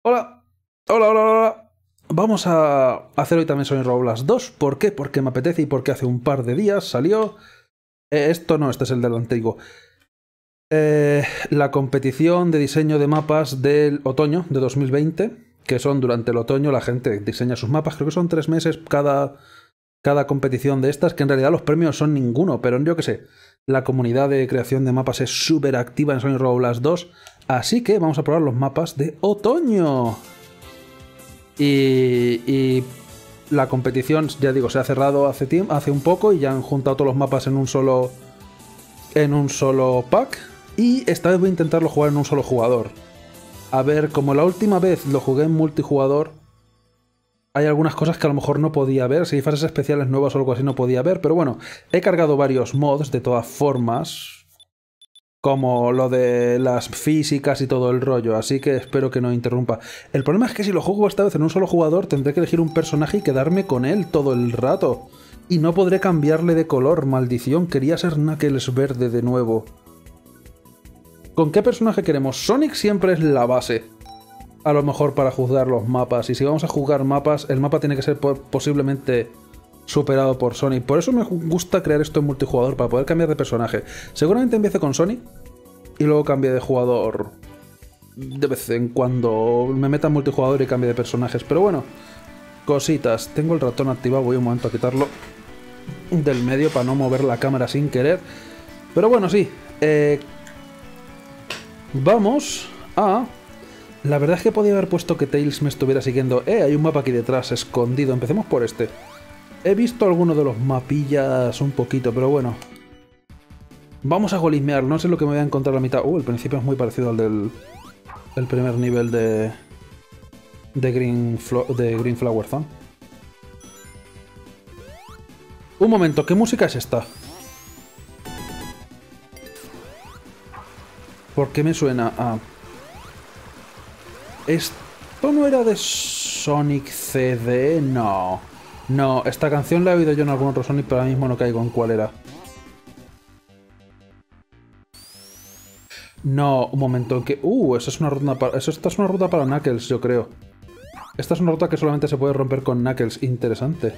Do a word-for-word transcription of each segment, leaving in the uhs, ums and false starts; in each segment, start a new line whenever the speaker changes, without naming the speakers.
Hola, hola, hola, hola. Vamos a hacer hoy también Sonic Roblox dos. ¿Por qué? Porque me apetece y porque hace un par de días salió... Eh, esto no, este es el del antiguo. Eh, la competición de diseño de mapas del otoño de dos mil veinte, que son durante el otoño la gente diseña sus mapas. Creo que son tres meses cada, cada competición de estas, que en realidad los premios son ninguno, pero yo qué sé. La comunidad de creación de mapas es súper activa en Sonic Roblox dos, así que vamos a probar los mapas de otoño. Y, y la competición, ya digo, se ha cerrado hace, tiempo, hace un poco y ya han juntado todos los mapas en un solo en un solo pack. Y esta vez voy a intentarlo jugar en un solo jugador. A ver, como la última vez lo jugué en multijugador, hay algunas cosas que a lo mejor no podía ver. Si hay fases especiales nuevas o algo así no podía ver. Pero bueno, he cargado varios mods de todas formas, como lo de las físicas y todo el rollo, así que espero que no interrumpa. El problema es que si lo juego esta vez en un solo jugador, tendré que elegir un personaje y quedarme con él todo el rato. Y no podré cambiarle de color, maldición, quería ser Knuckles verde de nuevo. ¿Con qué personaje queremos? Sonic siempre es la base, a lo mejor para juzgar los mapas, y si vamos a jugar mapas, el mapa tiene que ser posiblemente superado por Sonic. Por eso me gusta crear esto en multijugador, para poder cambiar de personaje. Seguramente empiece con Sonic y luego cambie de jugador de vez en cuando me meta en multijugador y cambie de personajes. Pero bueno, cositas. Tengo el ratón activado, voy un momento a quitarlo del medio para no mover la cámara sin querer. Pero bueno, sí. Eh, vamos a... La verdad es que podía haber puesto que Tails me estuviera siguiendo. Eh, hay un mapa aquí detrás, escondido. Empecemos por este. He visto algunos de los mapillas un poquito, pero bueno. Vamos a golismear, no sé lo que me voy a encontrar a la mitad. Uh, el principio es muy parecido al del el primer nivel de de Green, de Green Flower Zone. Un momento, ¿qué música es esta? ¿Por qué me suena a...? ¿Esto no era de Sonic C D? No. No, esta canción la he oído yo en algún otro Sonic, pero ahora mismo no caigo en cuál era. No, un momento, que... Uh, eso es una ruta para... Eso, esta es una ruta para Knuckles, yo creo. Esta es una ruta que solamente se puede romper con Knuckles. Interesante.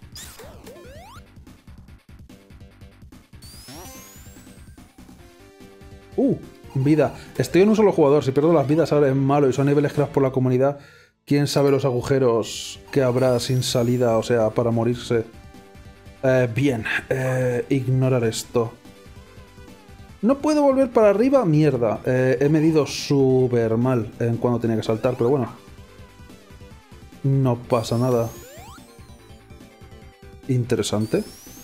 Uh, vida. Estoy en un solo jugador. Si pierdo las vidas ahora es malo y son niveles creados por la comunidad. ¿Quién sabe los agujeros que habrá sin salida, o sea, para morirse? Eh, bien. Eh, ignorar esto. ¿No puedo volver para arriba? Mierda. Eh, he medido súper mal en cuando tenía que saltar, pero bueno. No pasa nada. Interesante.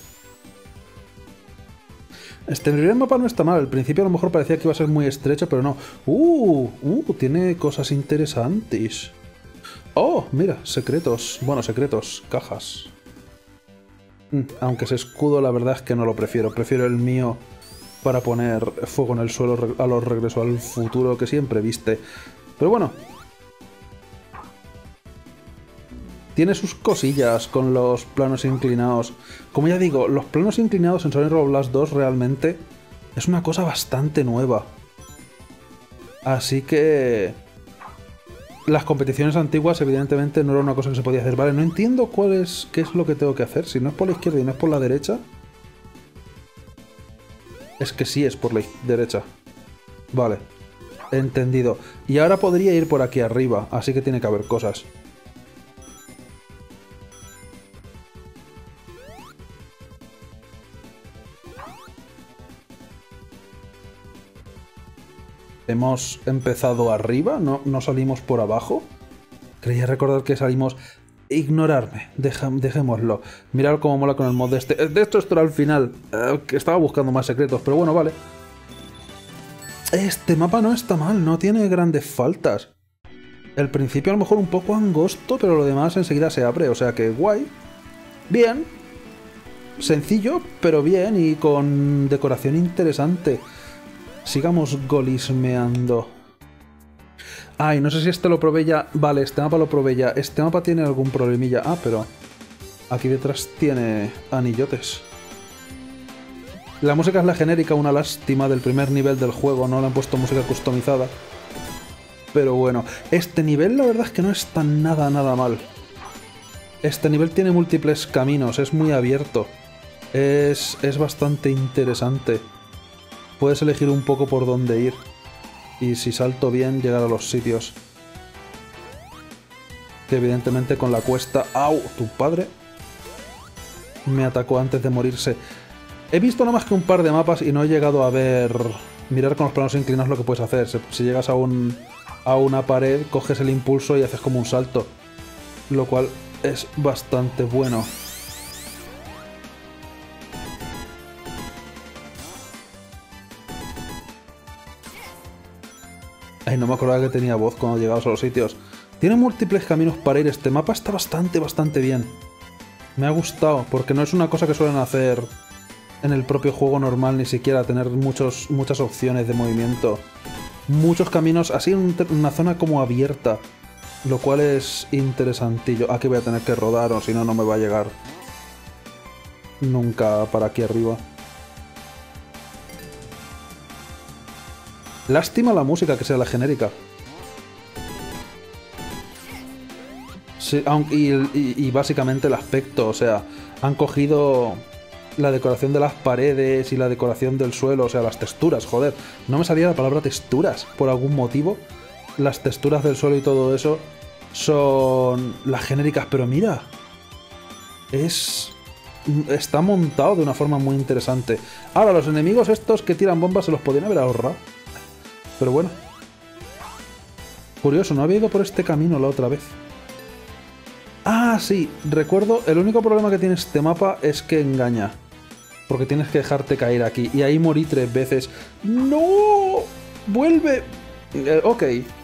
Este primer mapa no está mal. Al principio a lo mejor parecía que iba a ser muy estrecho, pero no. Uh, uh, tiene cosas interesantes. Oh, mira, secretos. Bueno, secretos, cajas. Mm, aunque ese escudo la verdad es que no lo prefiero. Prefiero el mío para poner fuego en el suelo a los Regreso al Futuro que siempre viste. Pero bueno. Tiene sus cosillas con los planos inclinados. Como ya digo, los planos inclinados en Sonic Roblox dos realmente es una cosa bastante nueva. Así que... Las competiciones antiguas evidentemente no era una cosa que se podía hacer. Vale, no entiendo cuál es, qué es lo que tengo que hacer. Si no es por la izquierda y no es por la derecha... Es que sí es por la derecha. Vale, entendido. Y ahora podría ir por aquí arriba, así que tiene que haber cosas. Hemos empezado arriba, ¿no, no salimos por abajo? Creía recordar que salimos... Ignorarme, Deja, dejémoslo. Mirad cómo mola con el mod de este. De esto esto era al final, eh, que estaba buscando más secretos, pero bueno, vale. Este mapa no está mal, no tiene grandes faltas. El principio a lo mejor un poco angosto, pero lo demás enseguida se abre, o sea que guay. Bien. Sencillo, pero bien y con decoración interesante. Sigamos golismeando. Ay, no sé si este lo probé ya. Vale, este mapa lo probé ya. Este mapa tiene algún problemilla. Ah, pero... Aquí detrás tiene anillotes. La música es la genérica, una lástima del primer nivel del juego. No le han puesto música customizada. Pero bueno, este nivel la verdad es que no está nada, nada mal. Este nivel tiene múltiples caminos, es muy abierto. Es, es bastante interesante. Puedes elegir un poco por dónde ir. Y si salto bien, llegar a los sitios. Que evidentemente con la cuesta... ¡Au! Tu padre me atacó antes de morirse. He visto nada más que un par de mapas y no he llegado a ver... Mirar con los planos inclinados lo que puedes hacer. Si llegas a un... a una pared, coges el impulso y haces como un salto, lo cual es bastante bueno. Ay, no me acordaba que tenía voz cuando llegabas a los sitios. Tiene múltiples caminos para ir. Este mapa está bastante, bastante bien. Me ha gustado, porque no es una cosa que suelen hacer en el propio juego normal, ni siquiera tener muchos, muchas opciones de movimiento. Muchos caminos, así en una zona como abierta, lo cual es interesantillo. Aquí voy a tener que rodar o si no, no me va a llegar nunca para aquí arriba. Lástima la música que sea la genérica. Sí, y, y, y básicamente el aspecto, o sea, han cogido la decoración de las paredes y la decoración del suelo, o sea, las texturas, joder. No me salía la palabra texturas, por algún motivo. Las texturas del suelo y todo eso son las genéricas, pero mira, es... está montado de una forma muy interesante. Ahora, los enemigos estos que tiran bombas se los podían haber ahorrado. Pero bueno. Curioso, no había ido por este camino la otra vez. Ah, sí, recuerdo, el único problema que tiene este mapa es que engaña. Porque tienes que dejarte caer aquí. Y ahí morí tres veces. ¡No! ¡Vuelve! Eh, ok.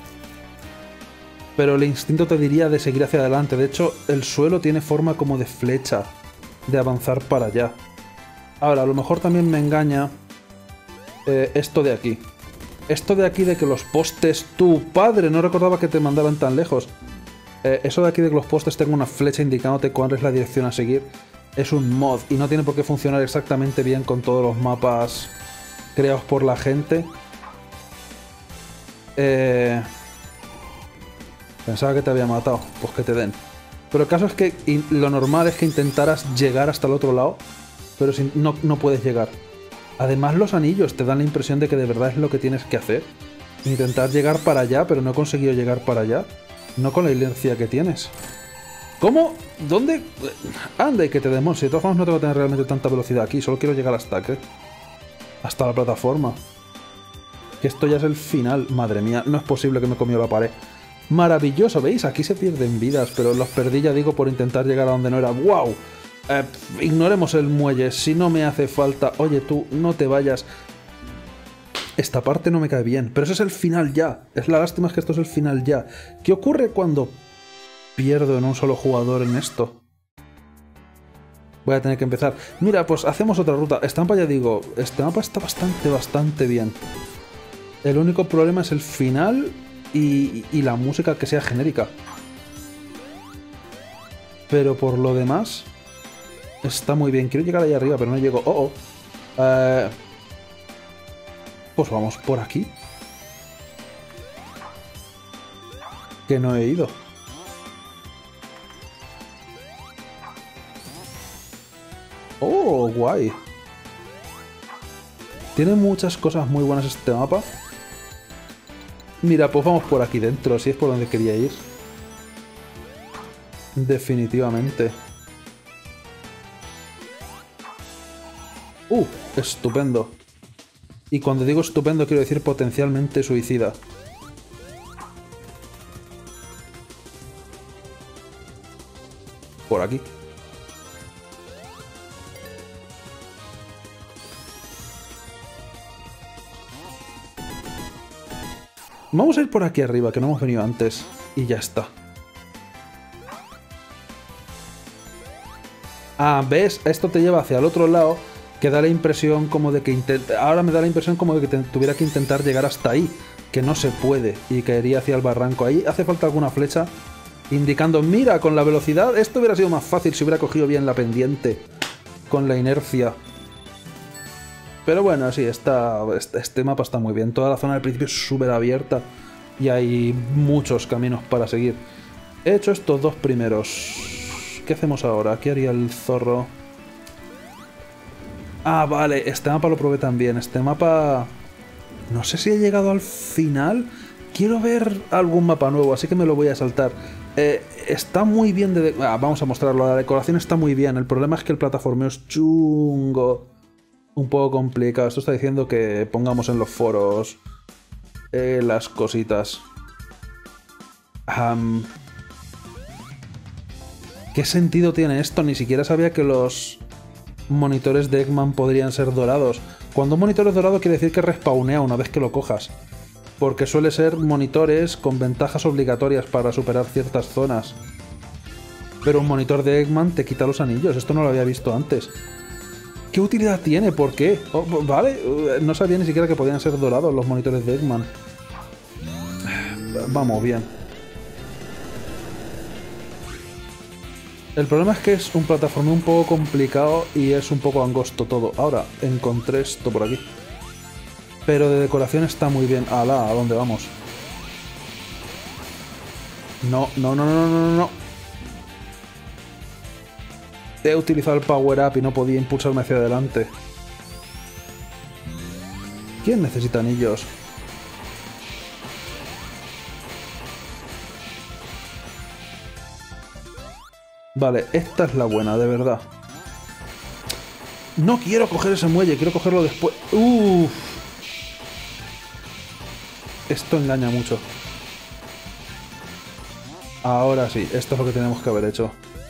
Pero el instinto te diría de seguir hacia adelante. De hecho, el suelo tiene forma como de flecha. De avanzar para allá. Ahora, a lo mejor también me engaña eh, esto de aquí. Esto de aquí de que los postes... ¡Tu padre! No recordaba que te mandaban tan lejos. Eh, eso de aquí de que los postes tengan una flecha indicándote cuál es la dirección a seguir. Es un mod y no tiene por qué funcionar exactamente bien con todos los mapas creados por la gente. Eh... Pensaba que te había matado, pues que te den. Pero el caso es que lo normal es que intentaras llegar hasta el otro lado, pero si, no, no puedes llegar. Además los anillos te dan la impresión de que de verdad es lo que tienes que hacer. Intentar llegar para allá, pero no he conseguido llegar para allá. No con la inercia que tienes. ¿Cómo? ¿Dónde? Anda y que te demos. Si de todas formas no tengo que tener realmente tanta velocidad aquí. Solo quiero llegar hasta aquí. Hasta la plataforma. Que esto ya es el final. Madre mía, no es posible que me comió la pared. Maravilloso, ¿veis? Aquí se pierden vidas, pero los perdí, ya digo, por intentar llegar a donde no era. ¡Wow! Eh, ignoremos el muelle. Si no me hace falta... Oye, tú, no te vayas. Esta parte no me cae bien, pero eso es el final ya. Es la lástima es que esto es el final ya. ¿Qué ocurre cuando pierdo en un solo jugador en esto? Voy a tener que empezar. Mira, pues hacemos otra ruta. Este mapa, ya digo, este mapa está bastante, bastante bien. El único problema es el final y, y la música que sea genérica. Pero por lo demás, está muy bien. Quiero llegar ahí arriba, pero no llego. Oh, oh. Eh... Pues vamos por aquí. Que no he ido. Oh, guay. Tiene muchas cosas muy buenas este mapa. Mira, pues vamos por aquí dentro, si es por donde quería ir. Definitivamente. Uh, estupendo. Y cuando digo estupendo quiero decir potencialmente suicida. Por aquí. Vamos a ir por aquí arriba, que no hemos venido antes. Y ya está. Ah, ¿ves? Esto te lleva hacia el otro lado, que da la impresión como de que... Intenta... Ahora me da la impresión como de que tuviera que intentar llegar hasta ahí. Que no se puede. Y caería hacia el barranco. Ahí hace falta alguna flecha indicando... Mira, con la velocidad esto hubiera sido más fácil si hubiera cogido bien la pendiente. Con la inercia. Pero bueno, sí, está, este mapa está muy bien. Toda la zona del principio es súper abierta. Y hay muchos caminos para seguir. He hecho estos dos primeros. ¿Qué hacemos ahora? ¿Qué haría el zorro? Ah, vale, este mapa lo probé también. Este mapa... No sé si he llegado al final. Quiero ver algún mapa nuevo, así que me lo voy a saltar. Eh, está muy bien de... Ah, vamos a mostrarlo. La decoración está muy bien. El problema es que el plataformeo es chungo. Un poco complicado. Esto está diciendo que pongamos en los foros eh, las cositas. Um, ¿Qué sentido tiene esto? Ni siquiera sabía que los monitores de Eggman podrían ser dorados. Cuando un monitor es dorado quiere decir que respawnea una vez que lo cojas. Porque suele ser monitores con ventajas obligatorias para superar ciertas zonas. Pero un monitor de Eggman te quita los anillos. Esto no lo había visto antes. ¿Qué utilidad tiene? ¿Por qué? Oh, vale, no sabía ni siquiera que podían ser dorados los monitores de Eggman. Vamos, bien. El problema es que es un plataforma un poco complicado y es un poco angosto todo. Ahora, encontré esto por aquí. Pero de decoración está muy bien. ¡Hala! ¿A dónde vamos? No, no, no, no, no, no, no. He utilizado el power up y no podía impulsarme hacia adelante. ¿Quién necesita anillos? Vale, esta es la buena, de verdad. No quiero coger ese muelle, quiero cogerlo después. Uff. Esto engaña mucho. Ahora sí, esto es lo que tenemos que haber hecho.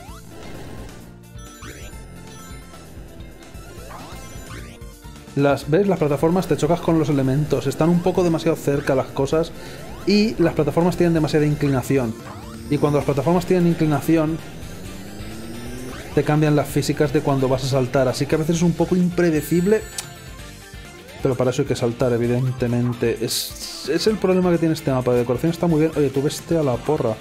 Las, ¿ves? Las plataformas te chocas con los elementos. Están un poco demasiado cerca las cosas. Y las plataformas tienen demasiada inclinación. Y cuando las plataformas tienen inclinación, te cambian las físicas de cuando vas a saltar. Así que a veces es un poco impredecible. Pero para eso hay que saltar, evidentemente. Es, es el problema que tiene este mapa. La decoración está muy bien. Oye, tú veste a la porra.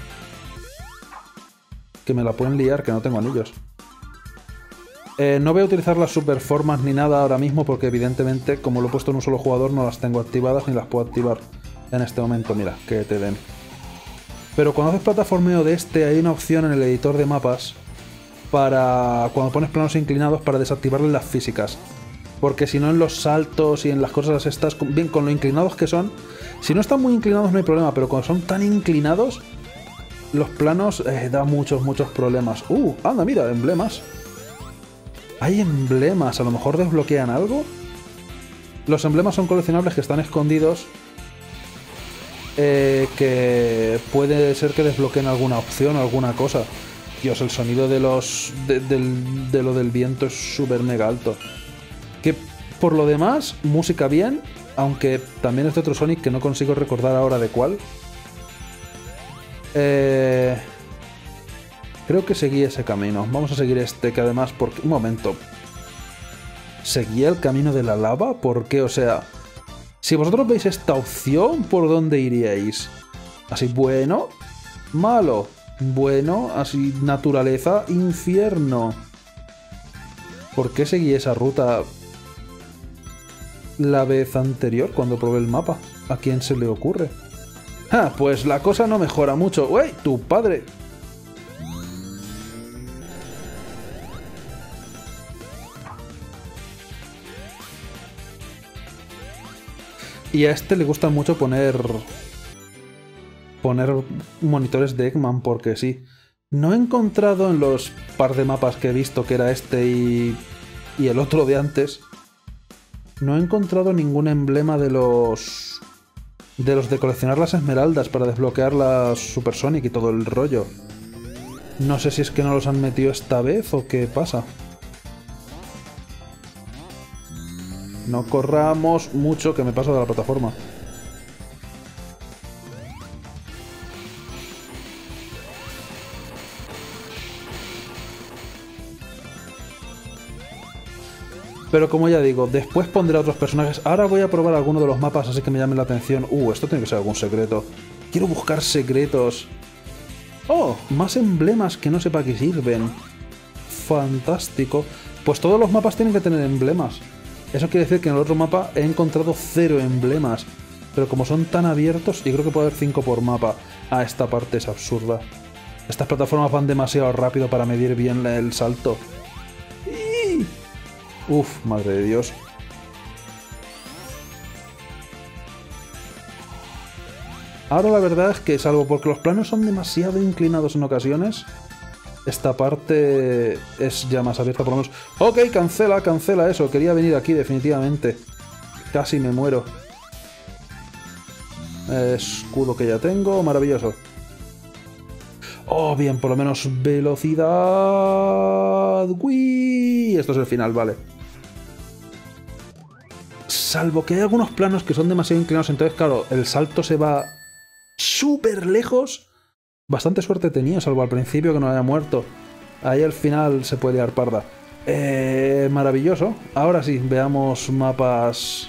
Que me la pueden liar, que no tengo anillos. Eh, no voy a utilizar las superformas ni nada ahora mismo porque evidentemente, como lo he puesto en un solo jugador, no las tengo activadas ni las puedo activar en este momento. Mira, que te den. Pero cuando haces plataformeo de este, hay una opción en el editor de mapas para cuando pones planos inclinados para desactivarle las físicas. Porque si no, en los saltos y en las cosas estas, bien, con lo inclinados que son, si no están muy inclinados no hay problema, pero cuando son tan inclinados, los planos eh, da muchos, muchos problemas. Uh, anda, mira, emblemas. Hay emblemas, a lo mejor desbloquean algo. Los emblemas son coleccionables que están escondidos. Eh, que puede ser que desbloqueen alguna opción o alguna cosa. Dios, el sonido de los de, del, de lo del viento es súper mega alto. Que por lo demás, música bien, aunque también es de otro Sonic que no consigo recordar ahora de cuál. Eh... Creo que seguí ese camino. Vamos a seguir este, que además... Porque... Un momento. ¿Seguía el camino de la lava? ¿Por qué? O sea... Si vosotros veis esta opción, ¿por dónde iríais? Así, bueno... Malo. Bueno, así... Naturaleza, infierno. ¿Por qué seguí esa ruta la vez anterior, cuando probé el mapa? ¿A quién se le ocurre? Ah, pues la cosa no mejora mucho. ¡Uy! ¡Tu padre! Y a este le gusta mucho poner... Poner monitores de Eggman, porque sí. No he encontrado en los par de mapas que he visto, que era este y... y el otro de antes, no he encontrado ningún emblema de los... de los de coleccionar las esmeraldas para desbloquear la Super Sonic y todo el rollo. No sé si es que no los han metido esta vez o qué pasa. No corramos mucho, que me paso de la plataforma. Pero como ya digo, después pondré a otros personajes. Ahora voy a probar alguno de los mapas, así que me llamen la atención. Uh, esto tiene que ser algún secreto. Quiero buscar secretos. Oh, más emblemas que no sepa que sirven. Fantástico. Pues todos los mapas tienen que tener emblemas. Eso quiere decir que en el otro mapa he encontrado cero emblemas. Pero como son tan abiertos, y creo que puede haber cinco por mapa. Ah, esta parte es absurda. Estas plataformas van demasiado rápido para medir bien el salto. ¡Ih! Uf, madre de Dios. Ahora la verdad es que, salvo porque los planos son demasiado inclinados en ocasiones, esta parte es ya más abierta por lo menos. Ok, cancela, cancela eso. Quería venir aquí definitivamente. Casi me muero. Escudo que ya tengo, maravilloso. Oh, bien, por lo menos velocidad. ¡Uy! Esto es el final, vale. Salvo que hay algunos planos que son demasiado inclinados, entonces claro, el salto se va súper lejos. Bastante suerte tenía, salvo al principio que no haya muerto. Ahí al final se puede liar parda. Eh, maravilloso. Ahora sí, veamos mapas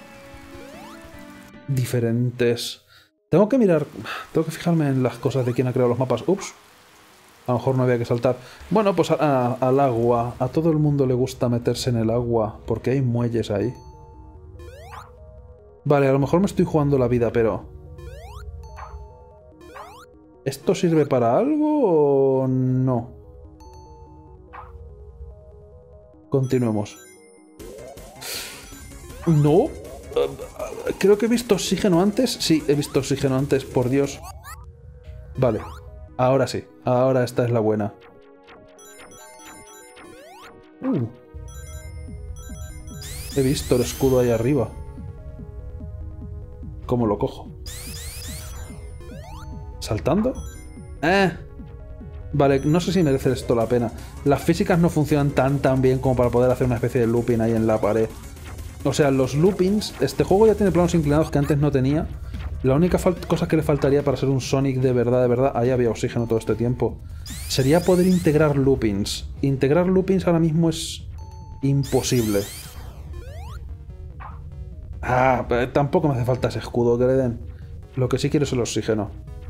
diferentes. Tengo que mirar, tengo que fijarme en las cosas de quién ha creado los mapas. Ups. A lo mejor no había que saltar. Bueno, pues a, a, al agua. A todo el mundo le gusta meterse en el agua, porque hay muelles ahí. Vale, a lo mejor me estoy jugando la vida, pero... ¿esto sirve para algo o no? Continuemos. No. Creo que he visto oxígeno antes. Sí, he visto oxígeno antes, por Dios. Vale. Ahora sí. Ahora esta es la buena. Uh. He visto el escudo ahí arriba. ¿Cómo lo cojo? ¿Saltando? Eh. Vale, no sé si merece esto la pena. Las físicas no funcionan tan tan bien como para poder hacer una especie de looping ahí en la pared. O sea, los loopings... Este juego ya tiene planos inclinados que antes no tenía. La única cosa que le faltaría para ser un Sonic de verdad, de verdad... Ahí había oxígeno todo este tiempo. Sería poder integrar loopings. Integrar loopings ahora mismo es... imposible. Ah, tampoco me hace falta ese escudo que le den. Lo que sí quiero es el oxígeno.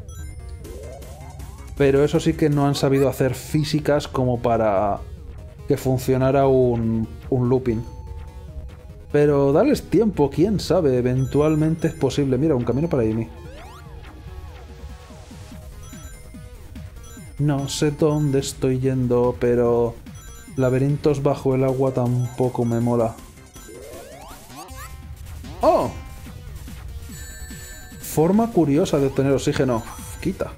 Pero eso sí que no han sabido hacer físicas como para que funcionara un, un looping. Pero darles tiempo, quién sabe, eventualmente es posible. Mira, un camino para Amy. No sé dónde estoy yendo, pero laberintos bajo el agua tampoco me mola. ¡Oh! Forma curiosa de obtener oxígeno. Quita.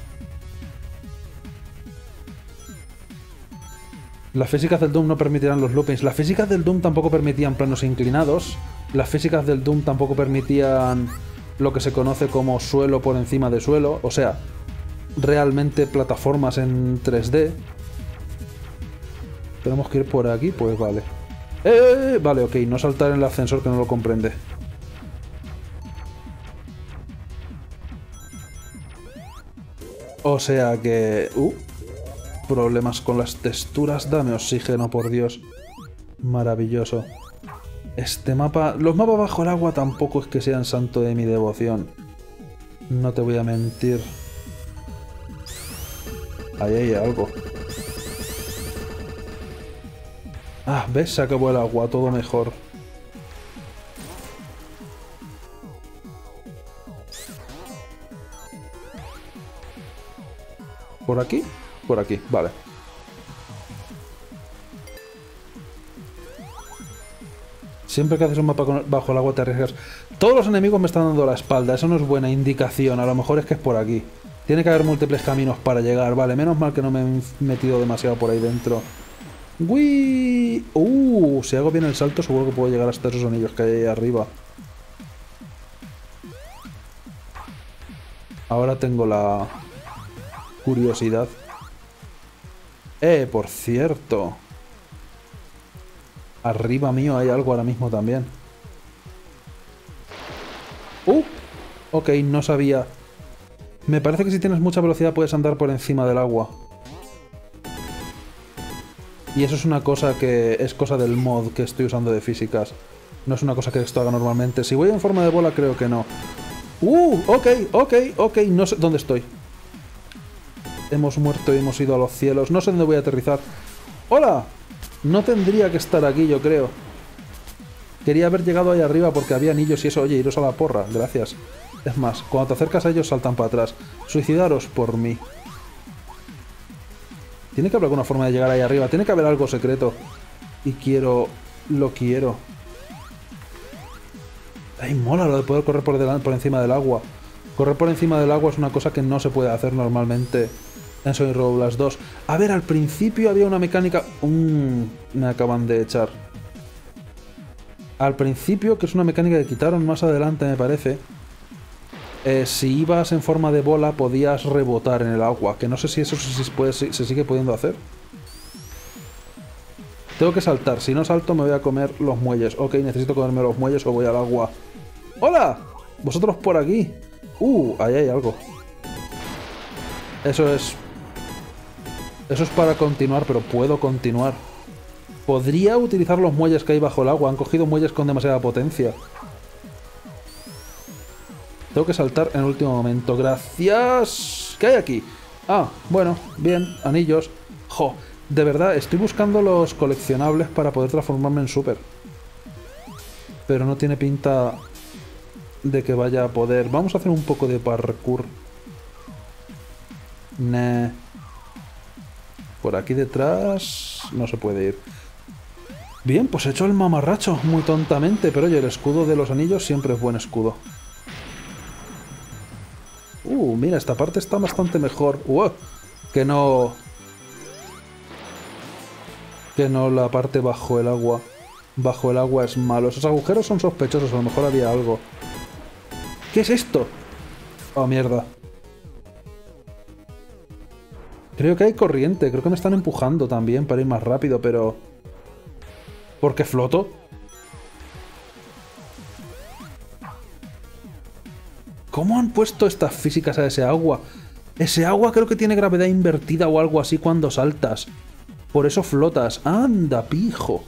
Las físicas del Doom no permitirán los loopings. Las físicas del Doom tampoco permitían planos inclinados. Las físicas del Doom tampoco permitían lo que se conoce como suelo por encima de suelo. O sea, realmente plataformas en tres D. Tenemos que ir por aquí, pues vale. ¡Eh! Vale, ok, no saltar en el ascensor que no lo comprende. O sea que... Uh, problemas con las texturas. Dame oxígeno, por Dios. Maravilloso. Este mapa... Los mapas bajo el agua tampoco es que sean santo de mi devoción. No te voy a mentir. Ahí hay algo. Ah, ¿ves? Se acabó el agua, todo mejor. ¿Por aquí? Por aquí, vale. Siempre que haces un mapa con, bajo el agua te arriesgas. Todos los enemigos me están dando la espalda, eso no es buena indicación. A lo mejor es que es por aquí. Tiene que haber múltiples caminos para llegar. Vale, menos mal que no me he metido demasiado por ahí dentro. ¡Uy! ¡Uh! Si hago bien el salto seguro que puedo llegar hasta esos anillos que hay ahí arriba. Ahora tengo la curiosidad. Eh, por cierto. Arriba mío hay algo ahora mismo también. Uh, ok, no sabía. Me parece que si tienes mucha velocidad puedes andar por encima del agua. Y eso es una cosa que es cosa del mod que estoy usando de físicas. No es una cosa que esto haga normalmente. Si voy en forma de bola creo que no. Uh, ok, ok, ok, no sé dónde estoy. Hemos muerto y hemos ido a los cielos. No sé dónde voy a aterrizar. ¡Hola! No tendría que estar aquí, yo creo. Quería haber llegado ahí arriba porque había anillos y eso. Oye, iros a la porra, gracias. Es más, cuando te acercas a ellos saltan para atrás. Suicidaros por mí. Tiene que haber alguna forma de llegar ahí arriba. Tiene que haber algo secreto. Y quiero... Lo quiero. Ay, mola lo de poder correr por, delante, por encima del agua. Correr por encima del agua es una cosa que no se puede hacer normalmente en Sonic Robo Blast dos. A ver, al principio había una mecánica... Mm, me acaban de echar. Al principio, que es una mecánica que quitaron más adelante, me parece... Eh, si ibas en forma de bola, podías rebotar en el agua. Que no sé si eso se, se, puede, se sigue pudiendo hacer. Tengo que saltar. Si no salto, me voy a comer los muelles. Ok, necesito comerme los muelles o voy al agua. ¡Hola! ¿Vosotros por aquí? Uh, ahí hay algo. Eso es... Eso es para continuar, pero puedo continuar. Podría utilizar los muelles que hay bajo el agua. Han cogido muelles con demasiada potencia. Tengo que saltar en el último momento. ¡Gracias! ¿Qué hay aquí? Ah, bueno, bien, anillos. Jo, de verdad, estoy buscando los coleccionables para poder transformarme en super. Pero no tiene pinta de que vaya a poder. Vamos a hacer un poco de parkour. Nah. Por aquí detrás no se puede ir. Bien, pues he hecho el mamarracho muy tontamente, pero oye, el escudo de los anillos siempre es buen escudo. Uh, mira, esta parte está bastante mejor. Uh, que no... Que no la parte bajo el agua. Bajo el agua es malo. Esos agujeros son sospechosos, a lo mejor había algo. ¿Qué es esto? Oh, mierda. Creo que hay corriente, creo que me están empujando también para ir más rápido, pero... ¿Por qué floto? ¿Cómo han puesto estas físicas a ese agua? Ese agua creo que tiene gravedad invertida o algo así cuando saltas. Por eso flotas. ¡Anda, pijo!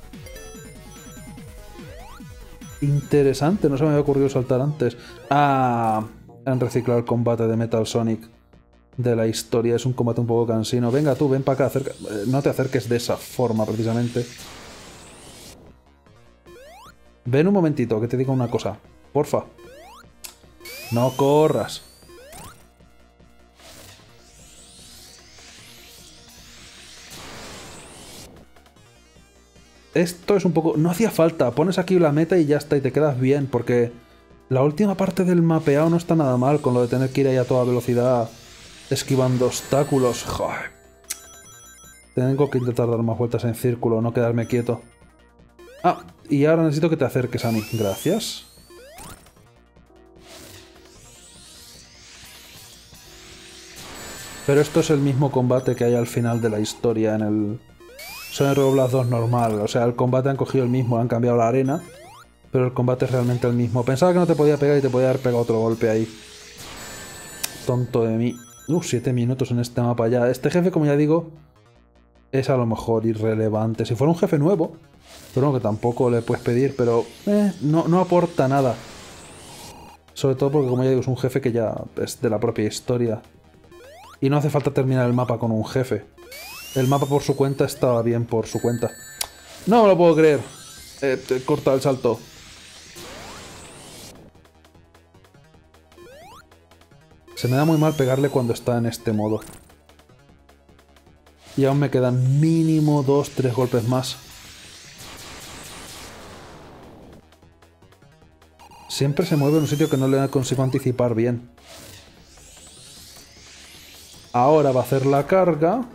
Interesante, no se me había ocurrido saltar antes. Ah, han reciclado el combate de Metal Sonic de la historia. Es un combate un poco cansino. Venga tú, ven para acá. Acerca... No te acerques de esa forma, precisamente. Ven un momentito, que te diga una cosa. Porfa. No corras. Esto es un poco... No hacía falta. Pones aquí la meta y ya está, y te quedas bien, porque la última parte del mapeado no está nada mal, con lo de tener que ir ahí a toda velocidad esquivando obstáculos. Joder. Tengo que intentar dar más vueltas en círculo, no quedarme quieto. Ah, y ahora necesito que te acerques a mí. Gracias. Pero esto es el mismo combate que hay al final de la historia en el Sonic Robo Blast dos normal. O sea, el combate han cogido el mismo, han cambiado la arena, pero el combate es realmente el mismo. Pensaba que no te podía pegar y te podía haber pegado otro golpe ahí. Tonto de mí. Uh, siete minutos en este mapa ya. Este jefe, como ya digo, es a lo mejor irrelevante. Si fuera un jefe nuevo, pero no, que tampoco le puedes pedir, pero eh, no, no aporta nada. Sobre todo porque, como ya digo, es un jefe que ya es de la propia historia. Y no hace falta terminar el mapa con un jefe. El mapa por su cuenta estaba bien por su cuenta. No me lo puedo creer. Eh, he cortado el salto. Se me da muy mal pegarle cuando está en este modo. Y aún me quedan mínimo dos, tres golpes más. Siempre se mueve en un sitio que no le consigo anticipar bien. Ahora va a hacer la carga.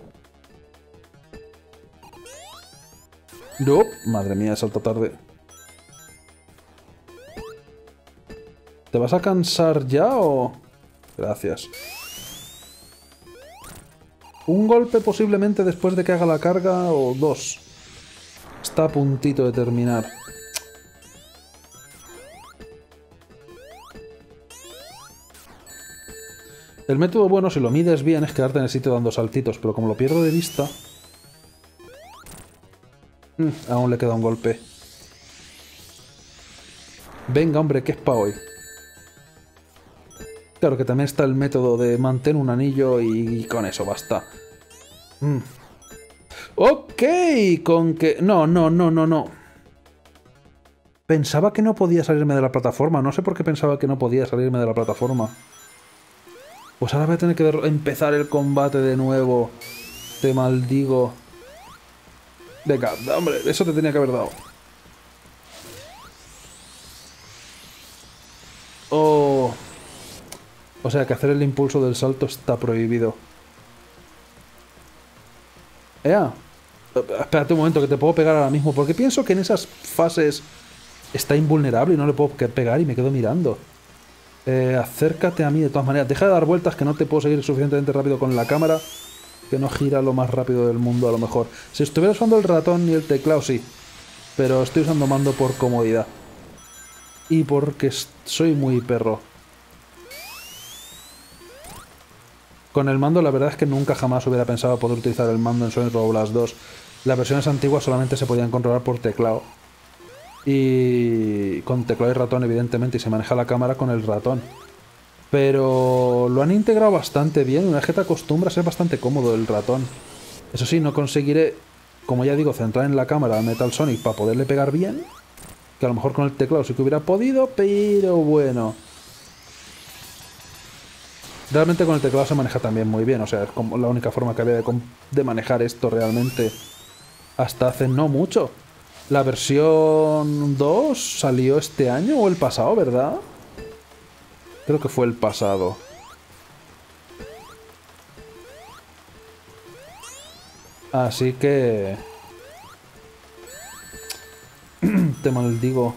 No, madre mía, salto tarde. ¿Te vas a cansar ya o...? Gracias. Un golpe posiblemente después de que haga la carga o dos. Está a puntito de terminar. El método bueno, si lo mides bien, es quedarte en el sitio dando saltitos, pero como lo pierdo de vista... Mmm, aún le queda un golpe. Venga, hombre, que es pa' hoy. Claro que también está el método de mantén un anillo y con eso basta. Mm. Ok, con que... No, no, no, no, no. Pensaba que no podía salirme de la plataforma. No sé por qué pensaba que no podía salirme de la plataforma. Pues ahora voy a tener que empezar el combate de nuevo. Te maldigo. Venga, hombre, eso te tenía que haber dado. Oh. O sea que hacer el impulso del salto está prohibido. ¡Ea! Espérate un momento, que te puedo pegar ahora mismo. Porque pienso que en esas fases está invulnerable y no le puedo pegar y me quedo mirando. Eh, acércate a mí de todas maneras. Deja de dar vueltas, que no te puedo seguir suficientemente rápido con la cámara. Que no gira lo más rápido del mundo a lo mejor. Si estuviera usando el ratón y el teclado, sí. Pero estoy usando mando por comodidad. Y porque soy muy perro. Con el mando la verdad es que nunca jamás hubiera pensado poder utilizar el mando en Sonic Robo Blast dos. Las versiones antiguas solamente se podían controlar por teclado. Y con teclado y ratón evidentemente, y se maneja la cámara con el ratón. Pero lo han integrado bastante bien, una vez que te acostumbras es bastante cómodo el ratón. Eso sí, no conseguiré, como ya digo, centrar en la cámara a Metal Sonic para poderle pegar bien. Que a lo mejor con el teclado sí que hubiera podido, pero bueno. Realmente con el teclado se maneja también muy bien, o sea, es como la única forma que había de, de manejar esto realmente. Hasta hace no mucho. La versión dos salió este año o el pasado, ¿verdad? Creo que fue el pasado. Así que... te maldigo.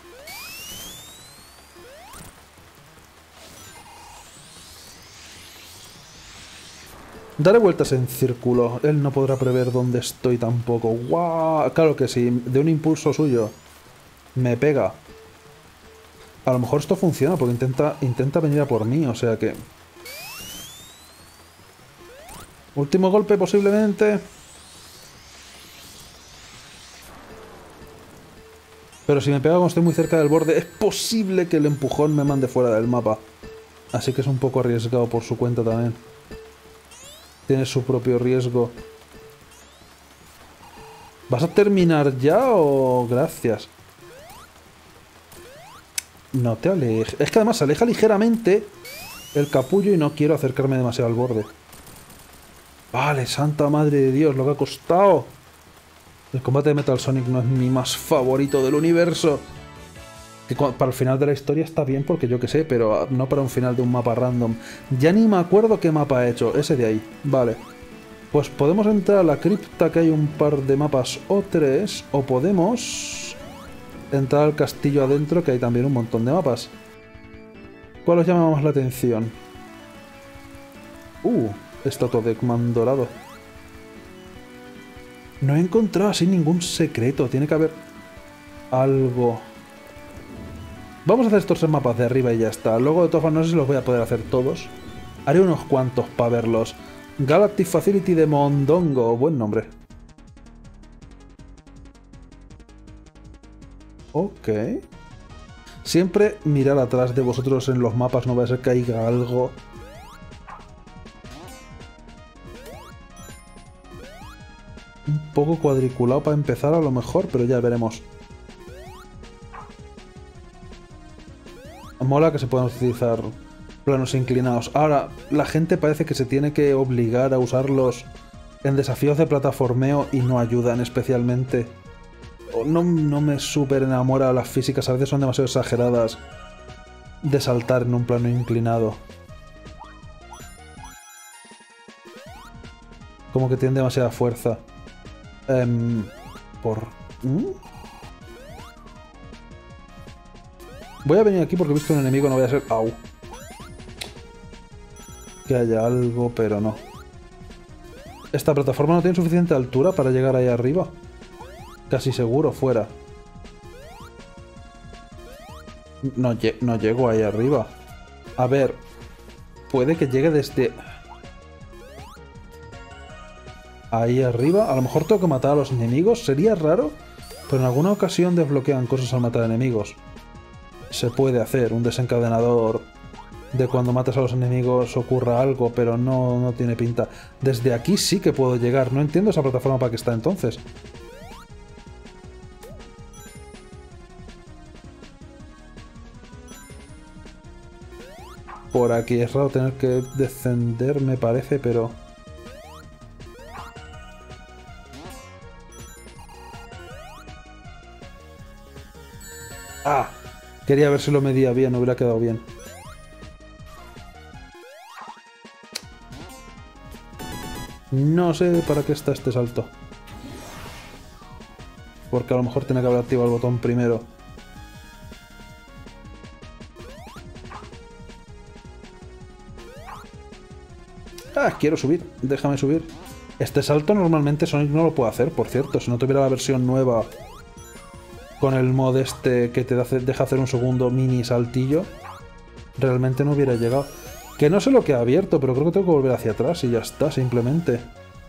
Daré vueltas en círculo. Él no podrá prever dónde estoy tampoco. ¡Guau! Claro que sí. De un impulso suyo me pega. A lo mejor esto funciona porque intenta, intenta venir a por mí. O sea que... último golpe posiblemente. Pero si me pega cuando estoy muy cerca del borde, es posible que el empujón me mande fuera del mapa. Así que es un poco arriesgado por su cuenta también. Tiene su propio riesgo. ¿Vas a terminar ya o...? Gracias. No te alejes. Es que además se aleja ligeramente el capullo y no quiero acercarme demasiado al borde. Vale, santa madre de Dios, lo que ha costado. El combate de Metal Sonic no es mi más favorito del universo. Que para el final de la historia está bien porque yo que sé, pero no para un final de un mapa random. Ya ni me acuerdo qué mapa he hecho, ese de ahí. Vale. Pues podemos entrar a la cripta, que hay un par de mapas o tres, o podemos entrar al castillo adentro, que hay también un montón de mapas. ¿Cuál os llama más la atención? Uh, estatua de Eggman dorado. No he encontrado así ningún secreto, tiene que haber algo... Vamos a hacer estos tres mapas de arriba y ya está. Luego de todas formas no sé si los voy a poder hacer todos. Haré unos cuantos para verlos. Galactic Facility de Mondongo. Buen nombre. Ok. Siempre mirar atrás de vosotros en los mapas, no va a ser que caiga algo. Un poco cuadriculado para empezar a lo mejor, pero ya veremos. Mola que se puedan utilizar planos inclinados. Ahora, la gente parece que se tiene que obligar a usarlos en desafíos de plataformeo y no ayudan especialmente. No, no me súper enamora las físicas, a veces son demasiado exageradas de saltar en un plano inclinado. Como que tienen demasiada fuerza. Um, por... ¿Mm? Voy a venir aquí porque he visto un enemigo, no voy a ser... ¡Au! Que haya algo, pero no. Esta plataforma no tiene suficiente altura para llegar ahí arriba. Casi seguro, fuera. No, no llego ahí arriba. A ver... Puede que llegue desde... ahí arriba. A lo mejor tengo que matar a los enemigos. Sería raro, pero en alguna ocasión desbloquean cosas al matar enemigos. Se puede hacer un desencadenador de cuando matas a los enemigos ocurra algo, pero no, no tiene pinta. Desde aquí sí que puedo llegar. No entiendo esa plataforma para qué está entonces. por aquí. Es raro tener que descender, me parece, pero... ¡Ah! Quería ver si lo medía bien, hubiera quedado bien. No sé para qué está este salto. Porque a lo mejor tiene que haber activado el botón primero. Ah, quiero subir. Déjame subir. Este salto normalmente Sonic no lo puede hacer, por cierto. Si no tuviera la versión nueva con el mod este que te deja hacer un segundo mini saltillo, realmente no hubiera llegado. Que no sé lo que ha abierto, pero creo que tengo que volver hacia atrás y ya está, simplemente.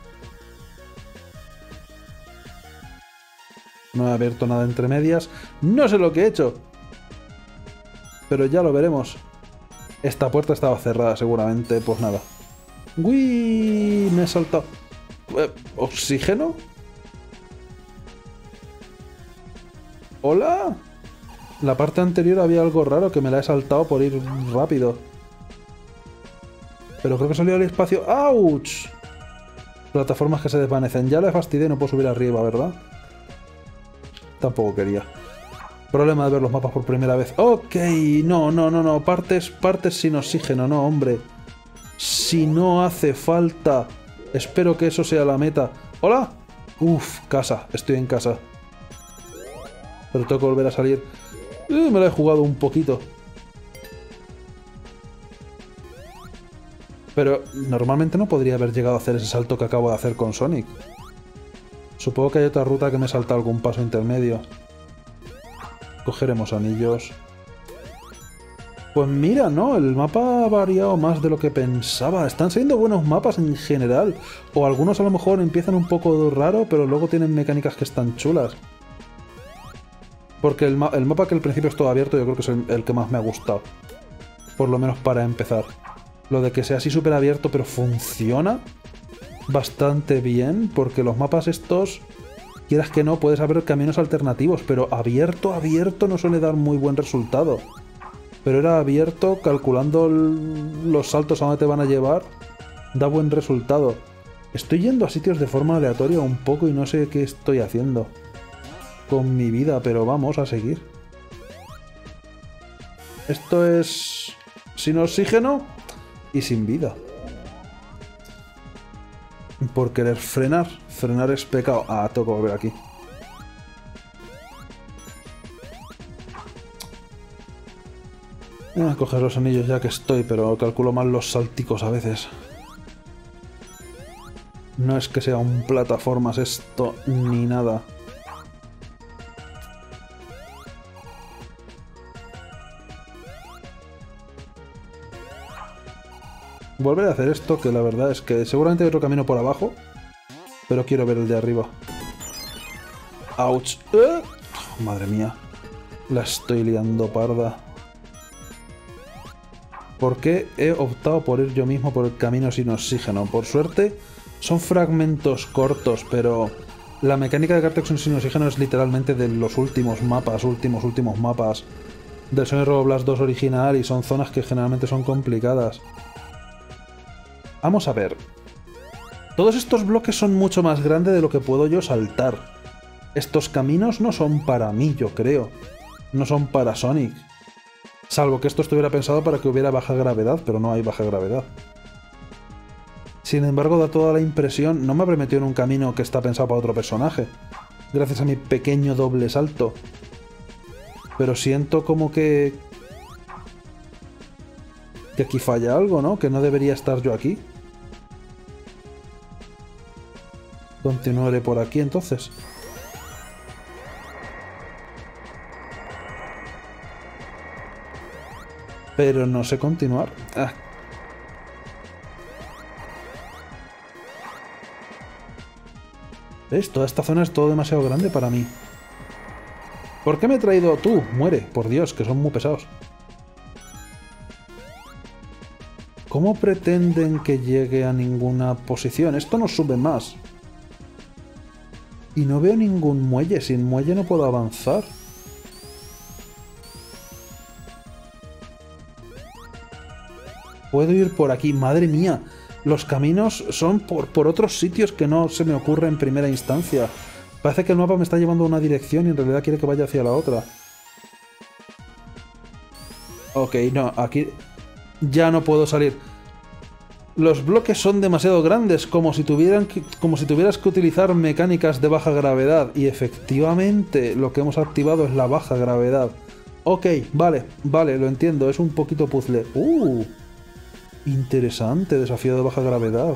No he abierto nada entre medias. No sé lo que he hecho. Pero ya lo veremos. Esta puerta estaba cerrada seguramente, pues nada. ¡Uy! Me he saltado. Eh, ¿Oxígeno? ¿Hola? La parte anterior había algo raro que me la he saltado por ir rápido. Pero creo que salió al espacio. ¡Auch! Plataformas que se desvanecen. Ya le fastidié, no puedo subir arriba, ¿verdad? Tampoco quería. Problema de ver los mapas por primera vez. Ok, no, no, no, no. Partes, partes sin oxígeno, no, hombre. Si no hace falta. Espero que eso sea la meta. ¡Hola! Uf, casa. Estoy en casa. Pero tengo que volver a salir. Eh, me la he jugado un poquito. Pero normalmente no podría haber llegado a hacer ese salto que acabo de hacer con Sonic. Supongo que hay otra ruta que me he saltado algún paso intermedio. Cogeremos anillos. Pues mira, no, el mapa ha variado más de lo que pensaba. Están siendo buenos mapas en general. O algunos a lo mejor empiezan un poco raro, pero luego tienen mecánicas que están chulas. Porque el, ma el mapa que al principio es todo abierto yo creo que es el, el que más me ha gustado. Por lo menos para empezar. Lo de que sea así súper abierto pero funciona bastante bien, porque los mapas estos, quieras que no, puedes abrir caminos alternativos, pero abierto, abierto no suele dar muy buen resultado. Pero era abierto, calculando los saltos a dónde te van a llevar, da buen resultado. Estoy yendo a sitios de forma aleatoria un poco y no sé qué estoy haciendo con mi vida, pero vamos a seguir. Esto es sin oxígeno y sin vida. Por querer frenar. Frenar es pecado. Ah, tengo que volver aquí. Voy a coger los anillos ya que estoy, pero calculo mal los salticos a veces. No es que sea un plataformas esto ni nada. Volver a hacer esto, que la verdad es que seguramente hay otro camino por abajo, pero quiero ver el de arriba. ¡Auch! ¡Eh! Oh, madre mía. La estoy liando parda. ¿Por qué he optado por ir yo mismo por el camino sin oxígeno? Por suerte son fragmentos cortos, pero la mecánica de Cartexon sin oxígeno es literalmente de los últimos mapas, últimos, últimos mapas del Sonic Robo Blast dos original, y son zonas que generalmente son complicadas. Vamos a ver. Todos estos bloques son mucho más grandes de lo que puedo yo saltar. Estos caminos no son para mí, yo creo. No son para Sonic. Salvo que esto estuviera pensado para que hubiera baja gravedad, pero no hay baja gravedad. Sin embargo, da toda la impresión... No me habré metido en un camino que está pensado para otro personaje, gracias a mi pequeño doble salto. Pero siento como que... que aquí falla algo, ¿no? Que no debería estar yo aquí. Continuaré por aquí, entonces. Pero no sé continuar. Ah. ¿Ves? Toda esta zona es todo demasiado grande para mí. ¿Por qué me he traído tú? Muere, por Dios, que son muy pesados. ¿Cómo pretenden que llegue a ninguna posición? Esto no sube más. Y no veo ningún muelle. Sin muelle no puedo avanzar. Puedo ir por aquí. Madre mía. Los caminos son por, por otros sitios que no se me ocurre en primera instancia. Parece que el mapa me está llevando a una dirección y en realidad quiere que vaya hacia la otra. Ok, no, aquí ya no puedo salir. Los bloques son demasiado grandes, como si tuvieran que, como si tuvieras que utilizar mecánicas de baja gravedad. Y efectivamente, lo que hemos activado es la baja gravedad. Ok, vale, vale, lo entiendo, es un poquito puzzle. Uh, interesante, desafío de baja gravedad.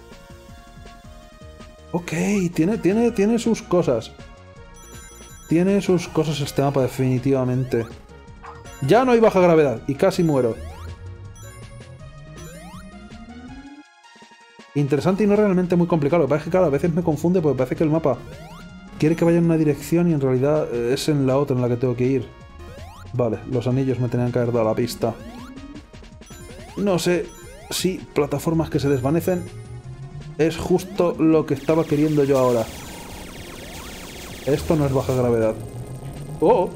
Ok, tiene, tiene, tiene sus cosas. Tiene sus cosas este mapa, definitivamente. Ya no hay baja gravedad, y casi muero. Interesante y no realmente muy complicado. Lo que pasa es que, claro, a veces me confunde porque parece que el mapa quiere que vaya en una dirección y en realidad es en la otra en la que tengo que ir. Vale, los anillos me tenían que haber dado la pista. No sé si plataformas que se desvanecen es justo lo que estaba queriendo yo ahora. Esto no es baja gravedad. ¡Oh!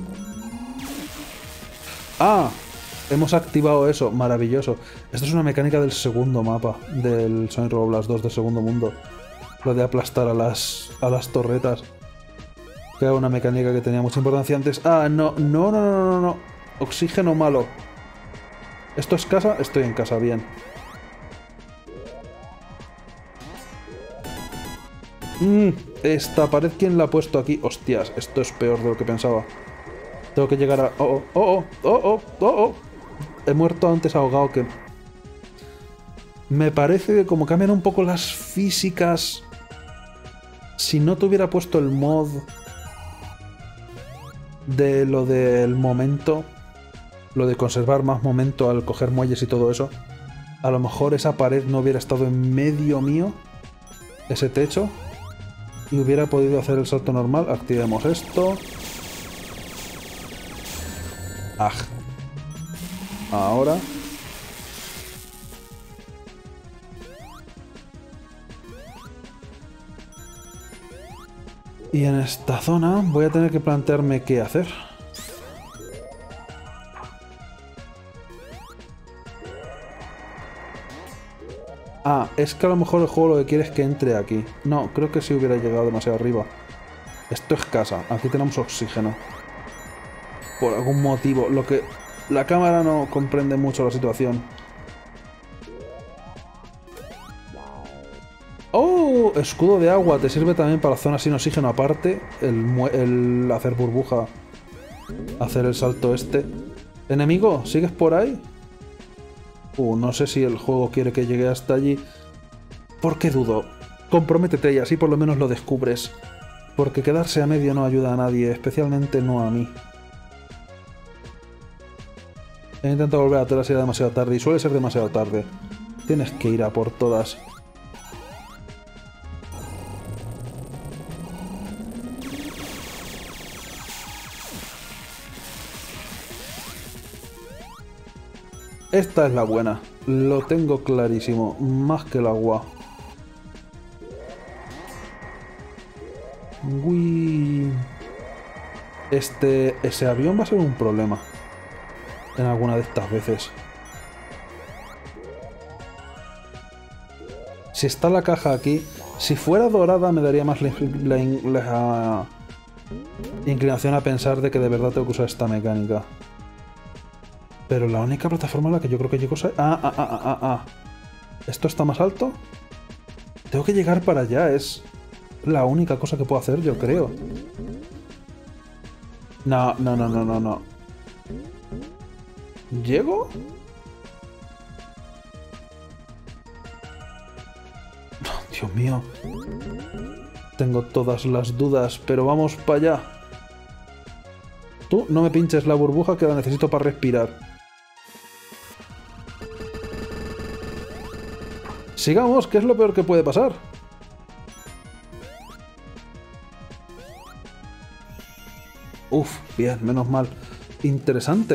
¡Ah! Hemos activado eso, maravilloso. Esto es una mecánica del segundo mapa, del Sonic Robo Blast dos del segundo mundo. Lo de aplastar a las, a las torretas. Que era una mecánica que tenía mucha importancia antes. Ah, no, no, no, no, no, no. Oxígeno malo. ¿Esto es casa? Estoy en casa, bien. Mmm, esta pared, ¿quién la ha puesto aquí? Hostias, esto es peor de lo que pensaba. Tengo que llegar a... Oh, oh, oh, oh, oh, oh, oh. He muerto antes ahogado que... Me parece que como cambian un poco las físicas... Si no te hubiera puesto el mod... De lo del momento... Lo de conservar más momento al coger muelles y todo eso... A lo mejor esa pared no hubiera estado en medio mío... Ese techo... Y hubiera podido hacer el salto normal. Activemos esto... Ah. Ahora. Y en esta zona voy a tener que plantearme qué hacer. Ah, es que a lo mejor el juego lo que quiere es que entre aquí. No, creo que sí hubiera llegado demasiado arriba. Esto es casa. Aquí tenemos oxígeno. Por algún motivo. Lo que... La cámara no comprende mucho la situación. ¡Oh! Escudo de agua. Te sirve también para zonas sin oxígeno. Aparte, el, el hacer burbuja. Hacer el salto este. ¿Enemigo? ¿Sigues por ahí? Uh, no sé si el juego quiere que llegue hasta allí. ¿Por qué dudo? Comprométete y así por lo menos lo descubres. Porque quedarse a medio no ayuda a nadie. Especialmente no a mí. He intentado volver atrás y era demasiado tarde, y suele ser demasiado tarde. Tienes que ir a por todas. Esta es la buena. Lo tengo clarísimo. Más que el agua. Uy. Este... Ese avión va a ser un problema. En alguna de estas veces. Si está la caja aquí, si fuera dorada me daría más la, la, la inclinación a pensar de que de verdad tengo que usar esta mecánica. Pero la única plataforma a la que yo creo que llego... Ah, ah, ah, ah, ah. ¿Esto está más alto? Tengo que llegar para allá, es la única cosa que puedo hacer, yo creo. No, no, no, no, no, no. ¿Llego? Oh, Dios mío. Tengo todas las dudas, pero vamos para allá. Tú no me pinches la burbuja que la necesito para respirar. Sigamos, ¿qué es lo peor que puede pasar? Uf, bien, menos mal. Interesante.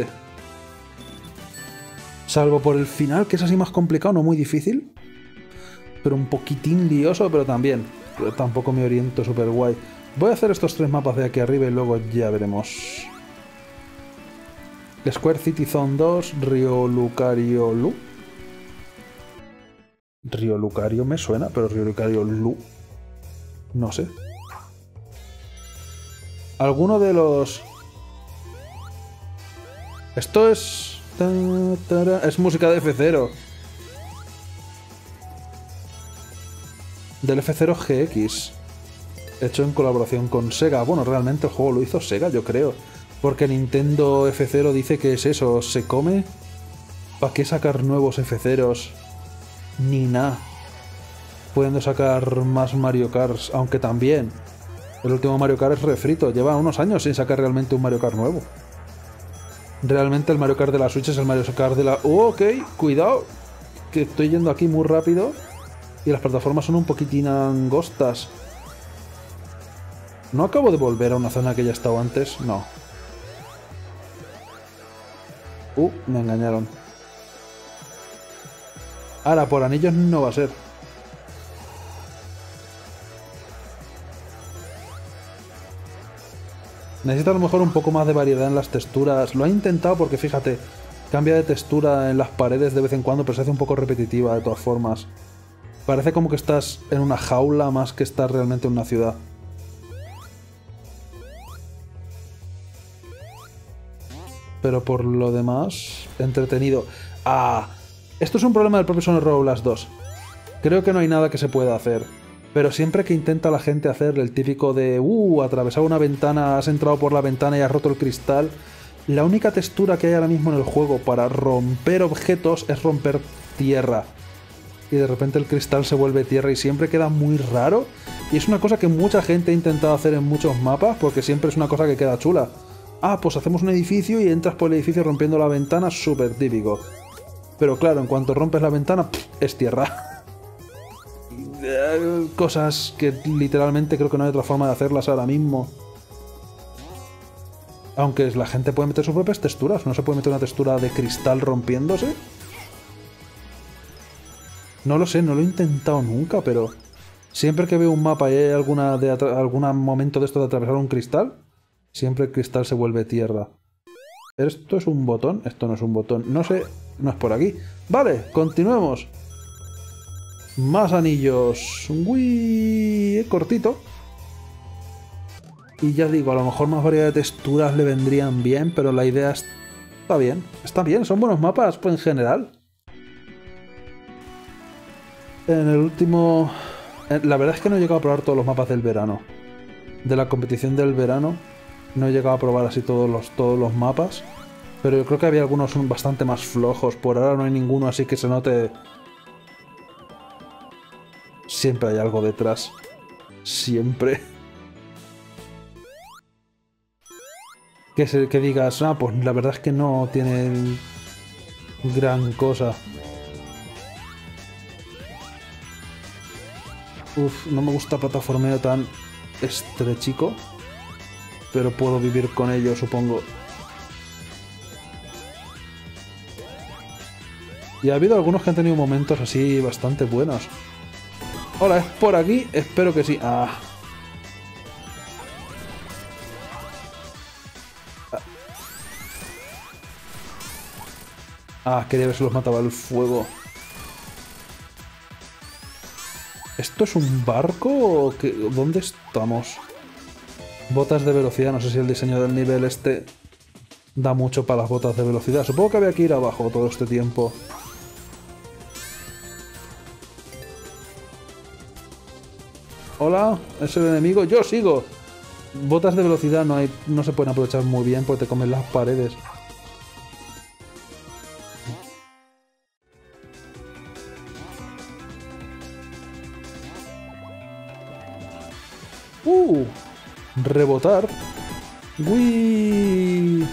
Salvo por el final, que es así más complicado, no muy difícil. Pero un poquitín lioso, pero también. Pero tampoco me oriento súper guay. Voy a hacer estos tres mapas de aquí arriba y luego ya veremos. Square City Zone dos, Rio Lucario Lu. Río Lucario me suena, pero Río Lucario Lu... No sé. Alguno de los... Esto es... Es música de F cero. Del F cero G X. Hecho en colaboración con Sega. Bueno, realmente el juego lo hizo Sega, yo creo. Porque Nintendo F cero dice que es eso, se come. ¿Para qué sacar nuevos F ceros? Ni nada. Pudiendo sacar más Mario Kart, aunque también el último Mario Kart es refrito. Lleva unos años sin sacar realmente un Mario Kart nuevo. Realmente el Mario Kart de la Switch es el Mario Kart de la... Oh, ok, cuidado, que estoy yendo aquí muy rápido y las plataformas son un poquitín angostas. ¿No acabo de volver a una zona que ya he estado antes? No. Uh, me engañaron. Ahora, por anillos no va a ser. Necesita a lo mejor un poco más de variedad en las texturas. Lo ha intentado porque, fíjate, cambia de textura en las paredes de vez en cuando, pero se hace un poco repetitiva de todas formas. Parece como que estás en una jaula más que estar realmente en una ciudad. Pero por lo demás, entretenido. ¡Ah! Esto es un problema del propio Sonic Rollers dos. Creo que no hay nada que se pueda hacer. Pero siempre que intenta la gente hacer el típico de uh, atravesar una ventana, has entrado por la ventana y has roto el cristal, la única textura que hay ahora mismo en el juego para romper objetos es romper tierra. Y de repente el cristal se vuelve tierra y siempre queda muy raro. Y es una cosa que mucha gente ha intentado hacer en muchos mapas porque siempre es una cosa que queda chula. Ah, pues hacemos un edificio y entras por el edificio rompiendo la ventana, súper típico. Pero claro, en cuanto rompes la ventana, pff, es tierra. Cosas que literalmente creo que no hay otra forma de hacerlas ahora mismo. Aunque la gente puede meter sus propias texturas. ¿No se puede meter una textura de cristal rompiéndose? No lo sé, no lo he intentado nunca, pero... Siempre que veo un mapa y hay alguna de algún momento de esto de atravesar un cristal, siempre el cristal se vuelve tierra. ¿Esto es un botón? Esto no es un botón. No sé, no es por aquí. Vale, continuemos. Más anillos. Uy, cortito. Y ya digo, a lo mejor más variedad de texturas le vendrían bien, pero la idea está bien. Está bien, son buenos mapas pues, en general. En el último... La verdad es que no he llegado a probar todos los mapas del verano. De la competición del verano no he llegado a probar así todos los, todos los mapas. Pero yo creo que había algunos bastante más flojos. Por ahora no hay ninguno así que se note... Siempre hay algo detrás. Siempre. Que, se, que digas, ah, pues la verdad es que no tiene gran cosa. Uf, no me gusta plataformeo tan estrechico. Pero puedo vivir con ello, supongo. Y ha habido algunos que han tenido momentos así bastante buenos. Hola, ¿es por aquí? Espero que sí. Ah. Ah, quería ver si los mataba el fuego. ¿Esto es un barco o qué? ¿Dónde estamos? Botas de velocidad. No sé si el diseño del nivel este da mucho para las botas de velocidad. Supongo que había que ir abajo todo este tiempo. Hola, ¿es el enemigo? ¡Yo sigo! Botas de velocidad no, hay, no se pueden aprovechar muy bien porque te comen las paredes. ¡Uh! Rebotar. ¡Uy!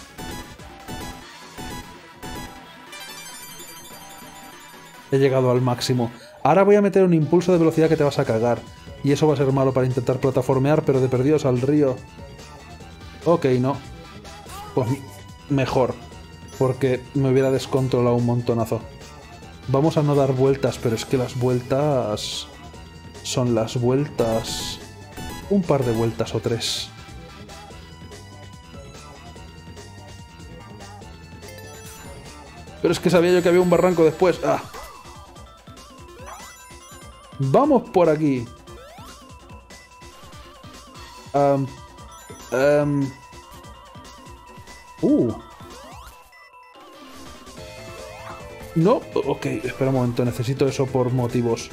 He llegado al máximo. Ahora voy a meter un impulso de velocidad que te vas a cagar. Y eso va a ser malo para intentar plataformear, pero de perdidos al río. Ok, no. Pues mejor. Porque me hubiera descontrolado un montonazo. Vamos a no dar vueltas, pero es que las vueltas... Son las vueltas... Un par de vueltas o tres. Pero es que sabía yo que había un barranco después. ¡Ah! Vamos por aquí. Um, um. Uh. No, ok, espera un momento, necesito eso por motivos.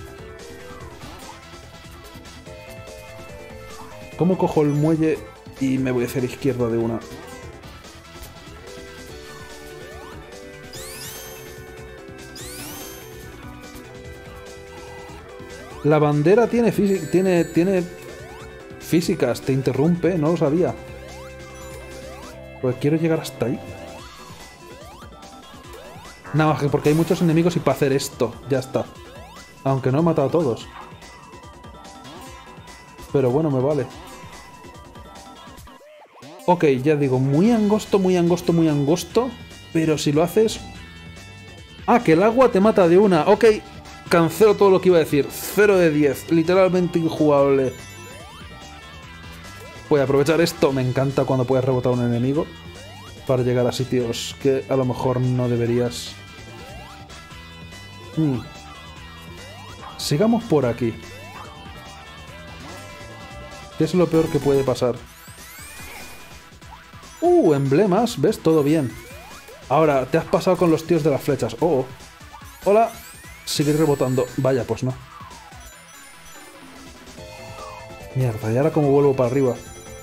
¿Cómo cojo el muelle y me voy hacia la izquierda de una? La bandera tiene, tiene, tiene físicas, te interrumpe, no lo sabía. Pues quiero llegar hasta ahí. Nada más que porque hay muchos enemigos y para hacer esto, ya está. Aunque no he matado a todos. Pero bueno, me vale. Ok, ya digo, muy angosto, muy angosto, muy angosto. Pero si lo haces... Ah, que el agua te mata de una. Ok, cancelo todo lo que iba a decir. cero de diez, literalmente injugable. Voy a aprovechar esto. Me encanta cuando puedes rebotar a un enemigo para llegar a sitios que a lo mejor no deberías. Hmm. Sigamos por aquí. ¿Qué es lo peor que puede pasar? Uh, emblemas, ¿ves? Todo bien. Ahora, te has pasado con los tíos de las flechas. Oh, hola. Sigue rebotando. Vaya, pues no. Mierda, ¿y ahora cómo vuelvo para arriba?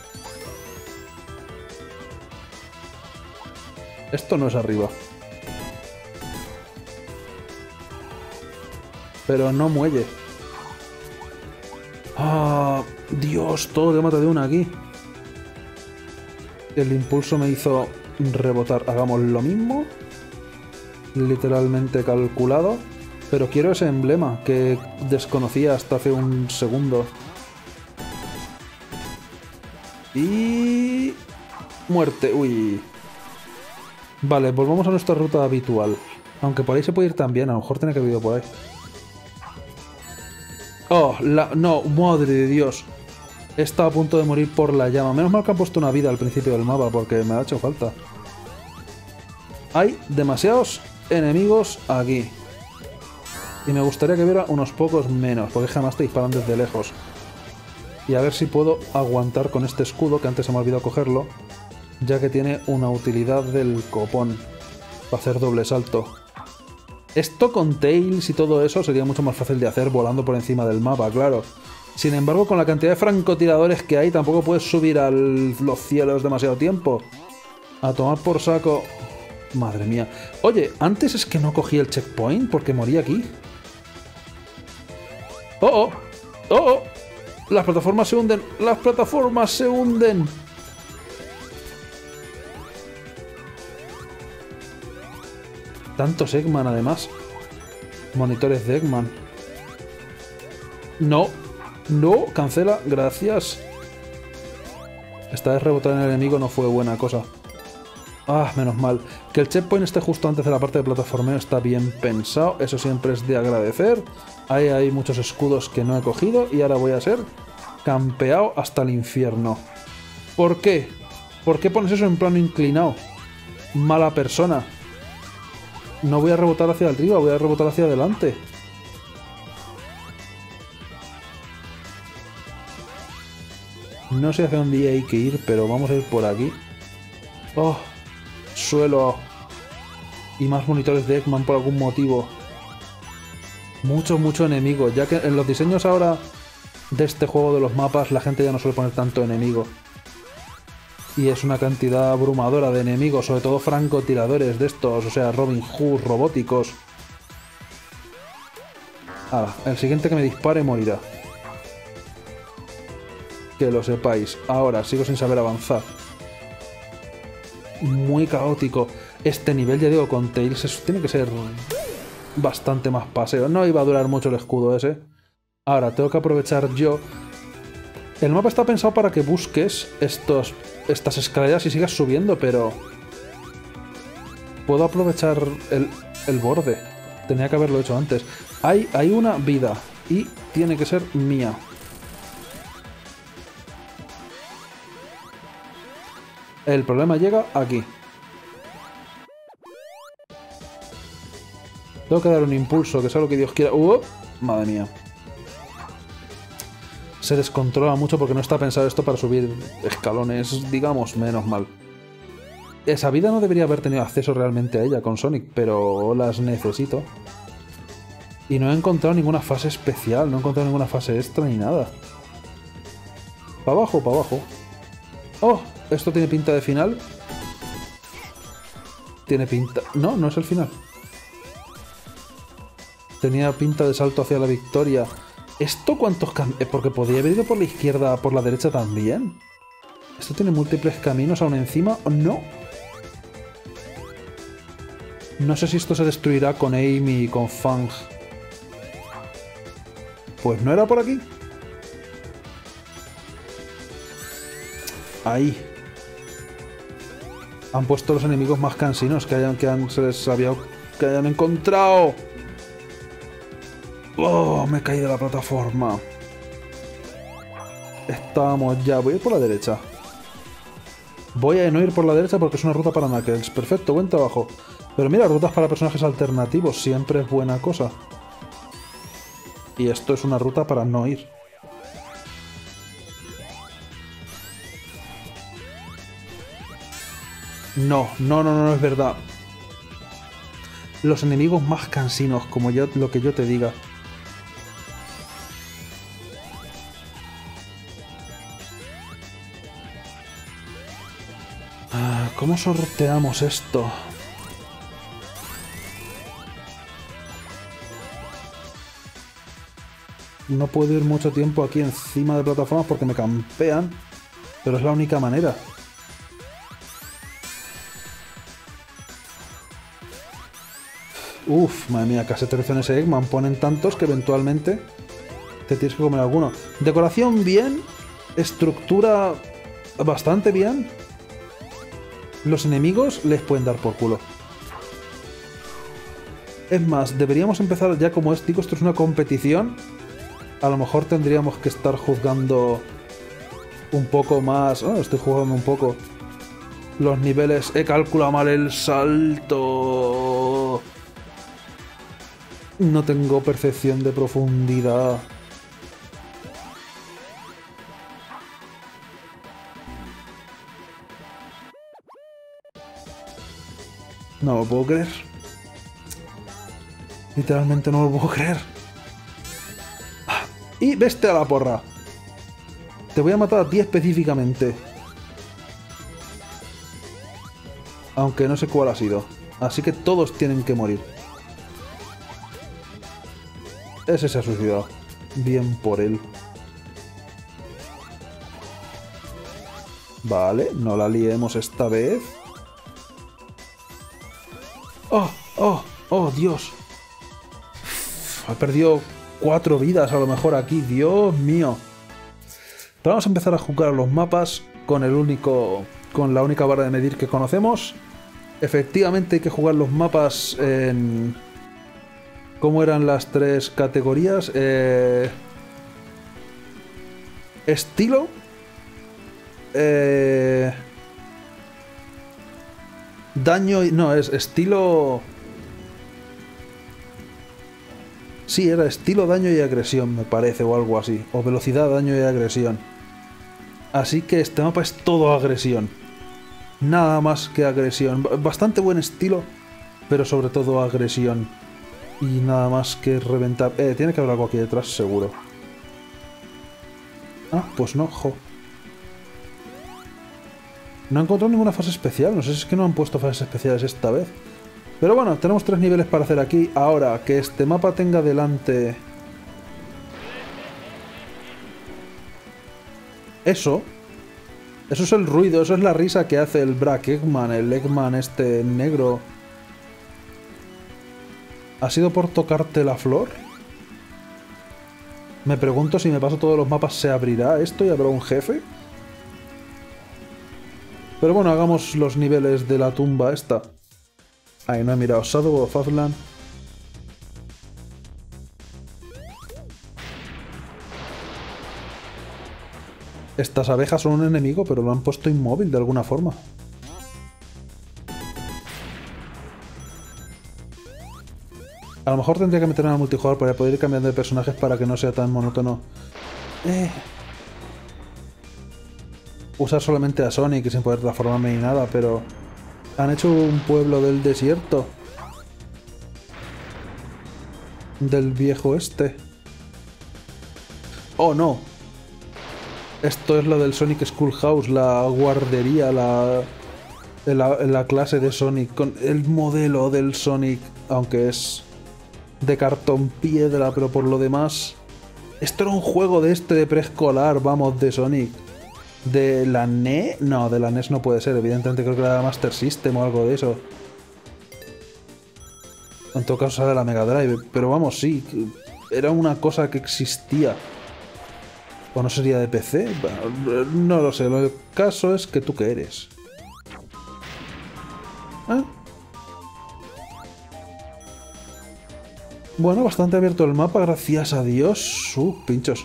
Esto no es arriba. Pero no muelle. Ah, Dios, todo te mata de una aquí. El impulso me hizo rebotar. Hagamos lo mismo. Literalmente calculado. Pero quiero ese emblema que desconocía hasta hace un segundo. Y... muerte. Uy. Vale, volvamos a nuestra ruta habitual. Aunque por ahí se puede ir también. A lo mejor tiene que haber ido por ahí. Oh, la... no, madre de Dios. He estado a punto de morir por la llama. Menos mal que han puesto una vida al principio del mapa, porque me ha hecho falta. Hay demasiados enemigos aquí. Y me gustaría que hubiera unos pocos menos, porque jamás te disparan desde lejos. Y a ver si puedo aguantar con este escudo, que antes se me ha olvidado cogerlo, ya que tiene una utilidad del copón para hacer doble salto. Esto con Tails y todo eso sería mucho más fácil de hacer volando por encima del mapa, claro. Sin embargo, con la cantidad de francotiradores que hay, tampoco puedes subir a los cielos demasiado tiempo. A tomar por saco... Madre mía. Oye, antes es que no cogí el checkpoint porque morí aquí. ¡Oh, oh! ¡Oh, oh! Las plataformas se hunden. ¡Las plataformas se hunden! Tantos Eggman, además. Monitores de Eggman. No. No, cancela. Gracias. Esta vez rebotar en el enemigo no fue buena cosa. Ah, menos mal. Que el checkpoint esté justo antes de la parte de plataformeo está bien pensado. Eso siempre es de agradecer. Ahí hay muchos escudos que no he cogido y ahora voy a ser campeado hasta el infierno. ¿Por qué? ¿Por qué pones eso en plano inclinado? Mala persona. No voy a rebotar hacia arriba, voy a rebotar hacia adelante. No sé hacia dónde hay que ir, pero vamos a ir por aquí. Oh, suelo. Y más monitores de Eggman por algún motivo. Mucho, mucho enemigo. Ya que en los diseños ahora de este juego de los mapas la gente ya no suele poner tanto enemigo. Y es una cantidad abrumadora de enemigos, sobre todo francotiradores de estos, o sea, Robin Hood, robóticos. Ah, el siguiente que me dispare morirá. Que lo sepáis. Ahora, sigo sin saber avanzar. Muy caótico. Este nivel, ya digo, con Tails eso tiene que ser bastante más paseo. No iba a durar mucho el escudo ese. Ahora, tengo que aprovechar yo. El mapa está pensado para que busques estos, estas escaleras y sigas subiendo, pero... puedo aprovechar el, el borde. Tenía que haberlo hecho antes. Hay, hay una vida y tiene que ser mía. El problema llega aquí. Tengo que dar un impulso, que sea lo que Dios quiera. ¡Uh! Madre mía. se descontrola mucho porque no está pensado esto para subir escalones, digamos, menos mal. Esa vida no debería haber tenido acceso realmente a ella con Sonic, pero las necesito. Y no he encontrado ninguna fase especial, no he encontrado ninguna fase extra ni nada. Para abajo, para abajo. Oh, esto tiene pinta de final. Tiene pinta... No, no es el final. Tenía pinta de salto hacia la victoria. ¿Esto cuántos caminos? Porque podría haber ido por la izquierda, por la derecha también. ¿Esto tiene múltiples caminos aún encima? No. No sé si esto se destruirá con Amy y con Fang. Pues no era por aquí. Ahí. Han puesto los enemigos más cansinos que hayan, que han, se les había, que hayan encontrado. Oh, me he caído de la plataforma. Estamos ya. Voy a ir por la derecha. Voy a no ir por la derecha porque es una ruta para Knuckles. Perfecto, buen trabajo. Pero mira, rutas para personajes alternativos siempre es buena cosa. Y esto es una ruta para no ir. No, no, no, no, no es verdad. Los enemigos más cansinos, como yo, lo que yo te diga. ¿Cómo sorteamos esto? No puedo ir mucho tiempo aquí encima de plataformas porque me campean, pero es la única manera. Uf, madre mía, casi aterrizo en ese Eggman. Ponen tantos que eventualmente te tienes que comer alguno. Decoración bien, estructura bastante bien. Los enemigos les pueden dar por culo. Es más, deberíamos empezar ya, como es, digo, esto es una competición. A lo mejor tendríamos que estar juzgando un poco más... Oh, estoy jugando un poco los niveles. He calculado mal el salto. No tengo percepción de profundidad. No lo puedo creer. Literalmente no lo puedo creer. Y vete a la porra. Te voy a matar a ti específicamente. Aunque no sé cuál ha sido. Así que todos tienen que morir. Ese se ha suicidado. Bien por él. Vale, no la liemos esta vez. ¡Oh! ¡Oh! ¡Oh, Dios! He perdido cuatro vidas a lo mejor aquí. ¡Dios mío! Pero vamos a empezar a jugar a los mapas con el único... con la única vara de medir que conocemos. Efectivamente hay que jugar los mapas en... ¿Cómo eran las tres categorías? Eh... Estilo. Eh... Daño y... No, es estilo... Sí, era estilo, daño y agresión, me parece, o algo así. O velocidad, daño y agresión. Así que este mapa es todo agresión. Nada más que agresión. Bastante buen estilo, pero sobre todo agresión. Y nada más que reventar... Eh, tiene que haber algo aquí detrás, seguro. Ah, pues no, jo. No he encontrado ninguna fase especial. No sé si es que no han puesto fases especiales esta vez. Pero bueno, tenemos tres niveles para hacer aquí. Ahora, que este mapa tenga delante... Eso. Eso es el ruido, eso es la risa que hace el Brack Eggman, el Eggman este negro. ¿Ha sido por tocarte la flor? Me pregunto si me paso todos los mapas, ¿se abrirá esto y habrá un jefe? Pero bueno, hagamos los niveles de la tumba esta. Ahí no he mirado. Shadow of Fazland. Estas abejas son un enemigo, pero lo han puesto inmóvil de alguna forma. A lo mejor tendría que meter en el multijugador para poder ir cambiando de personajes para que no sea tan monótono. Eh, usar solamente a Sonic sin poder transformarme ni nada, pero han hecho un pueblo del desierto. Del viejo este. Oh, no. Esto es lo del Sonic Schoolhouse, la guardería, la, la, la clase de Sonic, con el modelo del Sonic, aunque es de cartón piedra, pero por lo demás... Esto era un juego de este de preescolar, vamos, de Sonic. ¿De la N E S? No, de la N E S no puede ser, evidentemente creo que era Master System o algo de eso. En todo caso era de la Mega Drive, pero vamos, sí, era una cosa que existía. ¿O no sería de P C? No lo sé, el caso es que tú qué eres. ¿Eh? Bueno, bastante abierto el mapa, gracias a Dios. Uh, pinchos.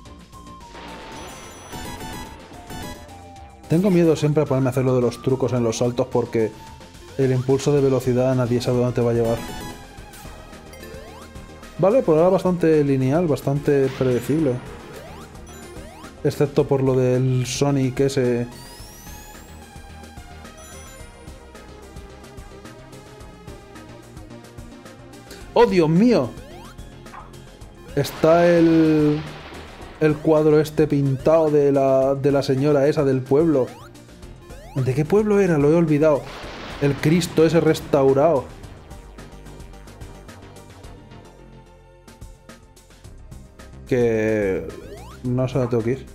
Tengo miedo siempre a ponerme a hacer lo de los trucos en los saltos porque el impulso de velocidad nadie sabe dónde te va a llevar. Vale, por ahora bastante lineal, bastante predecible. Excepto por lo del Sonic ese... ¡Oh, Dios mío! Está el... el cuadro este pintado de la, de la señora esa del pueblo. ¿De qué pueblo era? Lo he olvidado. El Cristo ese restaurado. Que... no se la tengo que ir.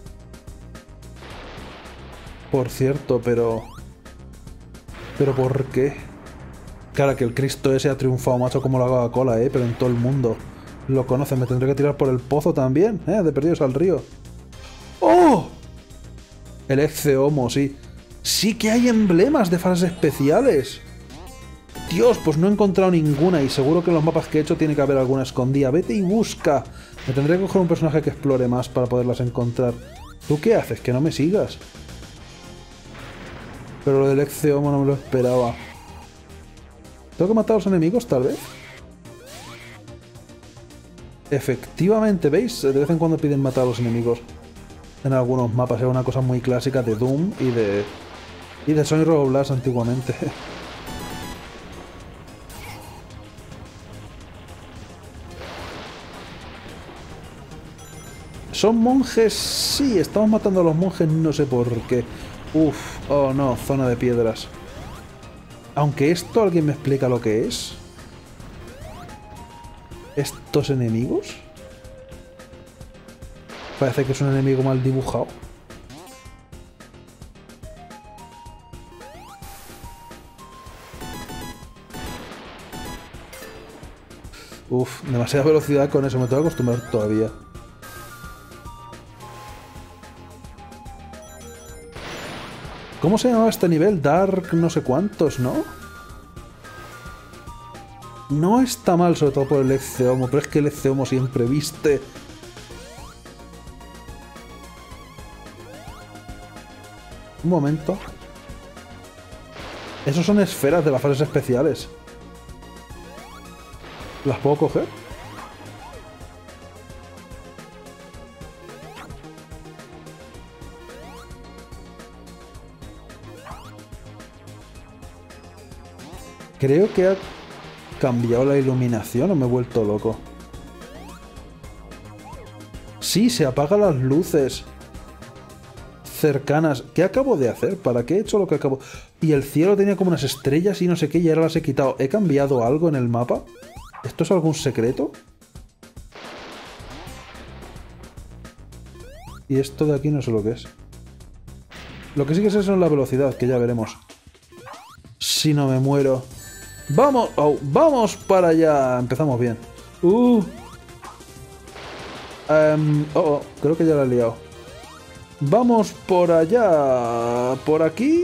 Por cierto, pero... ¿Pero por qué? Claro, que el Cristo ese ha triunfado, macho, como la Coca-Cola, ¿eh? Pero en todo el mundo lo conocen. Me tendré que tirar por el pozo también, ¿eh? De perdidos al río. ¡Oh! El Exeomo, sí. Sí que hay emblemas de fases especiales. Dios, pues no he encontrado ninguna y seguro que en los mapas que he hecho tiene que haber alguna escondida. Vete y busca. Me tendré que coger un personaje que explore más para poderlas encontrar. ¿Tú qué haces? Que no me sigas. Pero lo del Exeomo no me lo esperaba. ¿Tengo que matar a los enemigos, tal vez? Efectivamente, ¿veis? De vez en cuando piden matar a los enemigos. En algunos mapas era una cosa muy clásica de Doom y de... y de Sonic Robo Blast antiguamente. ¿Son monjes? Sí, estamos matando a los monjes, no sé por qué. Uf, oh no, zona de piedras. Aunque esto, ¿alguien me explica lo que es? ¿Estos enemigos? Parece que es un enemigo mal dibujado. Uf, demasiada velocidad con eso, me tengo que acostumbrar todavía. ¿Cómo se llamaba este nivel? Dark no sé cuántos, ¿no? No está mal, sobre todo por el Exeomo, pero es que el Exeomo siempre viste. Un momento. Esos son esferas de las fases especiales. ¿Las puedo coger? Creo que ha cambiado la iluminación o me he vuelto loco. Sí, se apagan las luces cercanas. ¿Qué acabo de hacer? ¿Para qué he hecho lo que acabo? Y el cielo tenía como unas estrellas y no sé qué y ahora las he quitado. ¿He cambiado algo en el mapa? ¿Esto es algún secreto? Y esto de aquí no sé lo que es. Lo que sí que sé es la velocidad, que ya veremos. Si no me muero... ¡Vamos! Oh, ¡vamos para allá! Empezamos bien. Uh. Um, oh, oh, creo que ya la he liado. ¡Vamos por allá! ¿Por aquí?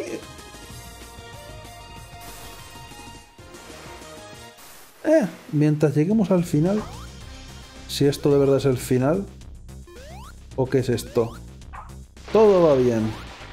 Eh, mientras lleguemos al final... Si esto de verdad es el final... ¿O qué es esto? Todo va bien.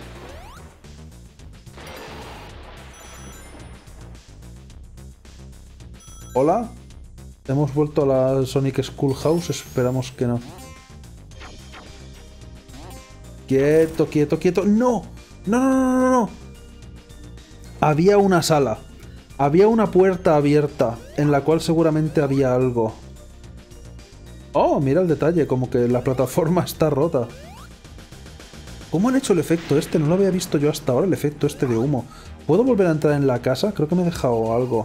¿Hola? ¿Hemos vuelto a la Sonic Schoolhouse? Esperamos que no. Quieto, quieto, quieto. ¡No! No, no, no, no, no. Había una sala. Había una puerta abierta en la cual seguramente había algo. Oh, mira el detalle, como que la plataforma está rota. ¿Cómo han hecho el efecto este? No lo había visto yo hasta ahora, el efecto este de humo. ¿Puedo volver a entrar en la casa? Creo que me he dejado algo.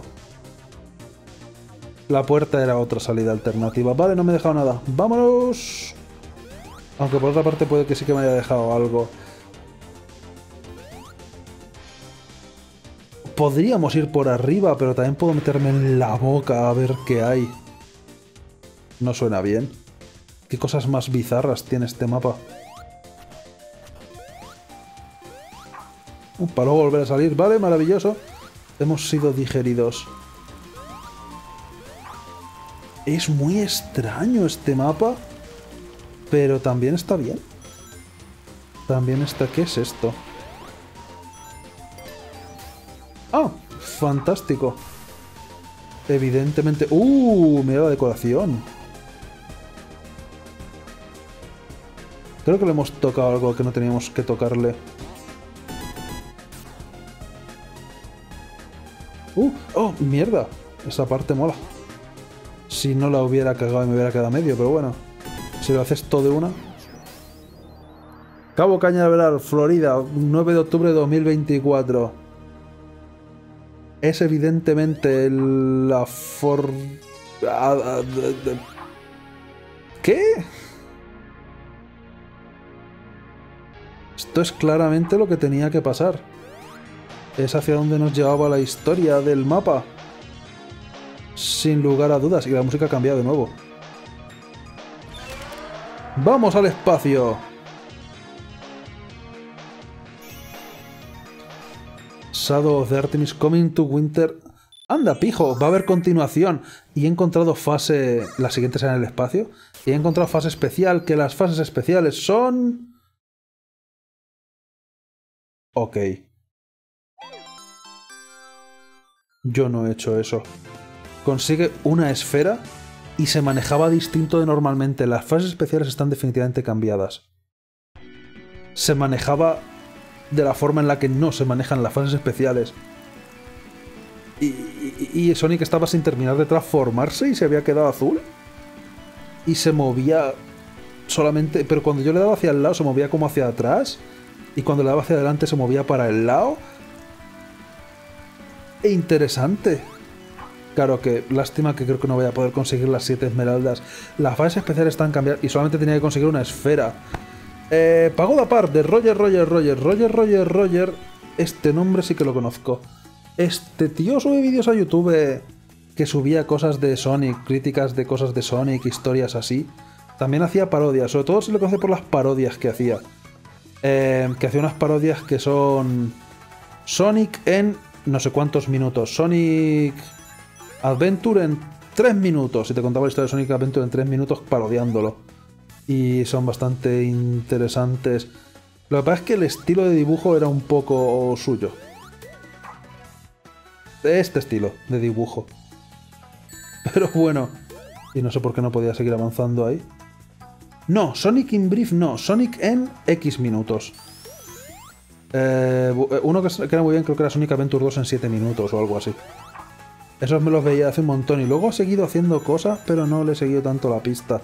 La puerta era otra salida alternativa. Vale, no me he dejado nada. ¡Vámonos! Aunque por otra parte puede que sí que me haya dejado algo. Podríamos ir por arriba, pero también puedo meterme en la boca a ver qué hay. No suena bien. ¿Qué cosas más bizarras tiene este mapa? Uh, para luego volver a salir. Vale, maravilloso. Hemos sido digeridos. Es muy extraño este mapa, pero también está bien. También está... ¿Qué es esto? ¡Ah! ¡Fantástico! Evidentemente... ¡Uh! Mira la decoración. Creo que le hemos tocado algo que no teníamos que tocarle. ¡Uh! ¡Oh! ¡Mierda! Esa parte mola. Si no la hubiera cagado y me hubiera quedado medio, pero bueno. Si lo haces todo de una... Cabo Cañaveral, Florida, nueve de octubre de dos mil veinticuatro. Es evidentemente la for... ¿Qué? Esto es claramente lo que tenía que pasar. Es hacia donde nos llevaba la historia del mapa. Sin lugar a dudas. Y la música ha cambiado de nuevo. ¡Vamos al espacio! Shadow of the Artemis Coming to Winter. ¡Anda, pijo! Va a haber continuación. Y he encontrado fase... La siguiente será en el espacio. Y he encontrado fase especial. Que las fases especiales son... Ok. Yo no he hecho eso. Consigue una esfera y se manejaba distinto de normalmente. Las fases especiales están definitivamente cambiadas. Se manejaba de la forma en la que no se manejan las fases especiales. Y, y, y Sonic estaba sin terminar de transformarse y se había quedado azul. Y se movía solamente... Pero cuando yo le daba hacia el lado se movía como hacia atrás. Y cuando le daba hacia adelante se movía para el lado. E interesante. Claro que lástima que creo que no voy a poder conseguir las siete esmeraldas. Las fases especiales están cambiadas y solamente tenía que conseguir una esfera. Eh, Pagoda Park de Roger, Roger, Roger, Roger, Roger, Roger. Este nombre sí que lo conozco. Este tío sube vídeos a YouTube que subía cosas de Sonic, críticas de cosas de Sonic, historias así. También hacía parodias, sobre todo se le conoce por las parodias que hacía. Eh, que hacía unas parodias que son Sonic en no sé cuántos minutos. Sonic Adventure en tres minutos. Y te contaba la historia de Sonic Adventure en tres minutos parodiándolo. Y son bastante interesantes. Lo que pasa es que el estilo de dibujo era un poco suyo. Este estilo de dibujo. Pero bueno. Y no sé por qué no podía seguir avanzando ahí. No, Sonic in Brief no. Sonic en X minutos. Eh, uno que era muy bien creo que era Sonic Adventure dos en siete minutos o algo así. Esos me los veía hace un montón. Y luego ha seguido haciendo cosas, pero no le he seguido tanto la pista.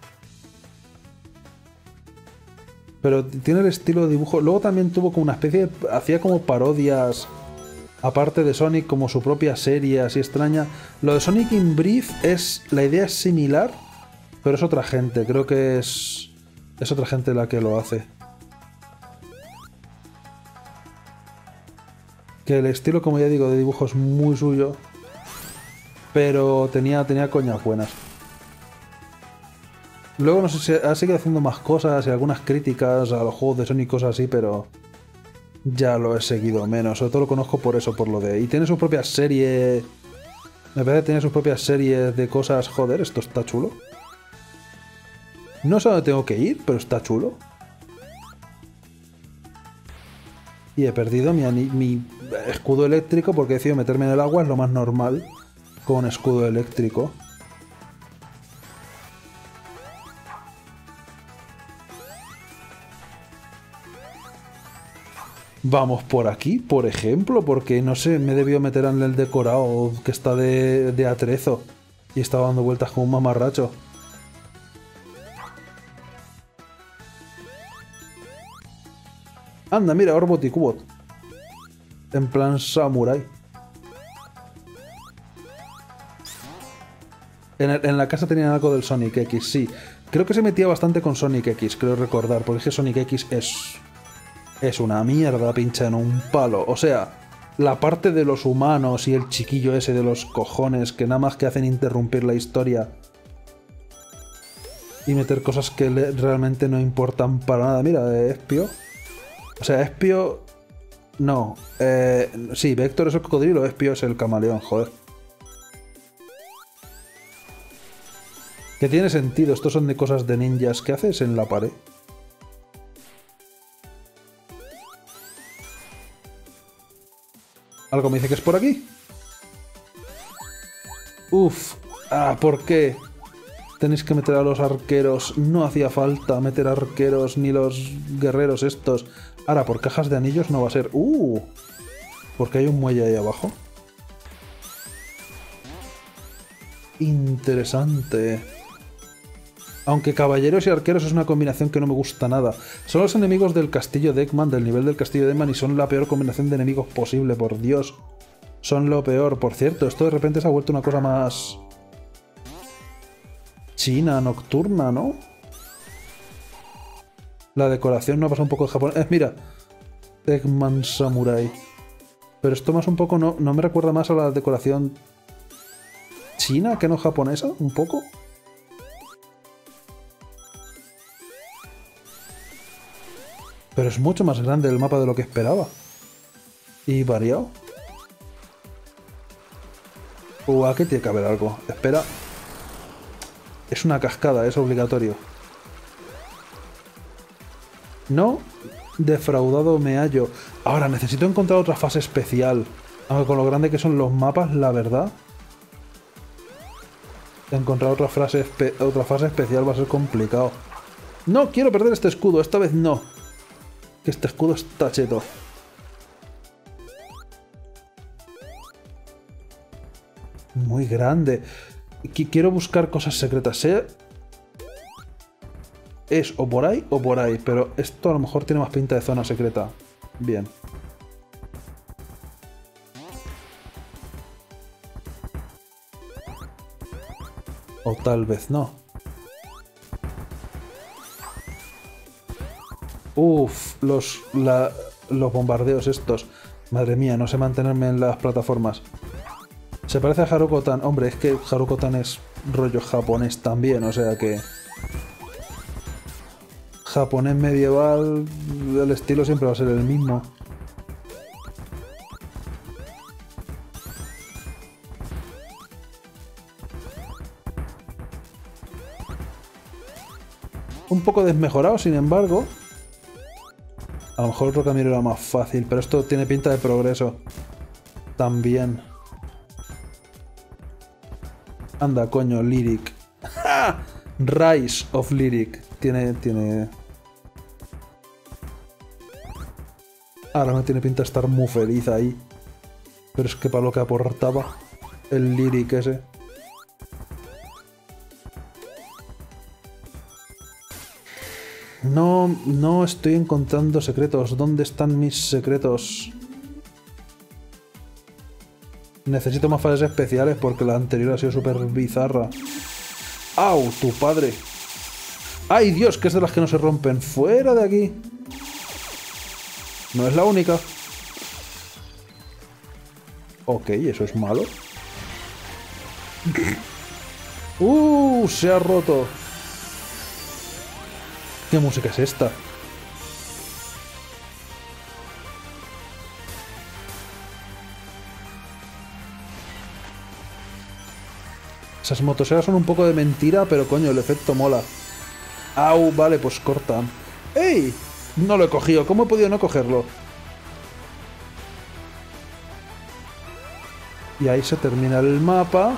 Pero tiene el estilo de dibujo. Luego también tuvo como una especie de... Hacía como parodias... Aparte de Sonic, como su propia serie así extraña. Lo de Sonic in Brief es... La idea es similar, pero es otra gente. Creo que es... Es otra gente la que lo hace. Que el estilo, como ya digo, de dibujo es muy suyo. Pero tenía, tenía coñas buenas. Luego no sé si ha seguido haciendo más cosas y algunas críticas a los juegos de Sonic y cosas así, pero... Ya lo he seguido menos, sobre todo lo conozco por eso, por lo de... Y tiene su propia serie... Me parece que tiene sus propias series de cosas... Joder, esto está chulo. No sé a dónde tengo que ir, pero está chulo. Y he perdido mi, mi escudo eléctrico porque he decidido meterme en el agua, es lo más normal con escudo eléctrico. Vamos por aquí, por ejemplo, porque no sé, me debió meter en el decorado que está de, de atrezo y estaba dando vueltas como un mamarracho. Anda, mira, Orbot y Cubot. En plan samurai. En, el, en la casa tenían algo del Sonic X, sí. Creo que se metía bastante con Sonic X, creo recordar, porque es que Sonic X es... Es una mierda pincha en un palo. O sea, la parte de los humanos y el chiquillo ese de los cojones que nada más que hacen interrumpir la historia y meter cosas que le, realmente no importan para nada. Mira, Espio. O sea, Espio... No. Eh, sí, Vector es el cocodrilo, Espio es el camaleón, joder. Que tiene sentido, estos son de cosas de ninjas. ¿Qué haces en la pared? Algo me dice que es por aquí. Uf. Ah, ¿por qué? Tenéis que meter a los arqueros. No hacía falta meter arqueros ni los guerreros estos. Ahora, por cajas de anillos no va a ser... Uh. Porque hay un muelle ahí abajo. Interesante. Aunque caballeros y arqueros es una combinación que no me gusta nada. Son los enemigos del castillo de Eggman, del nivel del castillo de Eggman, y son la peor combinación de enemigos posible, por Dios. Son lo peor. Por cierto, esto de repente se ha vuelto una cosa más... china, nocturna, ¿no? La decoración no ha pasado un poco de japonés. Eh, mira. Eggman Samurai. Pero esto más un poco no, no me recuerda más a la decoración china que no japonesa, un poco. Pero es mucho más grande el mapa de lo que esperaba. Y variado. Uh, aquí tiene que haber algo. Espera. Es una cascada, es obligatorio. No, defraudado me hallo. Ahora, necesito encontrar otra fase especial. Aunque con lo grande que son los mapas, la verdad. Encontrar otra, frase espe- otra fase especial va a ser complicado. No, quiero perder este escudo, esta vez no. Que este escudo está cheto. Muy grande. Qu quiero buscar cosas secretas. ¿Eh? Es o por ahí o por ahí. Pero esto a lo mejor tiene más pinta de zona secreta. Bien. O tal vez no. Uf, los, la, los bombardeos estos. Madre mía, no sé mantenerme en las plataformas. Se parece a Haruko-tan. Hombre, es que Haruko-tan es rollo japonés también, o sea que... Japonés medieval, el estilo siempre va a ser el mismo. Un poco desmejorado, sin embargo. A lo mejor otro camino era más fácil, pero esto tiene pinta de progreso. También. Anda, coño, Lyric. ¡Ja! Rise of Lyric. Tiene... tiene... Ahora no tiene pinta de estar muy feliz ahí. Pero es que para lo que aportaba el Lyric ese. No, no estoy encontrando secretos. ¿Dónde están mis secretos? Necesito más fases especiales porque la anterior ha sido súper bizarra. ¡Au! ¡Tu padre! ¡Ay, Dios! Que es de las que no se rompen. ¡Fuera de aquí! No es la única. Ok, eso es malo. ¡Uh! Se ha roto. ¿Qué música es esta? Esas motoseras son un poco de mentira, pero coño, el efecto mola. Au, vale, pues corta. ¡Ey! No lo he cogido. ¿Cómo he podido no cogerlo? Y ahí se termina el mapa.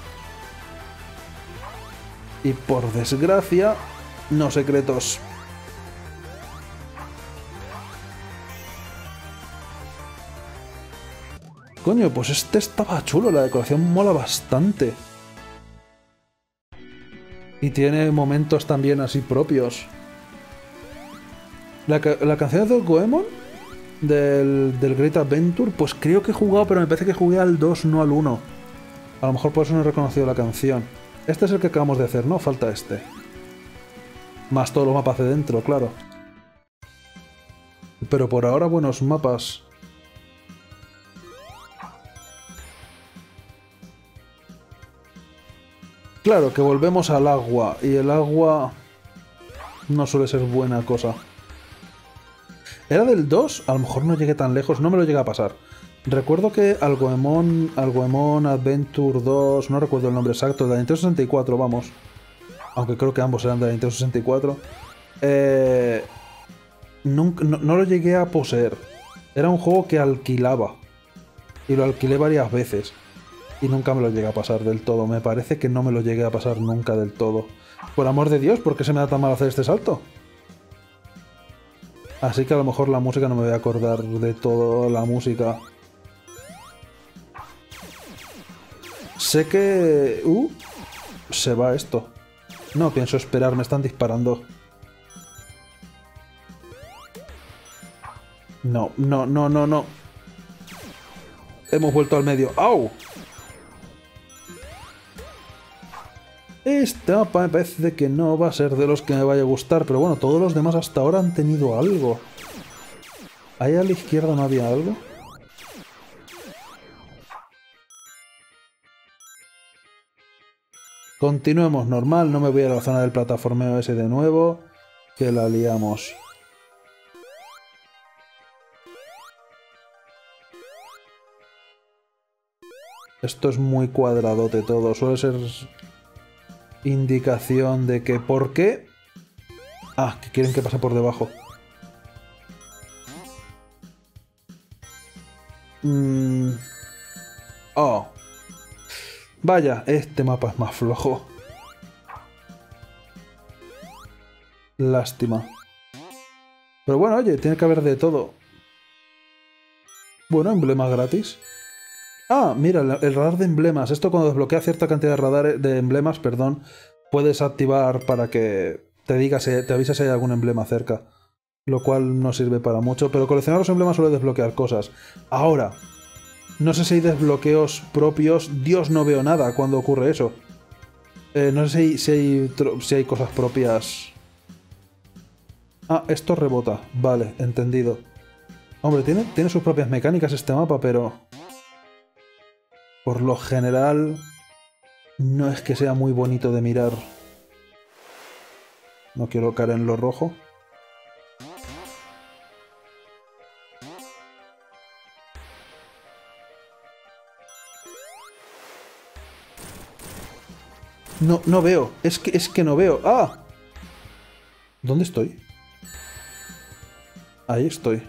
Y por desgracia, no secretos. Coño, pues este estaba chulo, la decoración mola bastante. Y tiene momentos también así propios. La, la canción de Goemon, del, del Great Adventure, pues creo que he jugado, pero me parece que jugué al dos, no al uno. A lo mejor por eso no he reconocido la canción. Este es el que acabamos de hacer, ¿no? Falta este. Más todos los mapas de dentro, claro. Pero por ahora buenos mapas. Claro, que volvemos al agua. Y el agua no suele ser buena cosa. ¿Era del dos? A lo mejor no llegué tan lejos. No me lo llegué a pasar. Recuerdo que al Goemon, al Goemon Adventure dos... No recuerdo el nombre exacto. De la Nintendo sesenta y cuatro, vamos. Aunque creo que ambos eran de la Nintendo sesenta y cuatro. Eh... Nunca, no, no lo llegué a poseer. Era un juego que alquilaba. Y lo alquilé varias veces. Y nunca me lo llegué a pasar del todo. Me parece que no me lo llegué a pasar nunca del todo. Por amor de Dios, ¿por qué se me da tan mal hacer este salto? Así que a lo mejor la música no me voy a acordar de toda la música. Sé que... Uh, se va esto. No pienso esperar, me están disparando. No, no, no, no, no. Hemos vuelto al medio. ¡Au! Este mapa me parece que no va a ser de los que me vaya a gustar, pero bueno, todos los demás hasta ahora han tenido algo. ¿Ahí a la izquierda no había algo? Continuemos normal, no me voy a la zona del plataformeo ese de nuevo, que la liamos. Esto es muy cuadradote todo, suele ser indicación de que ¿por qué? Ah, que quieren que pase por debajo. Mm. Oh. Vaya, este mapa es más flojo. Lástima. Pero bueno, oye, tiene que haber de todo. Bueno, emblema gratis. Ah, mira, el radar de emblemas. Esto cuando desbloquea cierta cantidad de radar de emblemas, perdón, puedes activar para que te diga, si, te avisa si hay algún emblema cerca. Lo cual no sirve para mucho, pero coleccionar los emblemas suele desbloquear cosas. Ahora, no sé si hay desbloqueos propios. Dios, no veo nada cuando ocurre eso. Eh, no sé si, si, hay, si hay cosas propias. Ah, esto rebota. Vale, entendido. Hombre, tiene, tiene sus propias mecánicas este mapa, pero... por lo general, no es que sea muy bonito de mirar. No quiero caer en lo rojo. No, no veo. Es que, es que no veo. ¡Ah! ¿Dónde estoy? Ahí estoy.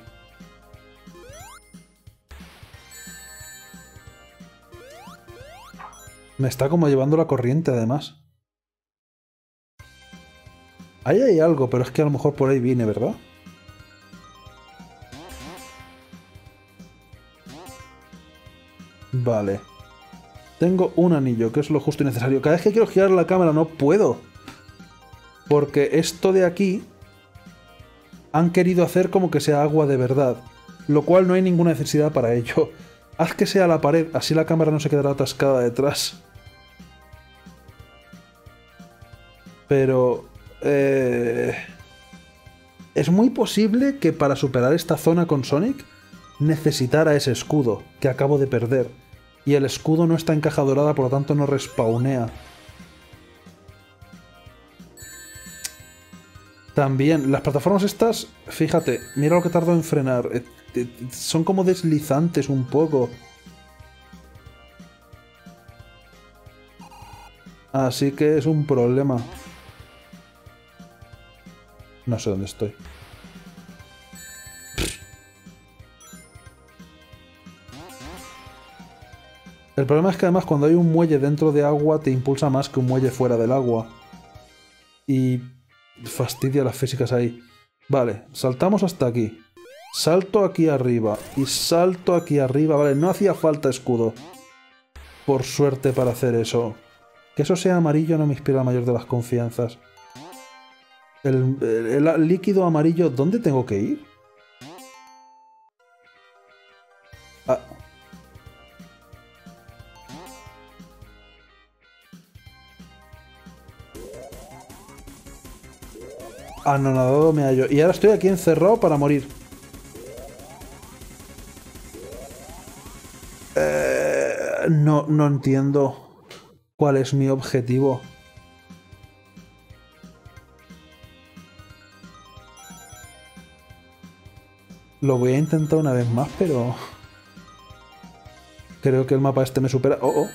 Me está como llevando la corriente, además. Ahí hay algo, pero es que a lo mejor por ahí viene, ¿verdad? Vale. Tengo un anillo, que es lo justo y necesario. Cada vez que quiero girar la cámara no puedo. Porque esto de aquí... han querido hacer como que sea agua de verdad. Lo cual no hay ninguna necesidad para ello. Haz que sea la pared, así la cámara no se quedará atascada detrás. Pero... Eh... es muy posible que para superar esta zona con Sonic necesitara ese escudo que acabo de perder. Y el escudo no está en caja dorada, por lo tanto no respawnea. También, las plataformas estas, fíjate, mira lo que tardó en frenar. Eh, eh, son como deslizantes un poco. Así que es un problema. No sé dónde estoy. El problema es que además cuando hay un muelle dentro de agua te impulsa más que un muelle fuera del agua. Y fastidia las físicas ahí. Vale, saltamos hasta aquí. Salto aquí arriba y salto aquí arriba. Vale, no hacía falta escudo. Por suerte para hacer eso. Que eso sea amarillo no me inspira la mayor de las confianzas. El, el, el líquido amarillo, ¿dónde tengo que ir? Ah. Anonadado me hallo. Y ahora estoy aquí encerrado para morir. Eh, no, no entiendo cuál es mi objetivo. Lo voy a intentar una vez más, pero... creo que el mapa este me supera... ¡Oh, oh!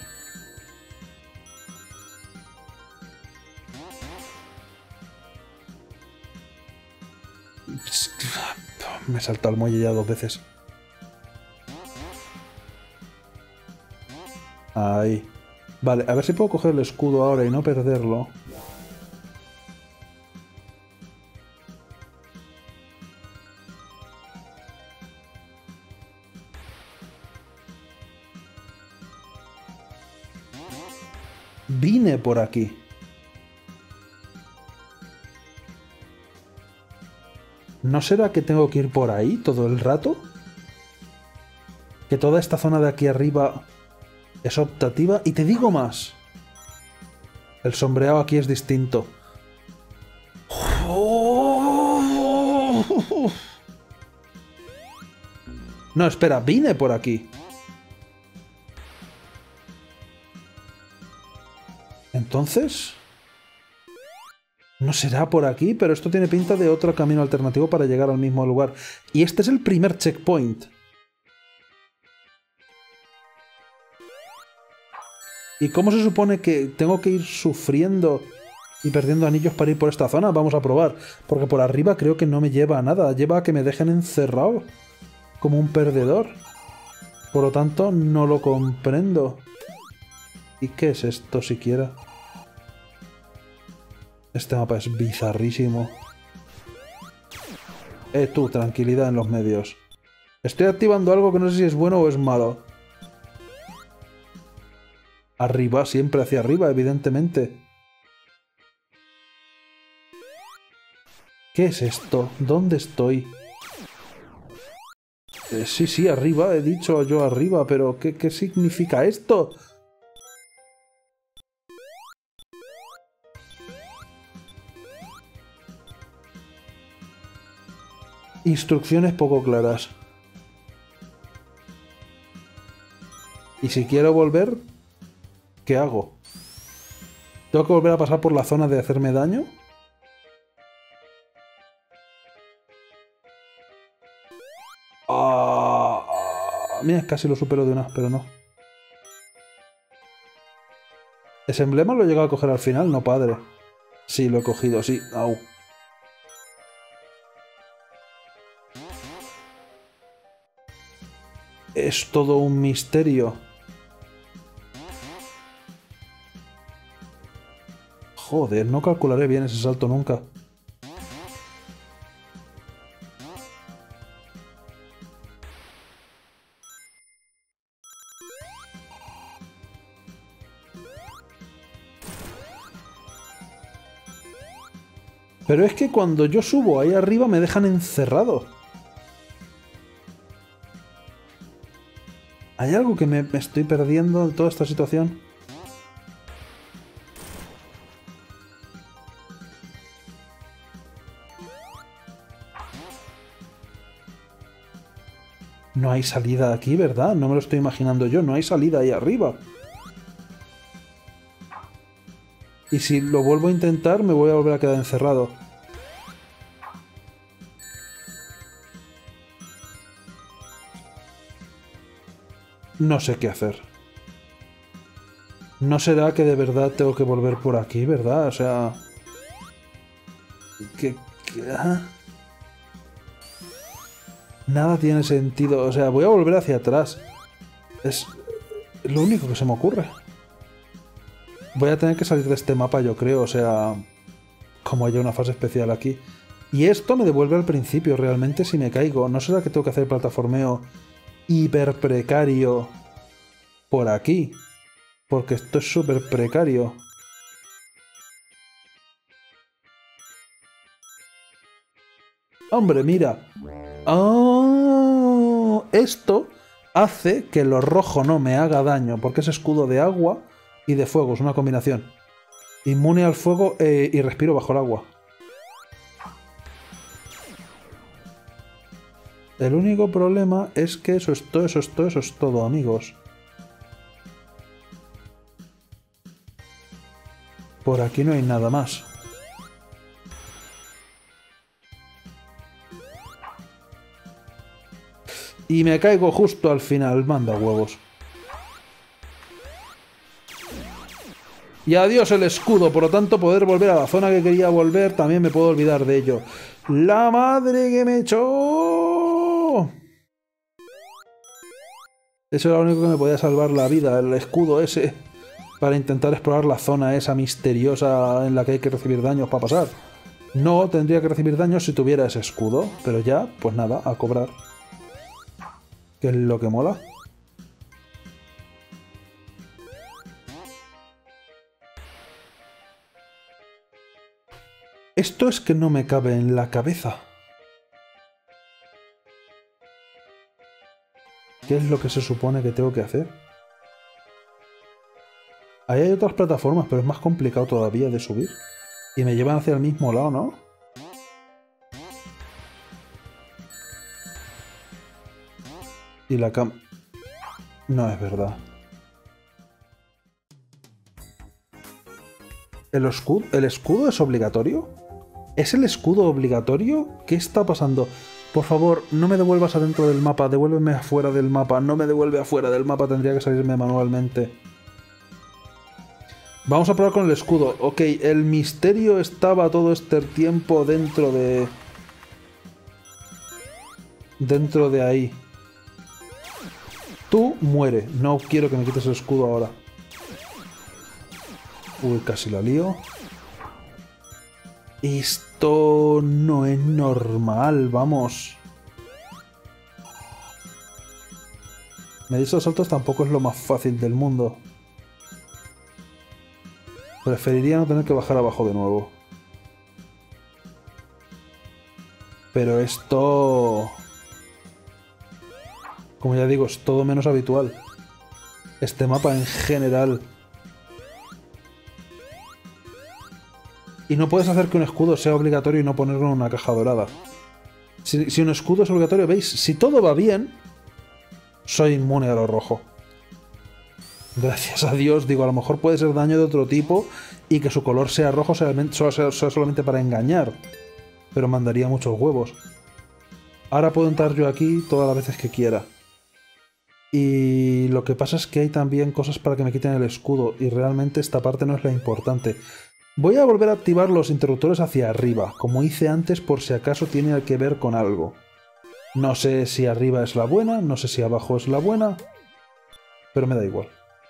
Me he saltado el muelle ya dos veces. Ahí. Vale, a ver si puedo coger el escudo ahora y no perderlo. Vine por aquí. ¿No será que tengo que ir por ahí todo el rato? Que toda esta zona de aquí arriba es optativa. Y te digo más. El sombreado aquí es distinto. No, espera, vine por aquí. Entonces... no será por aquí, pero esto tiene pinta de otro camino alternativo para llegar al mismo lugar. Y este es el primer checkpoint. ¿Y cómo se supone que tengo que ir sufriendo y perdiendo anillos para ir por esta zona? Vamos a probar. Porque por arriba creo que no me lleva a nada. Lleva a que me dejen encerrado como un perdedor. Por lo tanto, no lo comprendo. ¿Y qué es esto siquiera? Este mapa es bizarrísimo. Eh, tú, tranquilidad en los medios. Estoy activando algo que no sé si es bueno o es malo. Arriba, siempre hacia arriba, evidentemente. ¿Qué es esto? ¿Dónde estoy? Eh, sí, sí, arriba, he dicho yo arriba, pero ¿qué, qué significa esto? Instrucciones poco claras. Y si quiero volver, ¿qué hago? ¿Tengo que volver a pasar por la zona de hacerme daño? Ah, mira, casi lo supero de una, pero no. Ese emblema lo he llegado a coger al final, no padre. Sí, lo he cogido, sí. Au. Es todo un misterio. Joder, no calcularé bien ese salto nunca. Pero es que cuando yo subo ahí arriba me dejan encerrado. ¿Hay algo que me, me estoy perdiendo de toda esta situación? No hay salida aquí, ¿verdad? No me lo estoy imaginando yo. No hay salida ahí arriba. Y si lo vuelvo a intentar, me voy a volver a quedar encerrado. No sé qué hacer. ¿No será que de verdad tengo que volver por aquí, verdad? O sea... Que... que ah. Nada tiene sentido. O sea, voy a volver hacia atrás. Es lo único que se me ocurre. Voy a tener que salir de este mapa, yo creo. O sea... como haya una fase especial aquí. Y esto me devuelve al principio, realmente, si me caigo. ¿No será que tengo que hacer plataformeo hiper precario por aquí? Porque esto es súper precario. ¡Hombre, mira! ¡Oh! Esto hace que lo rojo no me haga daño, porque es escudo de agua y de fuego, es una combinación. Inmune al fuego eh, y respiro bajo el agua. El único problema es que eso es todo, eso es todo, eso es todo, amigos. Por aquí no hay nada más. Y me caigo justo al final, manda huevos. Y adiós el escudo, por lo tanto poder volver a la zona que quería volver, también me puedo olvidar de ello. ¡La madre que me echó! Eso era lo único que me podía salvar la vida, el escudo ese, para intentar explorar la zona esa misteriosa en la que hay que recibir daños para pasar. No tendría que recibir daños si tuviera ese escudo, pero ya, pues nada, a cobrar. ¿Qué es lo que mola? Esto es que no me cabe en la cabeza. ¿Qué es lo que se supone que tengo que hacer? Ahí hay otras plataformas, pero es más complicado todavía de subir. Y me llevan hacia el mismo lado, ¿no? Y la cam... No es verdad. ¿El escudo, ¿El escudo es obligatorio? ¿Es el escudo obligatorio? ¿Qué está pasando? Por favor, no me devuelvas adentro del mapa, devuélveme afuera del mapa. No me devuelve afuera del mapa, tendría que salirme manualmente. Vamos a probar con el escudo. Ok, el misterio estaba todo este tiempo dentro de... Dentro de ahí. Tú muere. No quiero que me quites el escudo ahora. Uy, casi la lío. Esto no es normal, vamos. Medir esos saltos tampoco es lo más fácil del mundo. Preferiría no tener que bajar abajo de nuevo. Pero esto... Como ya digo, es todo menos habitual. Este mapa en general. Y no puedes hacer que un escudo sea obligatorio y no ponerlo en una caja dorada. Si, si un escudo es obligatorio, ¿veis? Si todo va bien, soy inmune a lo rojo. Gracias a Dios, digo, a lo mejor puede ser daño de otro tipo y que su color sea rojo solamente, sea, sea solamente para engañar. Pero mandaría muchos huevos. Ahora puedo entrar yo aquí todas las veces que quiera. Y lo que pasa es que hay también cosas para que me quiten el escudo y realmente esta parte no es la importante. Voy a volver a activar los interruptores hacia arriba, como hice antes por si acaso tiene que ver con algo. No sé si arriba es la buena, no sé si abajo es la buena, pero me da igual.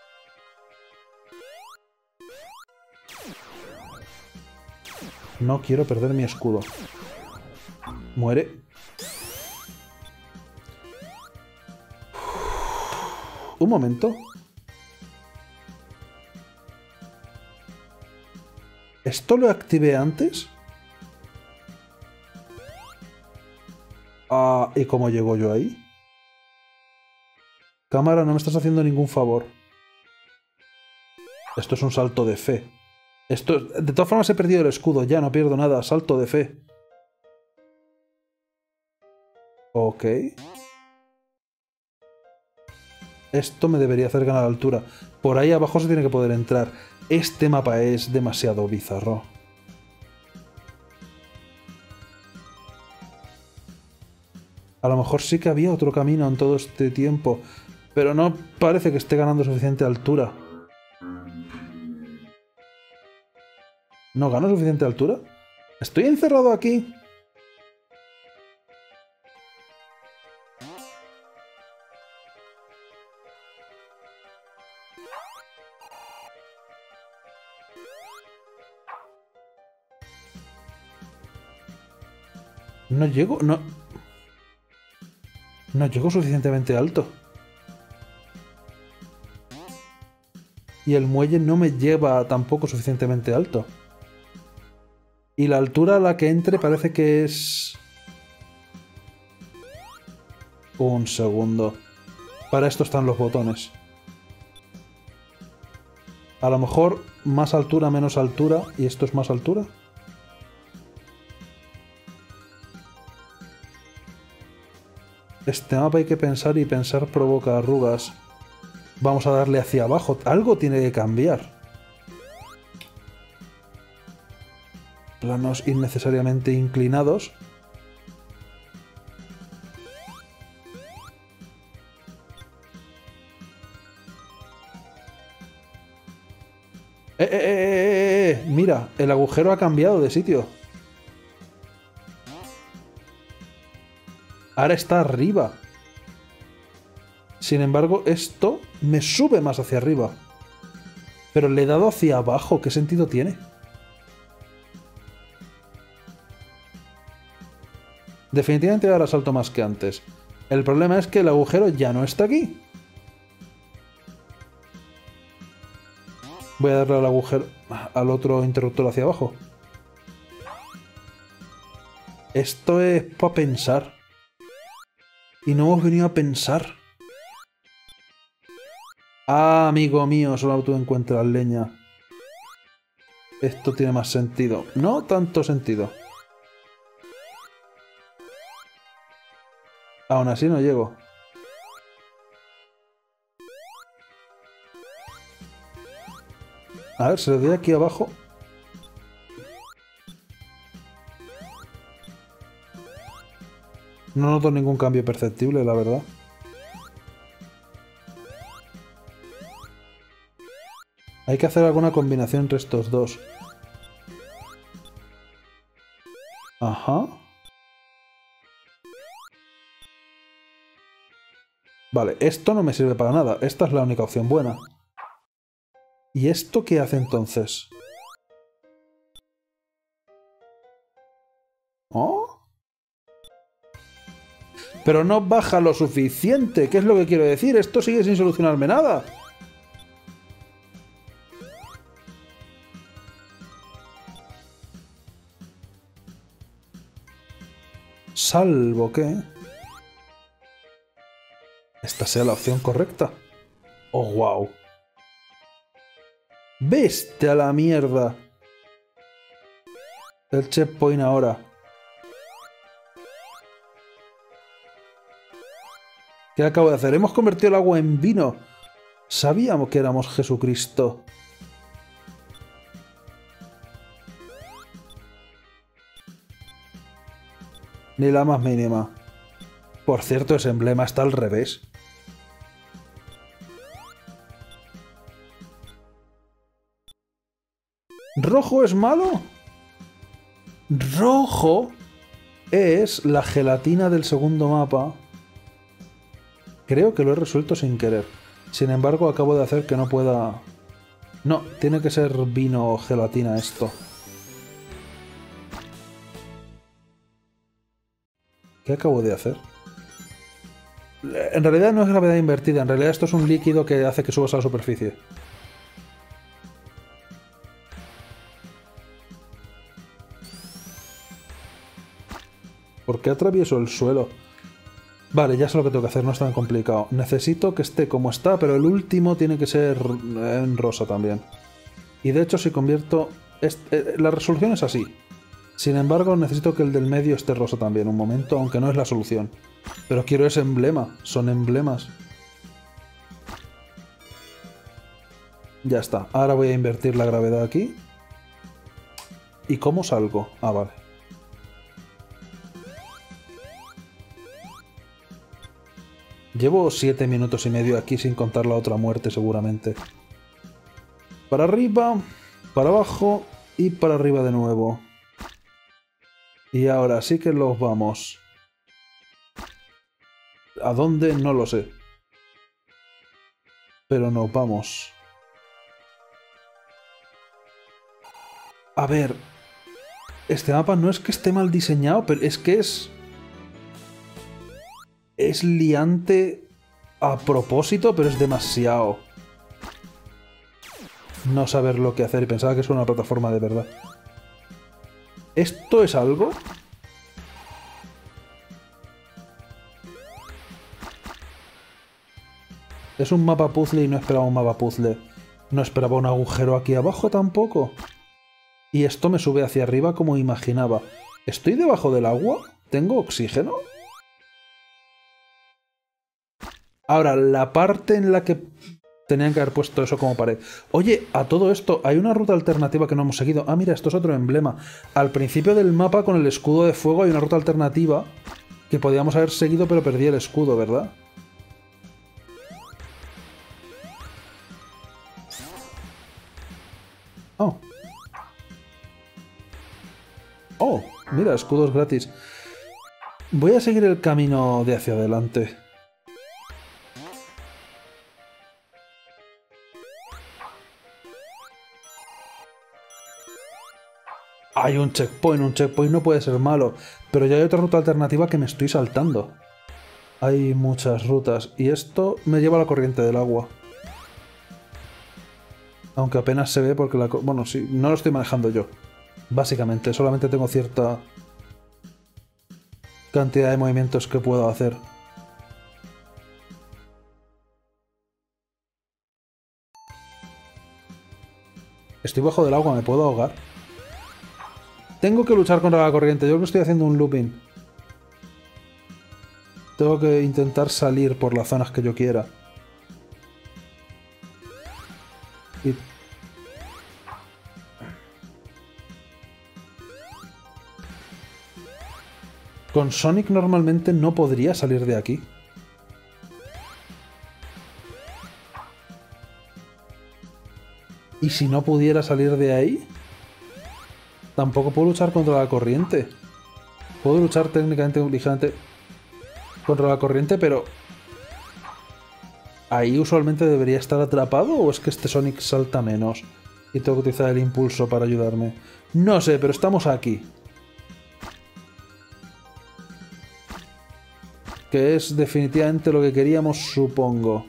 No quiero perder mi escudo. Muere. Un momento. ¿Esto lo activé antes? Ah, ¿y cómo llego yo ahí? Cámara, no me estás haciendo ningún favor. Esto es un salto de fe. Esto, de todas formas he perdido el escudo, ya no pierdo nada. Salto de fe. Ok. Esto me debería hacer ganar altura. Por ahí abajo se tiene que poder entrar. Este mapa es demasiado bizarro. A lo mejor sí que había otro camino en todo este tiempo, pero no parece que esté ganando suficiente altura. ¿No gano suficiente altura? ¿Estoy encerrado aquí? No llego, no... No llego suficientemente alto. Y el muelle no me lleva tampoco suficientemente alto. Y la altura a la que entre parece que es... Un segundo. Para esto están los botones. A lo mejor más altura, menos altura. ¿Y esto es más altura? Este mapa hay que pensar y pensar provoca arrugas. Vamos a darle hacia abajo. Algo tiene que cambiar. Planos innecesariamente inclinados. ¡Eh, eh, eh, eh, eh! Mira, el agujero ha cambiado de sitio. Ahora está arriba. Sin embargo, esto me sube más hacia arriba. Pero le he dado hacia abajo. ¿Qué sentido tiene? Definitivamente ahora salto más que antes. El problema es que el agujero ya no está aquí. Voy a darle al agujero, al otro interruptor hacia abajo. Esto es para pensar. Y no hemos venido a pensar. Ah, amigo mío, solo tú encuentras leña. Esto tiene más sentido. No tanto sentido. Aún así no llego. A ver, se lo doy aquí abajo. No noto ningún cambio perceptible, la verdad. Hay que hacer alguna combinación entre estos dos. Ajá. Vale, esto no me sirve para nada. Esta es la única opción buena. ¿Y esto qué hace entonces? ¿Oh? Pero no baja lo suficiente. ¿Qué es lo que quiero decir? Esto sigue sin solucionarme nada. Salvo que... esta sea la opción correcta. Oh, wow. ¡Vete a la mierda! El checkpoint ahora. ¿Qué acabo de hacer? Hemos convertido el agua en vino. Sabíamos que éramos Jesucristo. Ni la más mínima. Por cierto, ese emblema está al revés. ¿Rojo es malo? Rojo es la gelatina del segundo mapa. Creo que lo he resuelto sin querer. Sin embargo, acabo de hacer que no pueda... No, tiene que ser vino o gelatina esto. ¿Qué acabo de hacer? En realidad no es gravedad invertida. En realidad esto es un líquido que hace que subas a la superficie. ¿Por qué atravieso el suelo? Vale, ya sé lo que tengo que hacer, no es tan complicado. Necesito que esté como está, pero el último tiene que ser en rosa también. Y de hecho si convierto... Este, la resolución es así. Sin embargo, necesito que el del medio esté rosa también, un momento, aunque no es la solución. Pero quiero ese emblema, son emblemas. Ya está, ahora voy a invertir la gravedad aquí. ¿Y cómo salgo? Ah, vale. Llevo siete minutos y medio aquí sin contar la otra muerte seguramente. Para arriba, para abajo y para arriba de nuevo. Y ahora sí que los vamos. ¿A dónde? No lo sé. Pero nos vamos. A ver. Este mapa no es que esté mal diseñado, pero es que es... Es liante a propósito, pero es demasiado. No saber lo que hacer y pensaba que es una plataforma de verdad. ¿Esto es algo? Es un mapa puzzle y no esperaba un mapa puzzle. No esperaba un agujero aquí abajo tampoco. Y esto me sube hacia arriba como imaginaba. ¿Estoy debajo del agua? ¿Tengo oxígeno? Ahora, la parte en la que tenían que haber puesto eso como pared. Oye, a todo esto, hay una ruta alternativa que no hemos seguido. Ah, mira, esto es otro emblema. Al principio del mapa, con el escudo de fuego, hay una ruta alternativa que podíamos haber seguido, pero perdí el escudo, ¿verdad? Oh. Oh, mira, escudos gratis. Voy a seguir el camino de hacia adelante. Hay un checkpoint, un checkpoint no puede ser malo, pero ya hay otra ruta alternativa que me estoy saltando. Hay muchas rutas y esto me lleva a la corriente del agua. Aunque apenas se ve porque la... Bueno, sí, no lo estoy manejando yo. Básicamente, solamente tengo cierta cantidad de movimientos que puedo hacer. Estoy bajo del agua, ¿me puedo ahogar? Tengo que luchar contra la corriente. Yo creo que estoy haciendo un looping. Tengo que intentar salir por las zonas que yo quiera. Y... Con Sonic normalmente no podría salir de aquí. ¿Y si no pudiera salir de ahí? Tampoco puedo luchar contra la corriente. Puedo luchar técnicamente ligeramente contra la corriente, pero... ¿ahí usualmente debería estar atrapado o es que este Sonic salta menos? Y tengo que utilizar el impulso para ayudarme. No sé, pero estamos aquí. Que es definitivamente lo que queríamos, supongo.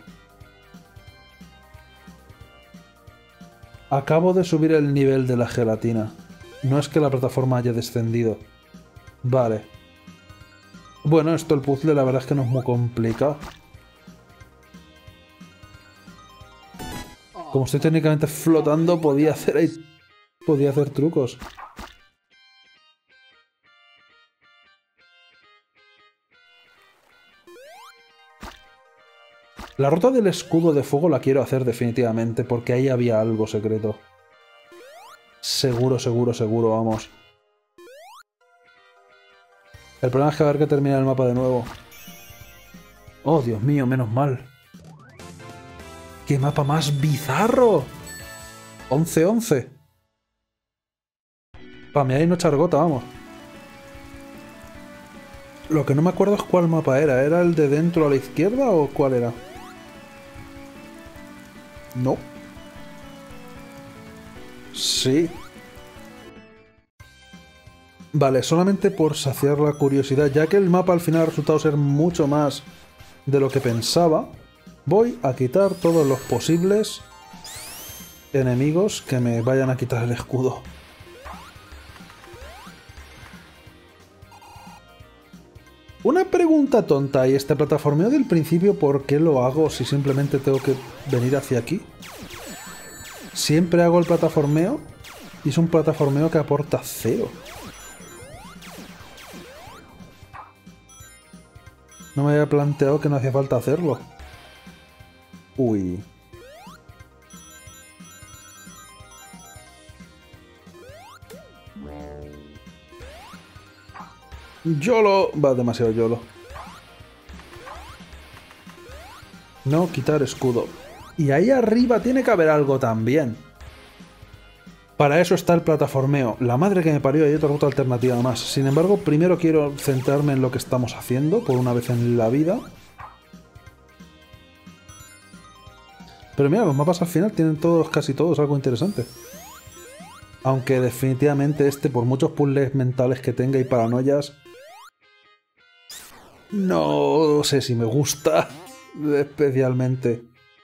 Acabo de subir el nivel de la gelatina. No es que la plataforma haya descendido. Vale. Bueno, esto el puzzle la verdad es que no es muy complicado. Como estoy técnicamente flotando, podía hacer ahí... podía hacer trucos. La ruta del escudo de fuego la quiero hacer definitivamente, porque ahí había algo secreto. Seguro, seguro, seguro, vamos. El problema es que va a haber que terminar el mapa de nuevo. Oh, Dios mío, menos mal. ¡Qué mapa más bizarro! once once. Pa' mí ahí no chargota, vamos. Lo que no me acuerdo es cuál mapa era. ¿Era el de dentro a la izquierda o cuál era? No. Sí. Vale, solamente por saciar la curiosidad, ya que el mapa al final ha resultado ser mucho más de lo que pensaba, voy a quitar todos los posibles enemigos que me vayan a quitar el escudo. Una pregunta tonta, ¿y este plataformeo del principio por qué lo hago si simplemente tengo que venir hacia aquí? Siempre hago el plataformeo y es un plataformeo que aporta cero. No me había planteado que no hacía falta hacerlo. Uy. YOLO. Va demasiado YOLO. No quitar escudo. Y ahí arriba tiene que haber algo también. Para eso está el plataformeo. La madre que me parió, hay otra ruta alternativa más. Sin embargo, primero quiero centrarme en lo que estamos haciendo, por una vez en la vida. Pero mira, los mapas al final tienen todos, casi todos, algo interesante. Aunque definitivamente este, por muchos puzzles mentales que tenga y paranoias, no sé si me gusta especialmente.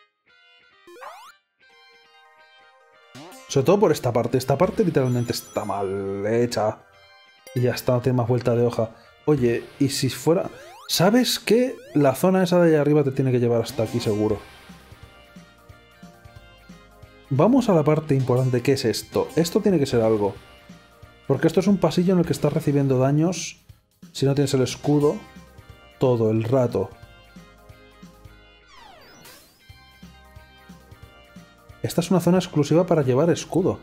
Sobre todo por esta parte. Esta parte literalmente está mal hecha. Y ya está, no tiene más vuelta de hoja. Oye, y si fuera... ¿Sabes qué? La zona esa de allá arriba te tiene que llevar hasta aquí seguro. Vamos a la parte importante. ¿Qué es esto? Esto tiene que ser algo. Porque esto es un pasillo en el que estás recibiendo daños si no tienes el escudo todo el rato. Esta es una zona exclusiva para llevar escudo.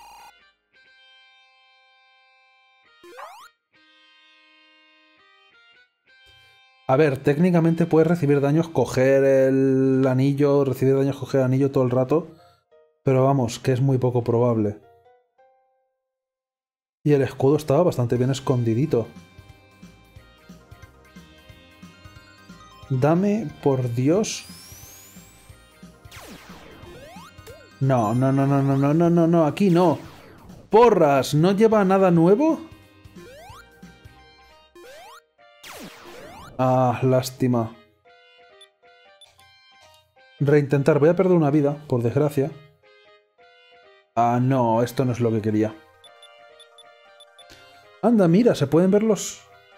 A ver, técnicamente puedes recibir daños, coger el anillo, recibir daños, coger el anillo todo el rato, pero vamos, que es muy poco probable. Y el escudo estaba bastante bien escondidito. Dame, por Dios... No, no, no, no, no, no, no, no, no, aquí no. ¡Porras! ¿No lleva nada nuevo? Ah, lástima. Reintentar. Voy a perder una vida, por desgracia. Ah, no, esto no es lo que quería. Anda, mira, se pueden ver los...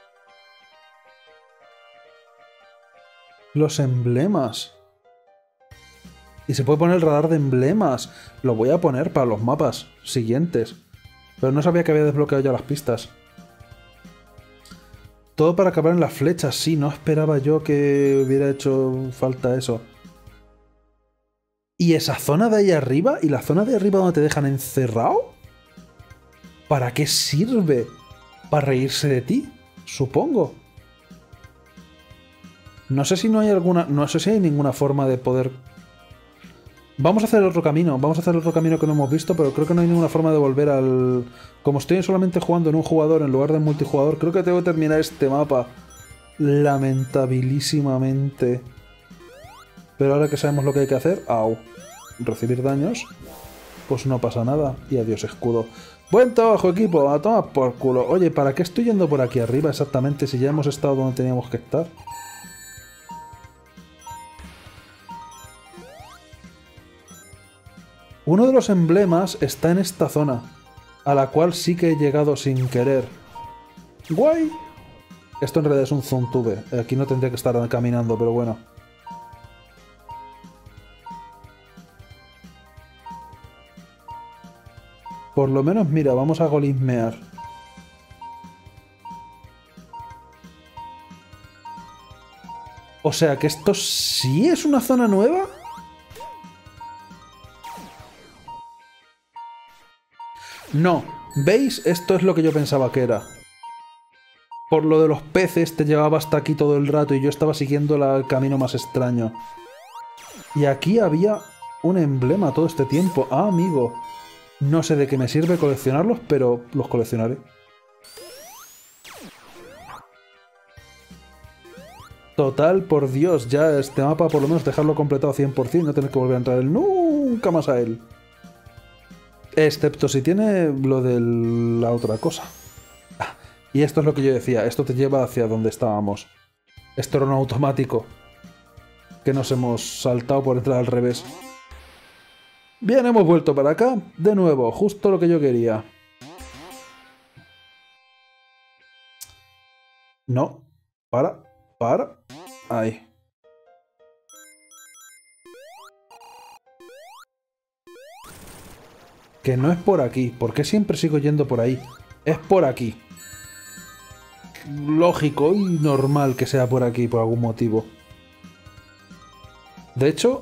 Los emblemas. Y se puede poner el radar de emblemas. Lo voy a poner para los mapas siguientes. Pero no sabía que había desbloqueado ya las pistas. Todo para acabar en las flechas. Sí, no esperaba yo que hubiera hecho falta eso. ¿Y esa zona de ahí arriba? ¿Y la zona de arriba donde te dejan encerrado? ¿Para qué sirve? ¿Para reírse de ti? Supongo. No sé si no hay alguna... No sé si hay ninguna forma de poder... Vamos a hacer otro camino. Vamos a hacer otro camino que no hemos visto, pero creo que no hay ninguna forma de volver al... Como estoy solamente jugando en un jugador en lugar de multijugador, creo que tengo que terminar este mapa. Lamentabilísimamente. Pero ahora que sabemos lo que hay que hacer... ¡Au! Recibir daños. Pues no pasa nada. Y adiós escudo. Buen trabajo, equipo. A tomar por culo. Oye, ¿para qué estoy yendo por aquí arriba exactamente si ya hemos estado donde teníamos que estar? Uno de los emblemas está en esta zona, a la cual sí que he llegado sin querer. ¡Guay! Esto en realidad es un Zoontube. Aquí no tendría que estar caminando, pero bueno. Por lo menos, mira, vamos a golismear. O sea, que esto sí es una zona nueva. No, ¿veis? Esto es lo que yo pensaba que era. Por lo de los peces te llevaba hasta aquí todo el rato y yo estaba siguiendo el camino más extraño. Y aquí había un emblema todo este tiempo. Ah, amigo. No sé de qué me sirve coleccionarlos, pero los coleccionaré. Total, por Dios, ya este mapa por lo menos dejarlo completado cien por cien, no tener que volver a entrar nunca más a él. Excepto si tiene lo de la otra cosa. Ah, y esto es lo que yo decía, esto te lleva hacia donde estábamos. Esto era un automático. Que nos hemos saltado por entrar al revés. Bien, hemos vuelto para acá. De nuevo, justo lo que yo quería. No. Para. Para. Ahí. Que no es por aquí. ¿Por qué siempre sigo yendo por ahí? Es por aquí. Lógico y normal que sea por aquí por algún motivo. De hecho,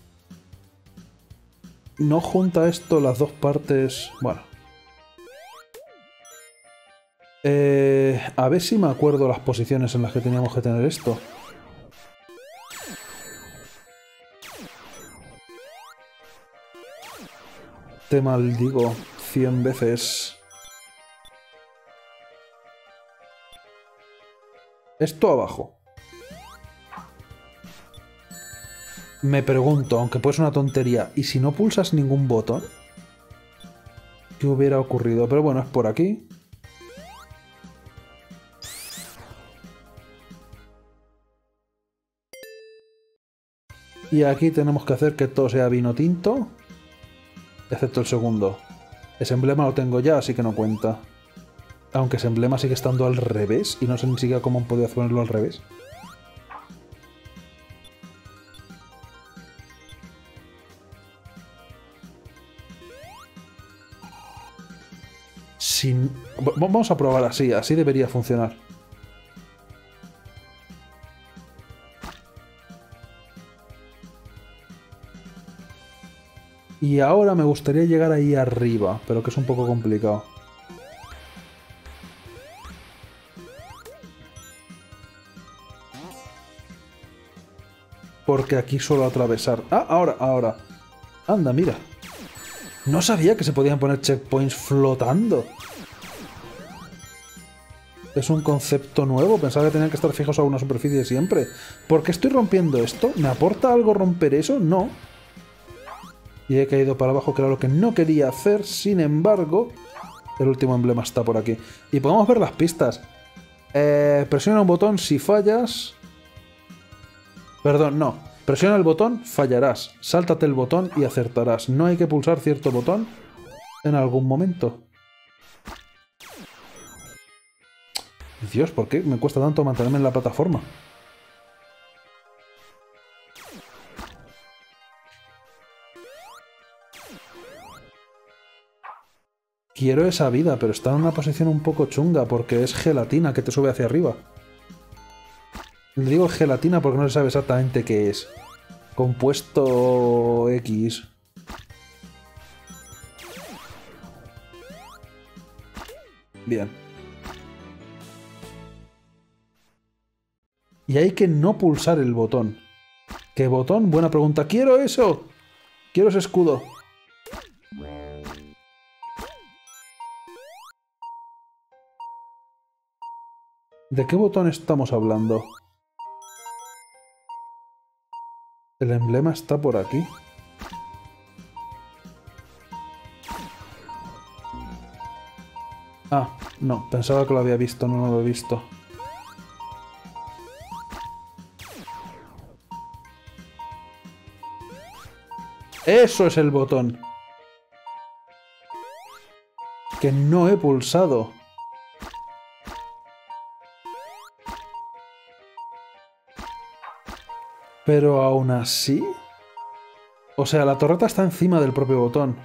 no junta esto las dos partes... Bueno. Eh, a ver si me acuerdo las posiciones en las que teníamos que tener esto. Te maldigo cien veces. Esto abajo. Me pregunto, aunque puede ser una tontería, ¿y si no pulsas ningún botón? qué hubiera ocurrido. Pero bueno, es por aquí. Y aquí tenemos que hacer que todo sea vino tinto. Excepto el segundo. Ese emblema lo tengo ya, así que no cuenta. Aunque ese emblema sigue estando al revés. Y no sé ni siquiera cómo han podido ponerlo al revés. Sin... Vamos a probar así. Así debería funcionar. Y ahora me gustaría llegar ahí arriba, pero que es un poco complicado. Porque aquí suelo atravesar... Ah, ahora, ahora. Anda, mira. No sabía que se podían poner checkpoints flotando. Es un concepto nuevo. Pensaba que tenían que estar fijos a una superficie siempre. ¿Por qué estoy rompiendo esto? ¿Me aporta algo romper eso? No. Y he caído para abajo, que era lo que no quería hacer. Sin embargo, el último emblema está por aquí. Y podemos ver las pistas. Eh, presiona un botón si fallas. Perdón, no. Presiona el botón, fallarás. Sáltate el botón y acertarás. No hay que pulsar cierto botón en algún momento. Dios, ¿por qué me cuesta tanto mantenerme en la plataforma? Quiero esa vida, pero está en una posición un poco chunga porque es gelatina que te sube hacia arriba. Le digo gelatina porque no se sabe exactamente qué es. Compuesto X. Bien. Y hay que no pulsar el botón. ¿Qué botón? Buena pregunta. ¡Quiero eso! ¡Quiero ese escudo! ¿De qué botón estamos hablando? El emblema está por aquí. Ah, no, pensaba que lo había visto, no, no lo he visto. ¡Eso es el botón! Que no he pulsado. Pero aún así... O sea, la torreta está encima del propio botón.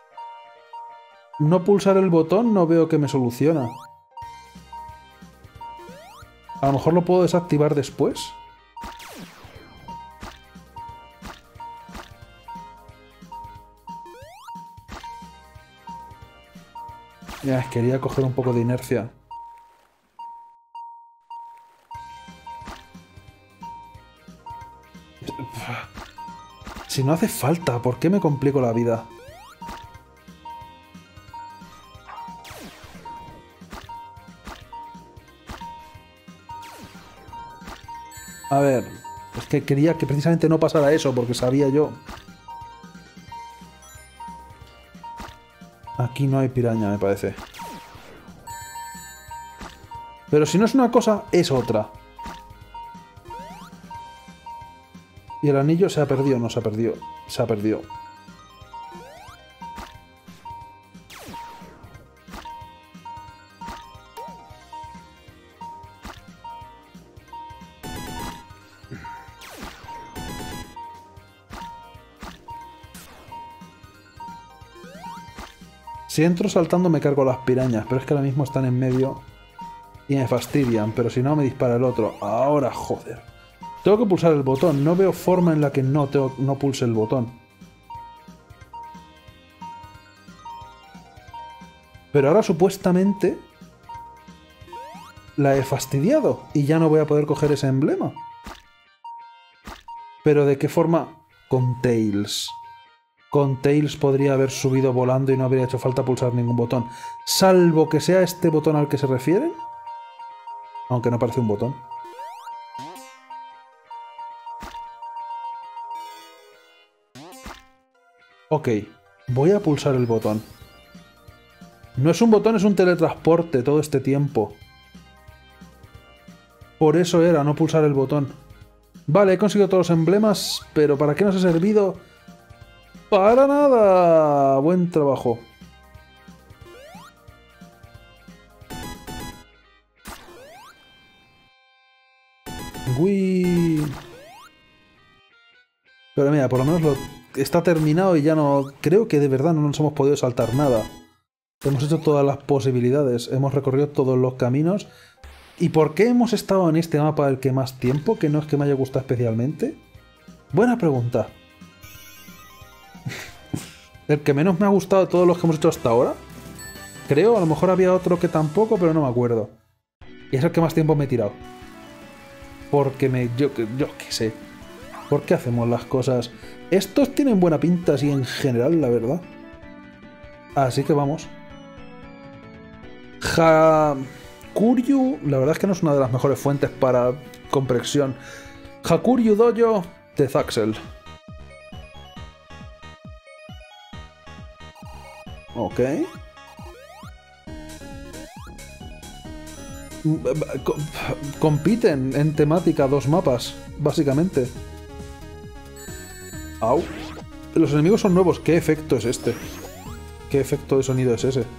No pulsar el botón no veo que me soluciona. A lo mejor lo puedo desactivar después. Ya, quería coger un poco de inercia. Si no hace falta, ¿por qué me complico la vida? A ver, es que quería que precisamente no pasara eso, porque sabía yo. Aquí no hay piraña, me parece. Pero si no es una cosa, es otra. Y el anillo se ha perdido, no se ha perdido. Se ha perdido. Si entro saltando me cargo las pirañas, pero es que ahora mismo están en medio y me fastidian, pero si no me dispara el otro. Ahora, joder. Tengo que pulsar el botón, no veo forma en la que no, tengo, no pulse el botón. Pero ahora supuestamente la he fastidiado y ya no voy a poder coger ese emblema. ¿Pero de qué forma? Con Tails. Con Tails podría haber subido volando y no habría hecho falta pulsar ningún botón. Salvo que sea este botón al que se refieren. Aunque no parece un botón. Ok, voy a pulsar el botón. No es un botón, es un teletransporte todo este tiempo. Por eso era no pulsar el botón. Vale, he conseguido todos los emblemas, pero ¿para qué nos ha servido? ¡Para nada! Buen trabajo. Uy. Pero mira, por lo menos lo... está terminado y ya no... Creo que de verdad no nos hemos podido saltar nada. Hemos hecho todas las posibilidades, hemos recorrido todos los caminos. ¿Y por qué hemos estado en este mapa el que más tiempo? Que no es que me haya gustado especialmente. Buena pregunta. El que menos me ha gustado de todos los que hemos hecho hasta ahora. Creo, a lo mejor había otro que tampoco, pero no me acuerdo. Y es el que más tiempo me he tirado. Porque me... yo, yo qué sé. ¿Por qué hacemos las cosas? Estos tienen buena pinta así en general, la verdad. Así que vamos. Hakuryu, la verdad es que no es una de las mejores fuentes para comprensión. Hakuryu Dojo de Zaxel. Ok. Compiten en temática dos mapas, básicamente. Au. Los enemigos son nuevos. ¿Qué efecto es este? ¿Qué efecto de sonido es ese?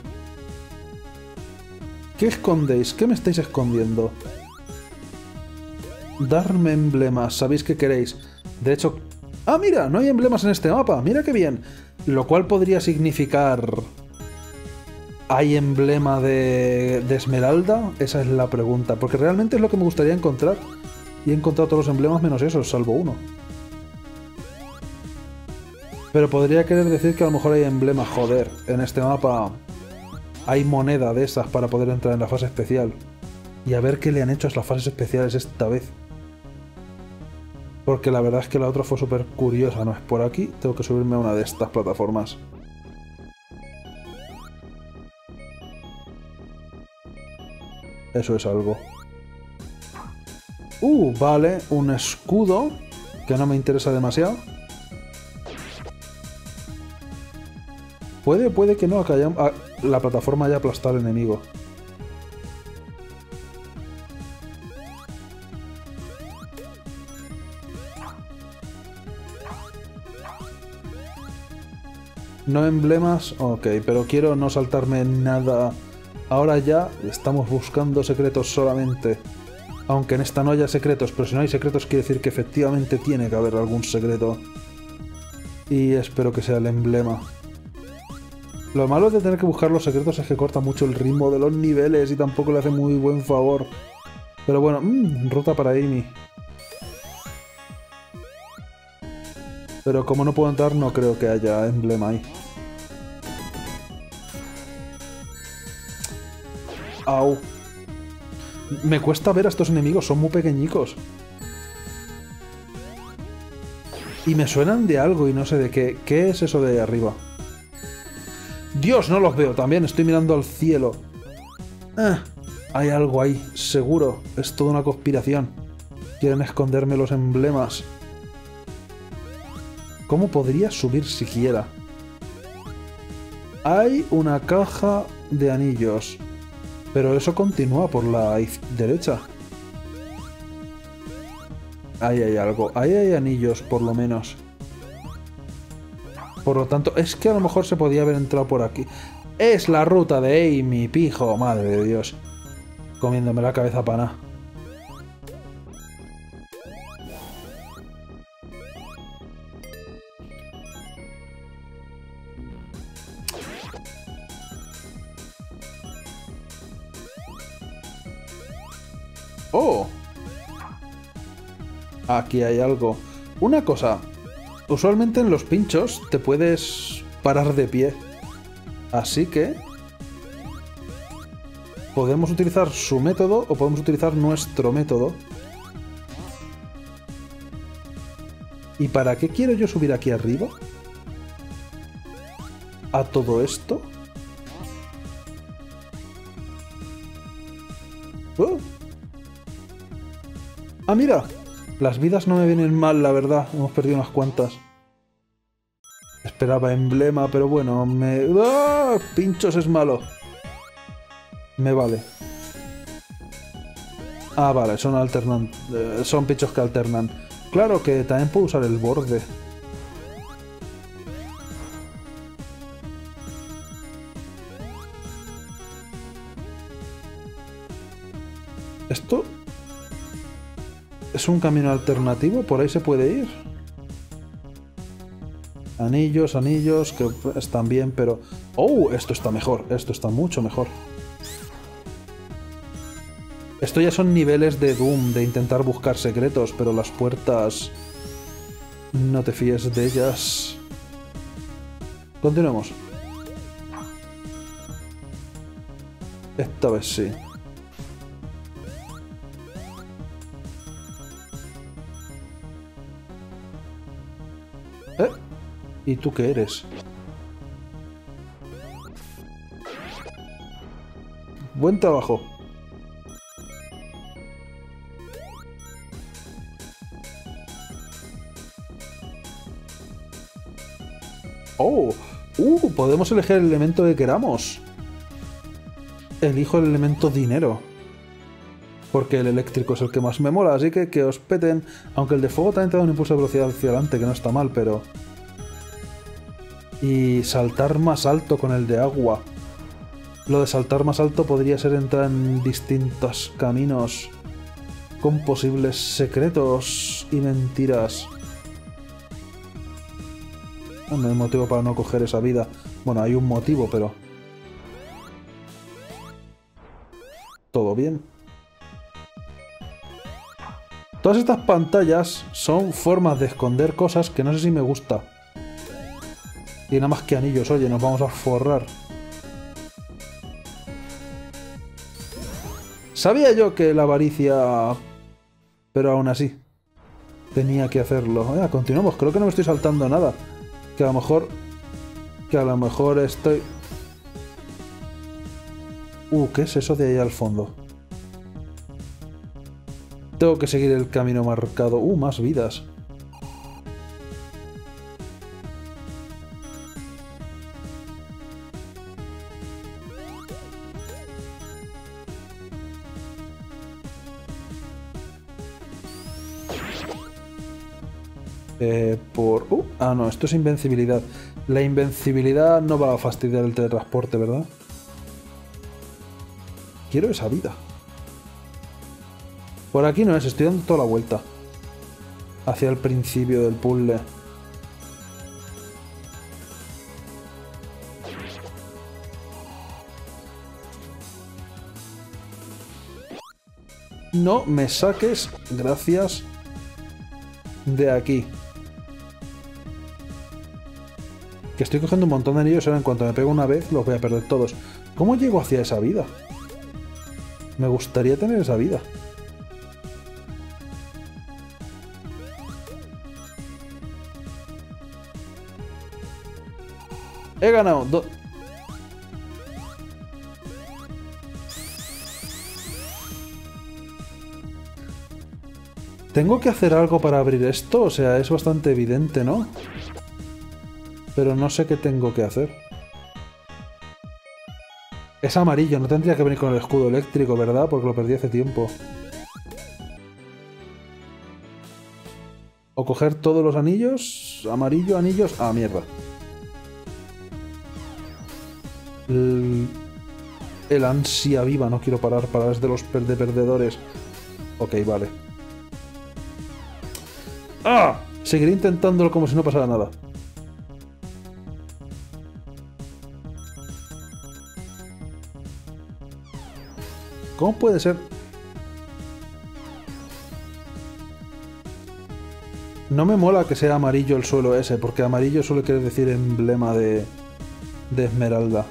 ¿Qué escondéis? ¿Qué me estáis escondiendo? Darme emblemas. ¿Sabéis qué queréis? De hecho... ¡Ah, mira! No hay emblemas en este mapa. ¡Mira qué bien! Lo cual podría significar... ¿hay emblema de, de Esmeralda? Esa es la pregunta. Porque realmente es lo que me gustaría encontrar. Y he encontrado todos los emblemas menos esos, salvo uno. Pero podría querer decir que a lo mejor hay emblemas. Joder, en este mapa hay moneda de esas para poder entrar en la fase especial. Y a ver qué le han hecho a las fases especiales esta vez. Porque la verdad es que la otra fue súper curiosa. No es por aquí, tengo que subirme a una de estas plataformas. Eso es algo. Uh, vale, un escudo que no me interesa demasiado. Puede, puede que no, que haya, ah, la plataforma haya aplastado al enemigo. No emblemas, ok, pero quiero no saltarme nada. Ahora ya estamos buscando secretos solamente. Aunque en esta no haya secretos, pero si no hay secretos quiere decir que efectivamente tiene que haber algún secreto. Y espero que sea el emblema. Lo malo de tener que buscar los secretos es que corta mucho el ritmo de los niveles y tampoco le hace muy buen favor. Pero bueno, mmm, ruta para Amy. Pero como no puedo entrar, no creo que haya emblema ahí. Au. Me cuesta ver a estos enemigos, son muy pequeñicos. Y me suenan de algo y no sé de qué. ¿Qué es eso de arriba? Dios, no los veo, también estoy mirando al cielo. Ah, hay algo ahí, seguro. Es toda una conspiración. Quieren esconderme los emblemas. ¿Cómo podría subir siquiera? Hay una caja de anillos. Pero eso continúa por la derecha. Ahí hay algo. Ahí hay anillos, por lo menos. Por lo tanto, es que a lo mejor se podía haber entrado por aquí. Es la ruta de Amy, pijo. Madre de Dios. Comiéndome la cabeza para nada. ¡Oh! Aquí hay algo. Una cosa. Usualmente en los pinchos te puedes parar de pie. Así que... podemos utilizar su método o podemos utilizar nuestro método. ¿Y para qué quiero yo subir aquí arriba? ¿A todo esto? ¡Oh! ¡Ah, mira! Las vidas no me vienen mal, la verdad. Hemos perdido unas cuantas. Esperaba emblema, pero bueno, me... ¡Ah! Pinchos es malo. Me vale. Ah, vale, son alternan... eh, son bichos que alternan. Claro que también puedo usar el borde. ¿Esto es un camino alternativo? ¿Por ahí se puede ir? Anillos, anillos, que están bien, pero... ¡Oh! Esto está mejor, esto está mucho mejor. Esto ya son niveles de Doom, de intentar buscar secretos, pero las puertas... no te fíes de ellas. Continuemos. Esta vez sí. ¿Eh? ¿Y tú qué eres? Buen trabajo. ¡Oh! ¡Uh! Podemos elegir el elemento que queramos. Elijo el elemento dinero. Porque el eléctrico es el que más me mola, así que que os peten. Aunque el de fuego también te da un impulso de velocidad hacia adelante, que no está mal, pero... Y saltar más alto con el de agua. Lo de saltar más alto podría ser entrar en distintos caminos con posibles secretos y mentiras. No hay motivo para no coger esa vida. Bueno, hay un motivo, pero... todo bien. Todas estas pantallas son formas de esconder cosas que no sé si me gusta. Y nada más que anillos, oye, nos vamos a forrar. Sabía yo que la avaricia... pero aún así. Tenía que hacerlo. Eh, continuamos, creo que no me estoy saltando nada. Que a lo mejor... Que a lo mejor estoy... Uh, ¿qué es eso de ahí al fondo? Tengo que seguir el camino marcado. Uh, más vidas. Eh, por... Uh, ah, no, esto es invencibilidad. La invencibilidad no va a fastidiar el teletransporte, ¿verdad? Quiero esa vida. Por aquí no es, estoy dando toda la vuelta. Hacia el principio del puzzle. No me saques, gracias, de aquí. Que estoy cogiendo un montón de anillos, ahora en cuanto me pego una vez los voy a perder todos. ¿Cómo llego hacia esa vida? Me gustaría tener esa vida. He ganado. Do ¿Tengo que hacer algo para abrir esto? O sea, es bastante evidente, ¿no? Pero no sé qué tengo que hacer. Es amarillo, no tendría que venir con el escudo eléctrico, ¿verdad? Porque lo perdí hace tiempo. O coger todos los anillos. Amarillo, anillos... Ah, mierda. El, el ansia viva, no quiero parar. Parar es de los per de perdedores. Ok, vale. ¡Ah! Seguiré intentándolo como si no pasara nada. ¿Cómo puede ser? No me mola que sea amarillo el suelo ese, porque amarillo suele querer decir emblema de, de esmeralda.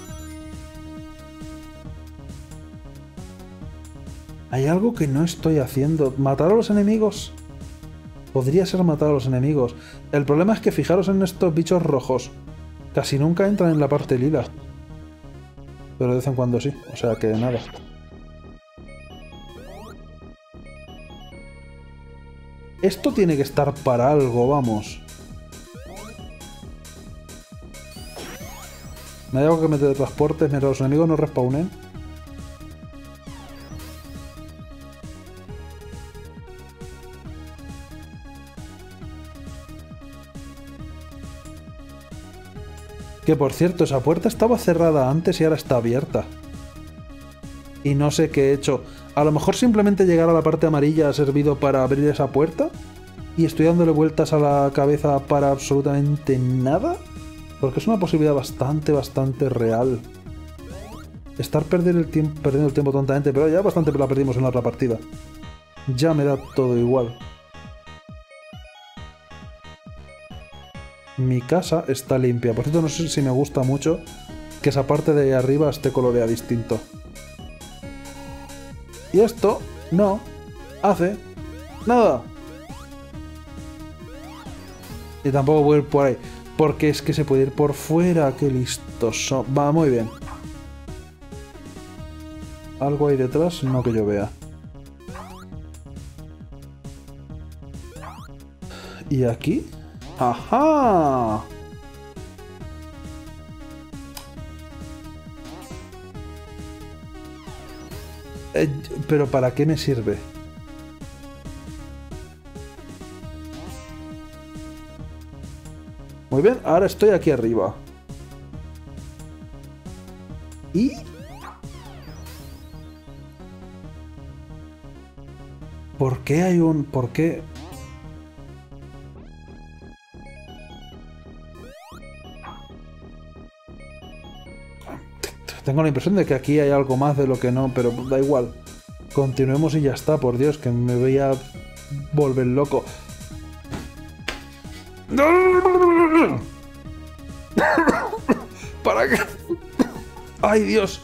Hay algo que no estoy haciendo. ¿Matar a los enemigos? Podría ser matar a los enemigos. El problema es que fijaros en estos bichos rojos. Casi nunca entran en la parte lila. Pero de vez en cuando sí, o sea que nada. Esto tiene que estar para algo, vamos. Me da algo que me teletransporte mientras los enemigos no respawnen. Que por cierto, esa puerta estaba cerrada antes y ahora está abierta. Y no sé qué he hecho. A lo mejor simplemente llegar a la parte amarilla ha servido para abrir esa puerta. Y estoy dándole vueltas a la cabeza para absolutamente nada. Porque es una posibilidad bastante, bastante real. Estar perdiendo el tiempo, perdiendo el tiempo tontamente, pero ya bastante la perdimos en la otra partida. Ya me da todo igual. Mi casa está limpia. Por cierto, no sé si me gusta mucho que esa parte de arriba esté coloreada distinto. Y esto no hace nada. Y tampoco voy a ir por ahí. Porque es que se puede ir por fuera. Qué listos son. Va, muy bien. ¿Algo ahí detrás? No que yo vea. ¿Y aquí? ¡Ajá! Eh, ¿Pero para qué me sirve? Muy bien, ahora estoy aquí arriba. ¿Y? ¿Por qué hay un...? ¿Por qué...? Tengo la impresión de que aquí hay algo más de lo que no, pero da igual. Continuemos y ya está, por Dios, que me voy a volver loco. ¿Para qué? ¡Ay, Dios!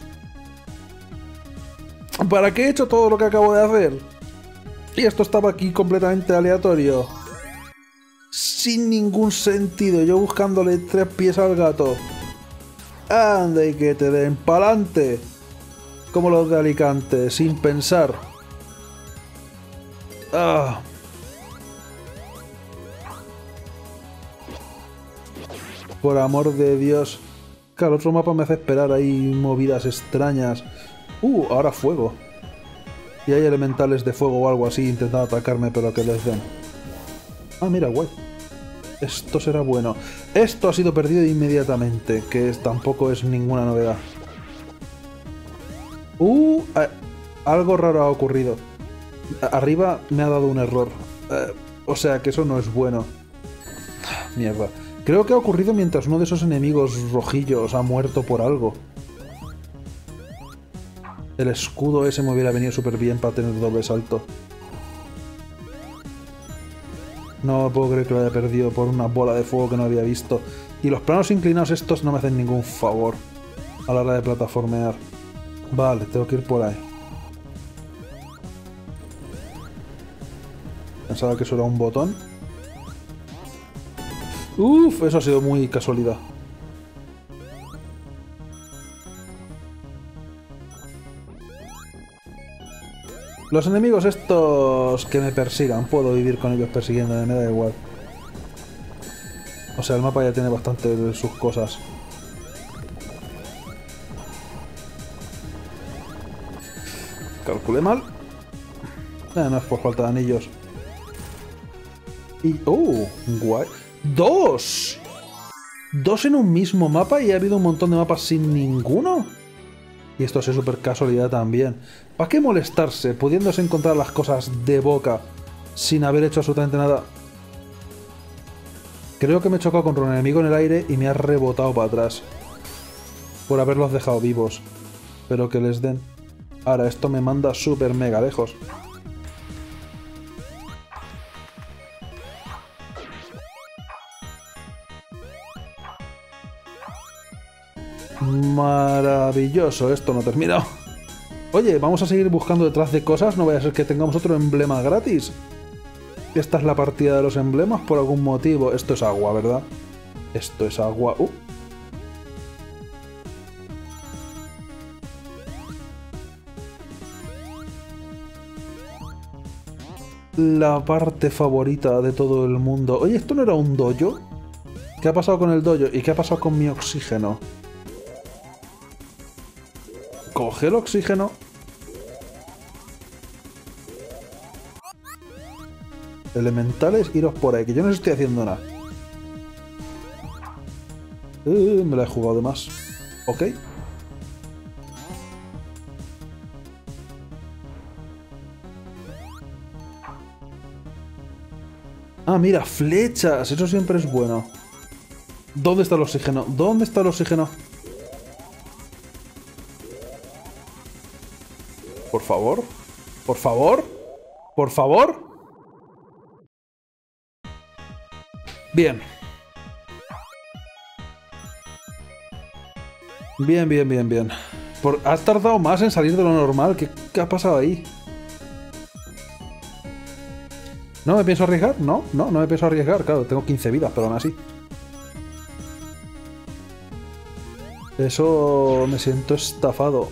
¿Para qué he hecho todo lo que acabo de hacer? Y esto estaba aquí completamente aleatorio. Sin ningún sentido. Yo buscándole tres pies al gato. Anda y que te den pa'lante. Como los de Alicante, sin pensar. Ah. Por amor de Dios. Claro, otro mapa me hace esperar ahí movidas extrañas. Uh, ahora fuego. Y hay elementales de fuego o algo así intentando atacarme, pero que les den. Ah, mira, guay. Esto será bueno. Esto ha sido perdido inmediatamente, que es, tampoco es ninguna novedad. Uh, eh, algo raro ha ocurrido. Arriba me ha dado un error. Eh, o sea que eso no es bueno. Mierda. Creo que ha ocurrido mientras uno de esos enemigos rojillos ha muerto por algo. El escudo ese me hubiera venido súper bien para tener doble salto. No puedo creer que lo haya perdido por una bola de fuego que no había visto. Y los planos inclinados estos no me hacen ningún favor a la hora de plataformear. Vale, tengo que ir por ahí. Pensaba que eso era un botón. Uf, eso ha sido muy casualidad. Los enemigos estos que me persigan, puedo vivir con ellos persiguiéndome, me da igual. O sea, el mapa ya tiene bastante de sus cosas. Calculé mal. Eh, no es por falta de anillos. Y... ¡oh! ¡Guay! ¡Dos! ¿Dos en un mismo mapa y ha habido un montón de mapas sin ninguno? Y esto es súper casualidad también. ¿Para qué molestarse pudiéndose encontrar las cosas de boca sin haber hecho absolutamente nada? Creo que me he chocado contra un enemigo en el aire y me ha rebotado para atrás. Por haberlos dejado vivos. Pero que les den. Ahora, esto me manda súper mega lejos. Maravilloso, esto no ha terminado. Oye, vamos a seguir buscando detrás de cosas, no vaya a ser que tengamos otro emblema gratis. Esta es la partida de los emblemas por algún motivo. Esto es agua, ¿verdad? Esto es agua. Uh. La parte favorita de todo el mundo. Oye, ¿esto no era un dojo? ¿Qué ha pasado con el dojo? ¿Y qué ha pasado con mi oxígeno? Coge el oxígeno. Elementales, iros por ahí, que yo no estoy haciendo nada. Eh, me la he jugado de más. Ok. Ah, mira, flechas. Eso siempre es bueno. ¿Dónde está el oxígeno? ¿Dónde está el oxígeno? Por favor. Por favor. Por favor. Bien. Bien, bien, bien, bien. Por... Has tardado más en salir de lo normal. ¿Qué, qué ha pasado ahí? ¿No me pienso arriesgar? No, no, no me pienso arriesgar. Claro, tengo quince vidas, pero aún así. Eso me siento estafado.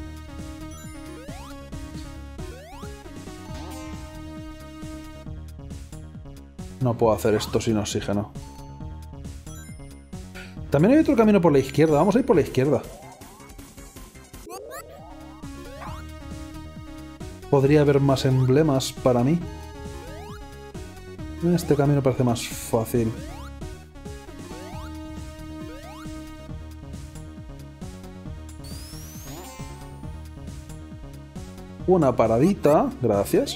No puedo hacer esto sin oxígeno. También hay otro camino por la izquierda. Vamos a ir por la izquierda. Podría haber más emblemas para mí. Este camino parece más fácil. Una paradita, gracias.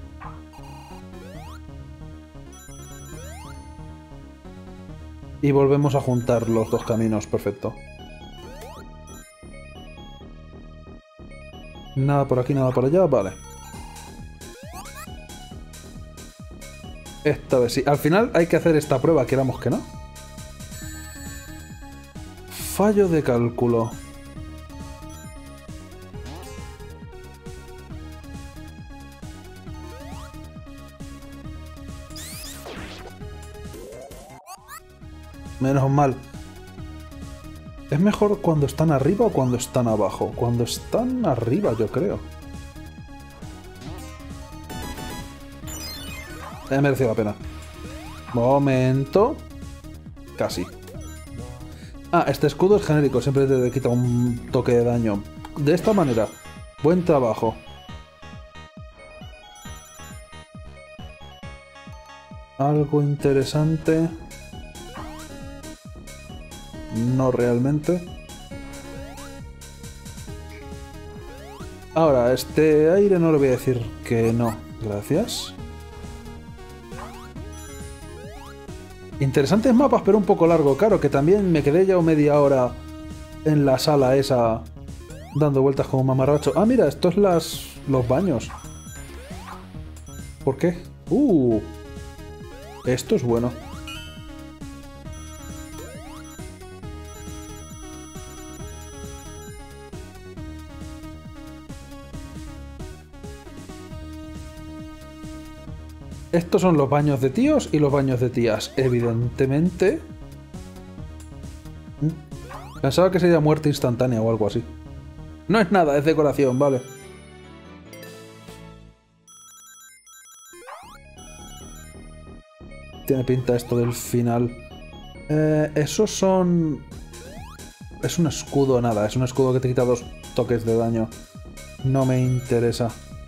Y volvemos a juntar los dos caminos, perfecto. Nada por aquí, nada por allá, vale. Esta vez sí. Al final hay que hacer esta prueba, queramos que no. Fallo de cálculo. Menos mal. ¿Es mejor cuando están arriba o cuando están abajo? Cuando están arriba, yo creo. He merecido la pena. Momento. Casi. Ah, este escudo es genérico. Siempre te quita un toque de daño. De esta manera. Buen trabajo. Algo interesante. No realmente. Ahora, este aire no le voy a decir que no. Gracias. Interesantes mapas, pero un poco largo. Claro, que también me quedé ya media hora en la sala esa dando vueltas como un mamarracho. Ah, mira, esto es las, los baños. ¿Por qué? Uh, esto es bueno. Estos son los baños de tíos y los baños de tías. Evidentemente. Pensaba que sería muerte instantánea o algo así. No es nada, es decoración, vale. Tiene pinta esto del final. Eh, esos son... Es un escudo, nada. Es un escudo que te quita dos toques de daño. No me interesa.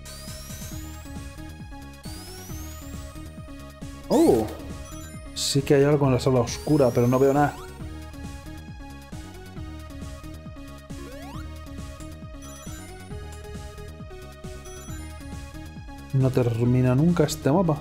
¡Oh! Sí que hay algo en la sala oscura, pero no veo nada. No termina nunca este mapa.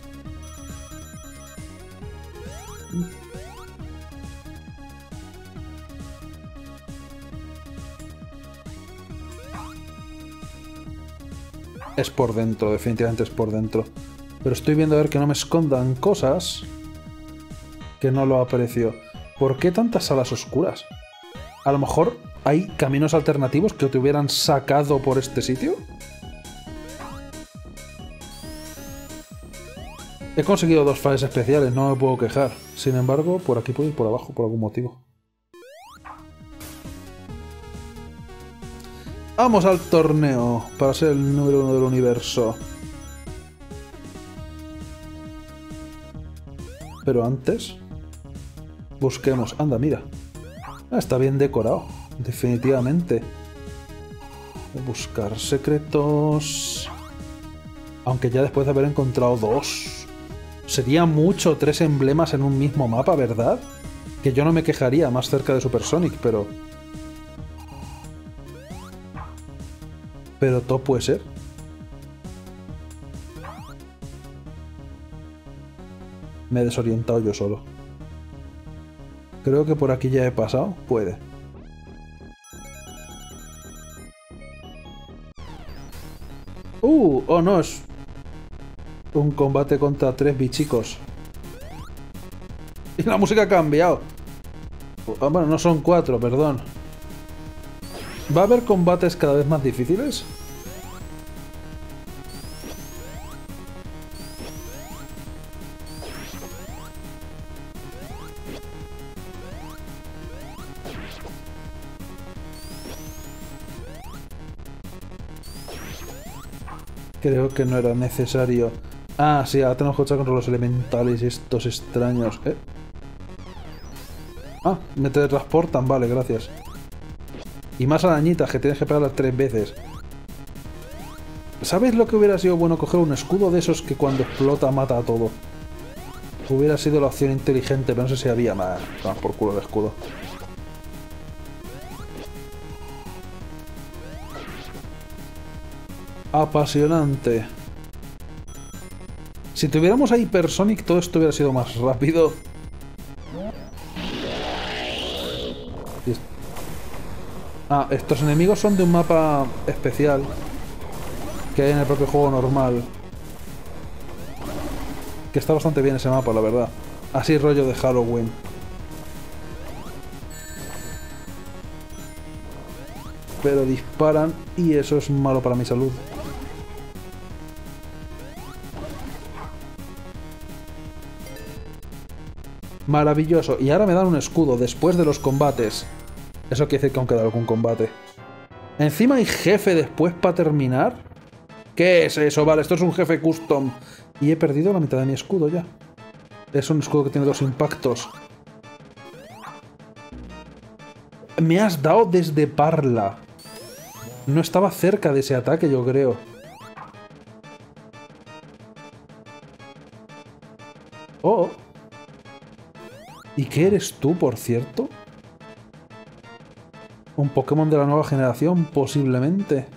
Es por dentro, definitivamente es por dentro. Pero estoy viendo a ver que no me escondan cosas que no lo aprecio. ¿Por qué tantas salas oscuras? A lo mejor hay caminos alternativos que te hubieran sacado por este sitio. He conseguido dos fases especiales, no me puedo quejar. Sin embargo, por aquí puedo ir por abajo por algún motivo. Vamos al torneo para ser el número uno del universo. Pero antes, busquemos... Anda, mira. Ah, está bien decorado, definitivamente. Buscar secretos... Aunque ya después de haber encontrado dos... Sería mucho tres emblemas en un mismo mapa, ¿verdad? Que yo no me quejaría más cerca de Super Sonic, pero... Pero todo puede ser. Me he desorientado yo solo. Creo que por aquí ya he pasado. Puede. Uh, oh no, es un combate contra tres bichicos. Y la música ha cambiado. Oh, bueno, no son cuatro, perdón. ¿Va a haber combates cada vez más difíciles? Creo que no era necesario. Ah, sí, ahora tenemos que luchar contra los elementales estos extraños. ¿Eh? Ah, me teletransportan, vale, gracias. Y más arañitas, que tienes que pegarlas tres veces. ¿Sabes lo que hubiera sido bueno? Coger un escudo de esos que cuando explota mata a todo. Hubiera sido la opción inteligente, pero no sé si había más. Vamos por culo el escudo. Apasionante. Si tuviéramos a Hyper Sonic, todo esto hubiera sido más rápido. Ah, estos enemigos son de un mapa especial que hay en el propio juego normal. Que está bastante bien ese mapa, la verdad. Así rollo de Halloween. Pero disparan y eso es malo para mi salud. Maravilloso. Y ahora me dan un escudo después de los combates. Eso quiere decir que aún queda algún combate. Encima hay jefe después para terminar. ¿Qué es eso? Vale, esto es un jefe custom. Y he perdido la mitad de mi escudo ya. Es un escudo que tiene dos impactos. Me has dado desde Parla. No estaba cerca de ese ataque, yo creo. Oh. ¿Y qué eres tú, por cierto? ¿Un Pokémon de la nueva generación, posiblemente?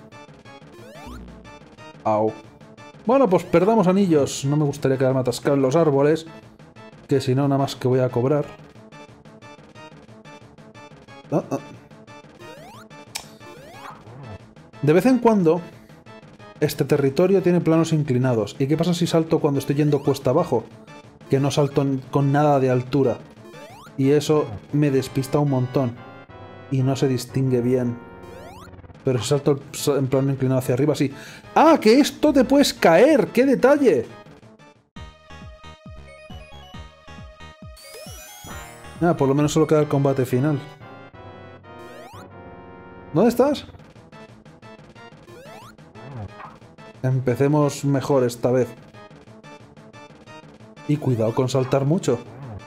Au. Bueno, pues perdamos anillos. No me gustaría quedarme atascado en los árboles, que si no, nada más que voy a cobrar. Ah, ah. De vez en cuando, este territorio tiene planos inclinados. ¿Y qué pasa si salto cuando estoy yendo cuesta abajo? Que no salto con nada de altura. Y eso me despista un montón. Y no se distingue bien. Pero si salto en plano inclinado hacia arriba, sí. ¡Ah! ¡Que esto te puedes caer! ¡Qué detalle! Ah, por lo menos solo queda el combate final. ¿Dónde estás? Empecemos mejor esta vez. Y cuidado con saltar mucho.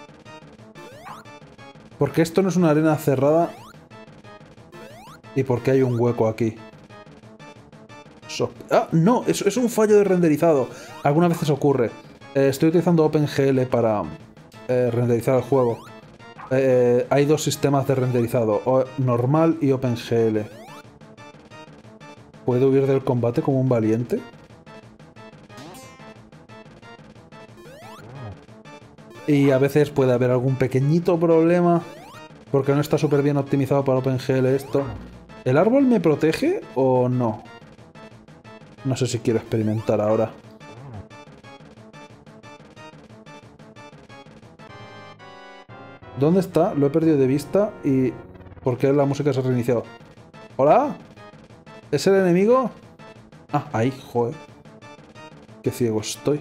Porque esto no es una arena cerrada. ¿Y por qué hay un hueco aquí? So ¡Ah! No, es, es un fallo de renderizado. Algunas veces ocurre. Eh, estoy utilizando OpenGL para eh, renderizar el juego. Eh, hay dos sistemas de renderizado. Normal y OpenGL. ¿Puedo huir del combate como un valiente? Y a veces puede haber algún pequeñito problema. Porque no está súper bien optimizado para OpenGL esto. ¿El árbol me protege o no? No sé si quiero experimentar ahora. ¿Dónde está? Lo he perdido de vista y... ¿por qué la música se ha reiniciado? ¿Hola? ¿Es el enemigo? Ah, ahí, joder. Qué ciego estoy.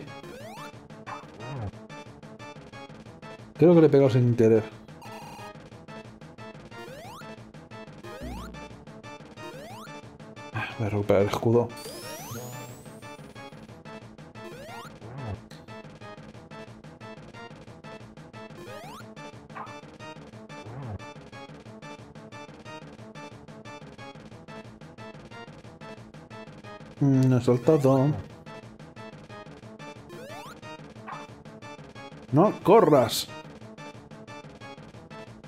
Creo que le he pegado sin querer. Voy a recuperar el escudo. No he soltado. ¡No corras!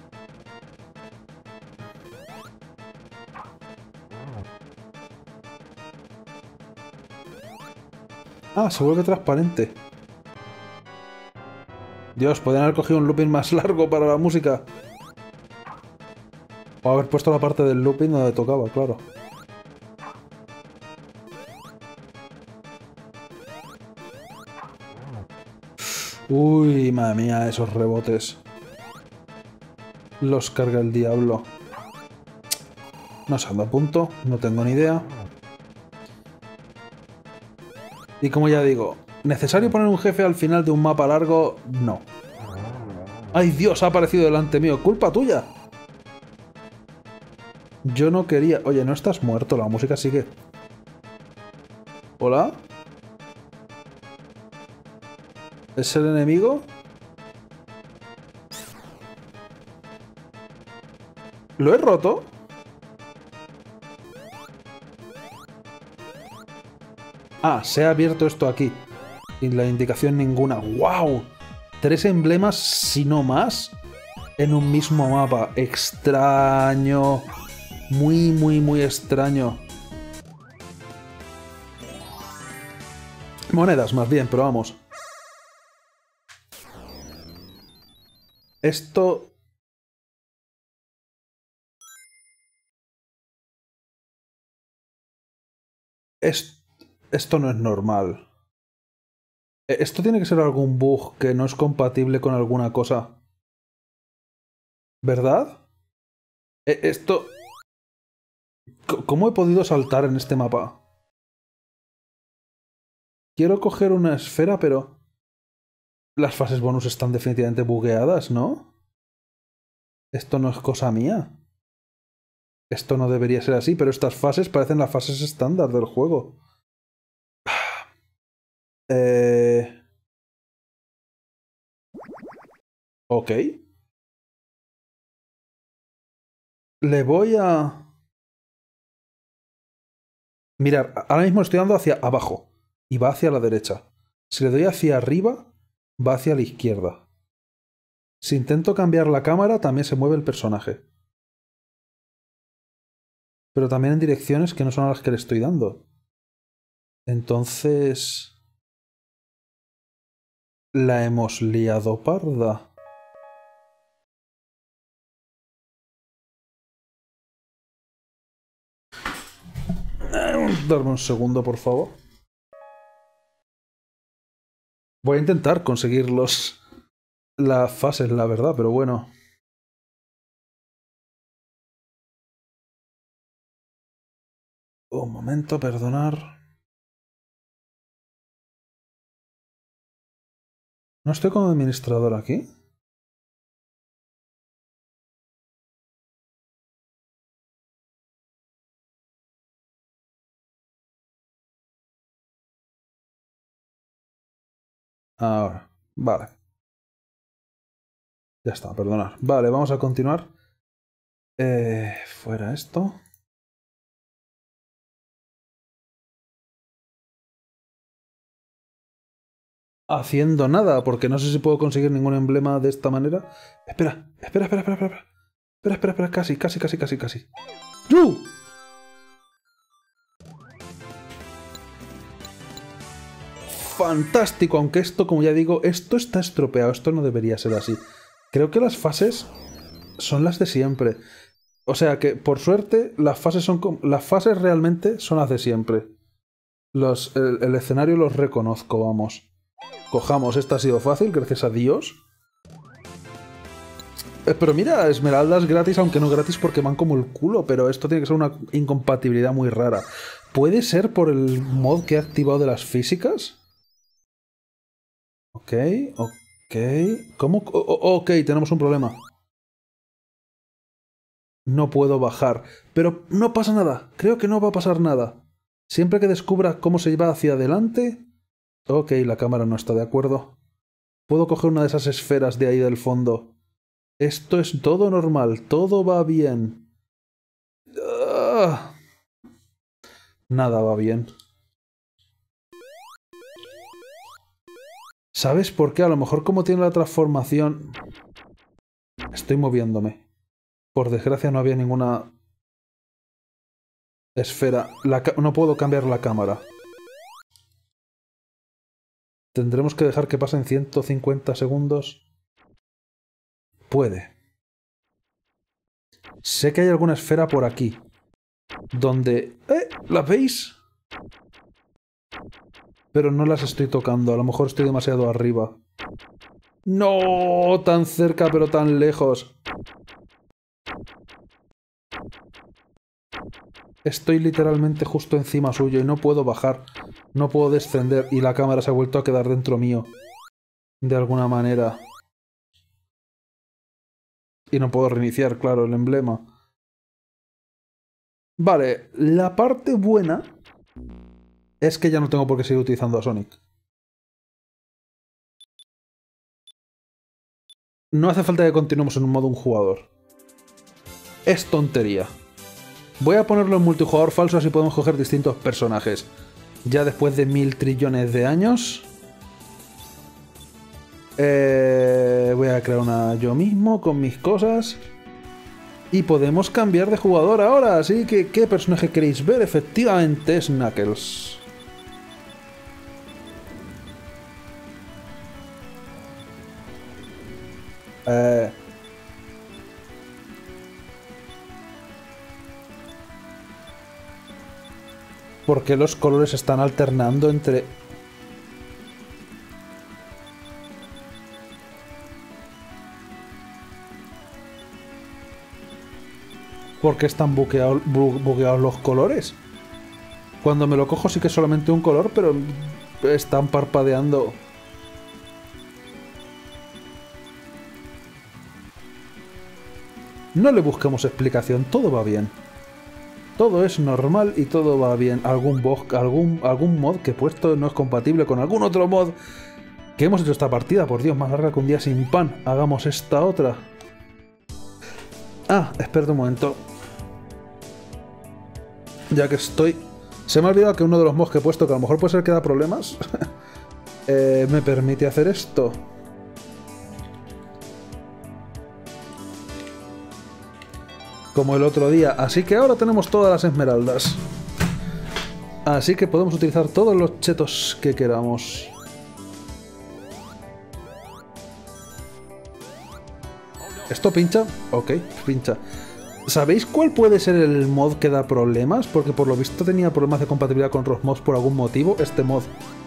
Ah, se vuelve transparente. Dios, podrían haber cogido un looping más largo para la música. O haber puesto la parte del looping donde tocaba, claro. Uy, madre mía, esos rebotes. Los carga el diablo. No se anda a punto, no tengo ni idea. Y como ya digo, ¿necesario poner un jefe al final de un mapa largo? No. ¡Ay, Dios! Ha aparecido delante mío. ¡Culpa tuya! Yo no quería... Oye, no estás muerto, la música sigue. ¿Hola? ¿Es el enemigo? ¿Lo he roto? Ah, se ha abierto esto aquí. Y la indicación ninguna. ¡Wow! Tres emblemas, si no más, en un mismo mapa. Extraño. Muy, muy, muy extraño. Monedas, más bien, pero vamos. Esto... Es... Esto no es normal. Esto tiene que ser algún bug que no es compatible con alguna cosa. ¿Verdad? Esto... ¿Cómo he podido saltar en este mapa? Quiero coger una esfera, pero... Las fases bonus están definitivamente bugueadas, ¿no? Esto no es cosa mía. Esto no debería ser así, pero estas fases parecen las fases estándar del juego. Eh... Ok. Le voy a... Mirar, ahora mismo estoy dando hacia abajo. Y va hacia la derecha. Si le doy hacia arriba, va hacia la izquierda. Si intento cambiar la cámara, también se mueve el personaje. Pero también en direcciones que no son a las que le estoy dando. Entonces... La hemos liado parda. Darme un segundo, por favor. Voy a intentar conseguir los... las fases, la verdad, pero bueno. Un momento, perdonar. ¿No estoy como administrador aquí? Ahora, vale. Ya está, perdonar. Vale, vamos a continuar. Eh, fuera esto. Haciendo nada, porque no sé si puedo conseguir ningún emblema de esta manera. Espera, espera, espera, espera, espera. Espera, espera, espera, casi, casi, casi, casi, casi. ¡Yu! Fantástico, aunque esto, como ya digo, esto está estropeado, esto no debería ser así. Creo que las fases son las de siempre. O sea que, por suerte, las fases son las fases realmente son las de siempre. Los, el, el escenario los reconozco, vamos. Cojamos, esta ha sido fácil, gracias a Dios. Eh, pero mira, esmeraldas gratis, aunque no gratis porque van como el culo, pero esto tiene que ser una incompatibilidad muy rara. ¿Puede ser por el mod que he activado de las físicas? Ok, ok. ¿Cómo? Oh, ok, tenemos un problema. No puedo bajar. Pero no pasa nada. Creo que no va a pasar nada. Siempre que descubra cómo se va hacia adelante... Ok, la cámara no está de acuerdo. Puedo coger una de esas esferas de ahí del fondo. Esto es todo normal. Todo va bien. Uh, nada va bien. ¿Sabes por qué? A lo mejor como tiene la transformación... Estoy moviéndome. Por desgracia no había ninguna... esfera. La no puedo cambiar la cámara. Tendremos que dejar que pasen ciento cincuenta segundos. Puede. Sé que hay alguna esfera por aquí. Donde... ¿Eh? ¿Las veis? Pero no las estoy tocando. A lo mejor estoy demasiado arriba. ¡No! Tan cerca pero tan lejos. Estoy literalmente justo encima suyo y no puedo bajar. No puedo descender y la cámara se ha vuelto a quedar dentro mío. De alguna manera. Y no puedo reiniciar, claro, el emblema. Vale, la parte buena es que ya no tengo por qué seguir utilizando a Sonic. No hace falta que continuemos en un modo un jugador. Es tontería. Voy a ponerlo en multijugador falso así podemos coger distintos personajes. Ya después de mil trillones de años. Eh, voy a crear una yo mismo con mis cosas. Y podemos cambiar de jugador ahora. Así que, ¿qué personaje queréis ver? Efectivamente es Knuckles. Eh... ¿Por qué los colores están alternando entre...? ¿Por qué están bugueados, bu bugueados los colores? Cuando me lo cojo sí que es solamente un color, pero están parpadeando. No le busquemos explicación, todo va bien. Todo es normal y todo va bien. Algún bug, algún, algún mod que he puesto no es compatible con algún otro mod que hemos hecho esta partida. Por Dios, más larga que un día sin pan. Hagamos esta otra. Ah, espera un momento. Ya que estoy... Se me ha olvidado que uno de los mods que he puesto, que a lo mejor puede ser que da problemas, eh, me permite hacer esto. Como el otro día. Así que ahora tenemos todas las esmeraldas. Así que podemos utilizar todos los chetos que queramos. ¿Esto pincha? Ok, pincha. ¿Sabéis cuál puede ser el mod que da problemas? Porque por lo visto tenía problemas de compatibilidad con los mods por algún motivo. Este mod.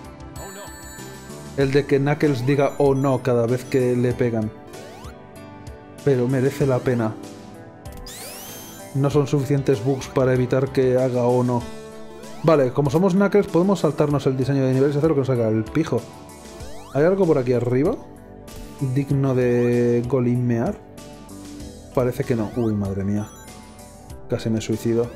El de que Knuckles diga oh no cada vez que le pegan. Pero merece la pena. No son suficientes bugs para evitar que haga o no. Vale, como somos Knuckles podemos saltarnos el diseño de niveles y hacer lo que nos haga el pijo. ¿Hay algo por aquí arriba? ¿Digno de golimear? Parece que no. Uy, madre mía. Casi me suicido.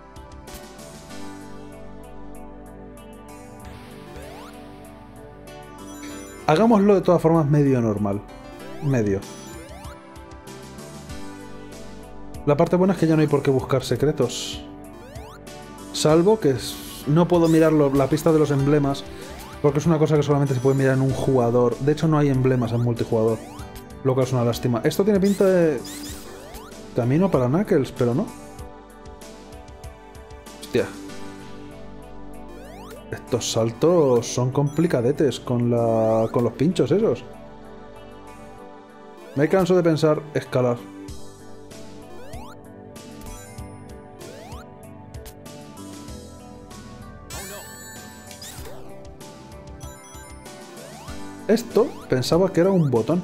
Hagámoslo de todas formas medio normal. Medio. La parte buena es que ya no hay por qué buscar secretos. Salvo que no puedo mirar la pista de los emblemas, porque es una cosa que solamente se puede mirar en un jugador. De hecho no hay emblemas en multijugador, lo cual es una lástima. Esto tiene pinta de... camino para Knuckles, pero no. Hostia. Estos saltos son complicadetes con, la... con los pinchos esos. Me canso de pensar escalar. Esto pensaba que era un botón.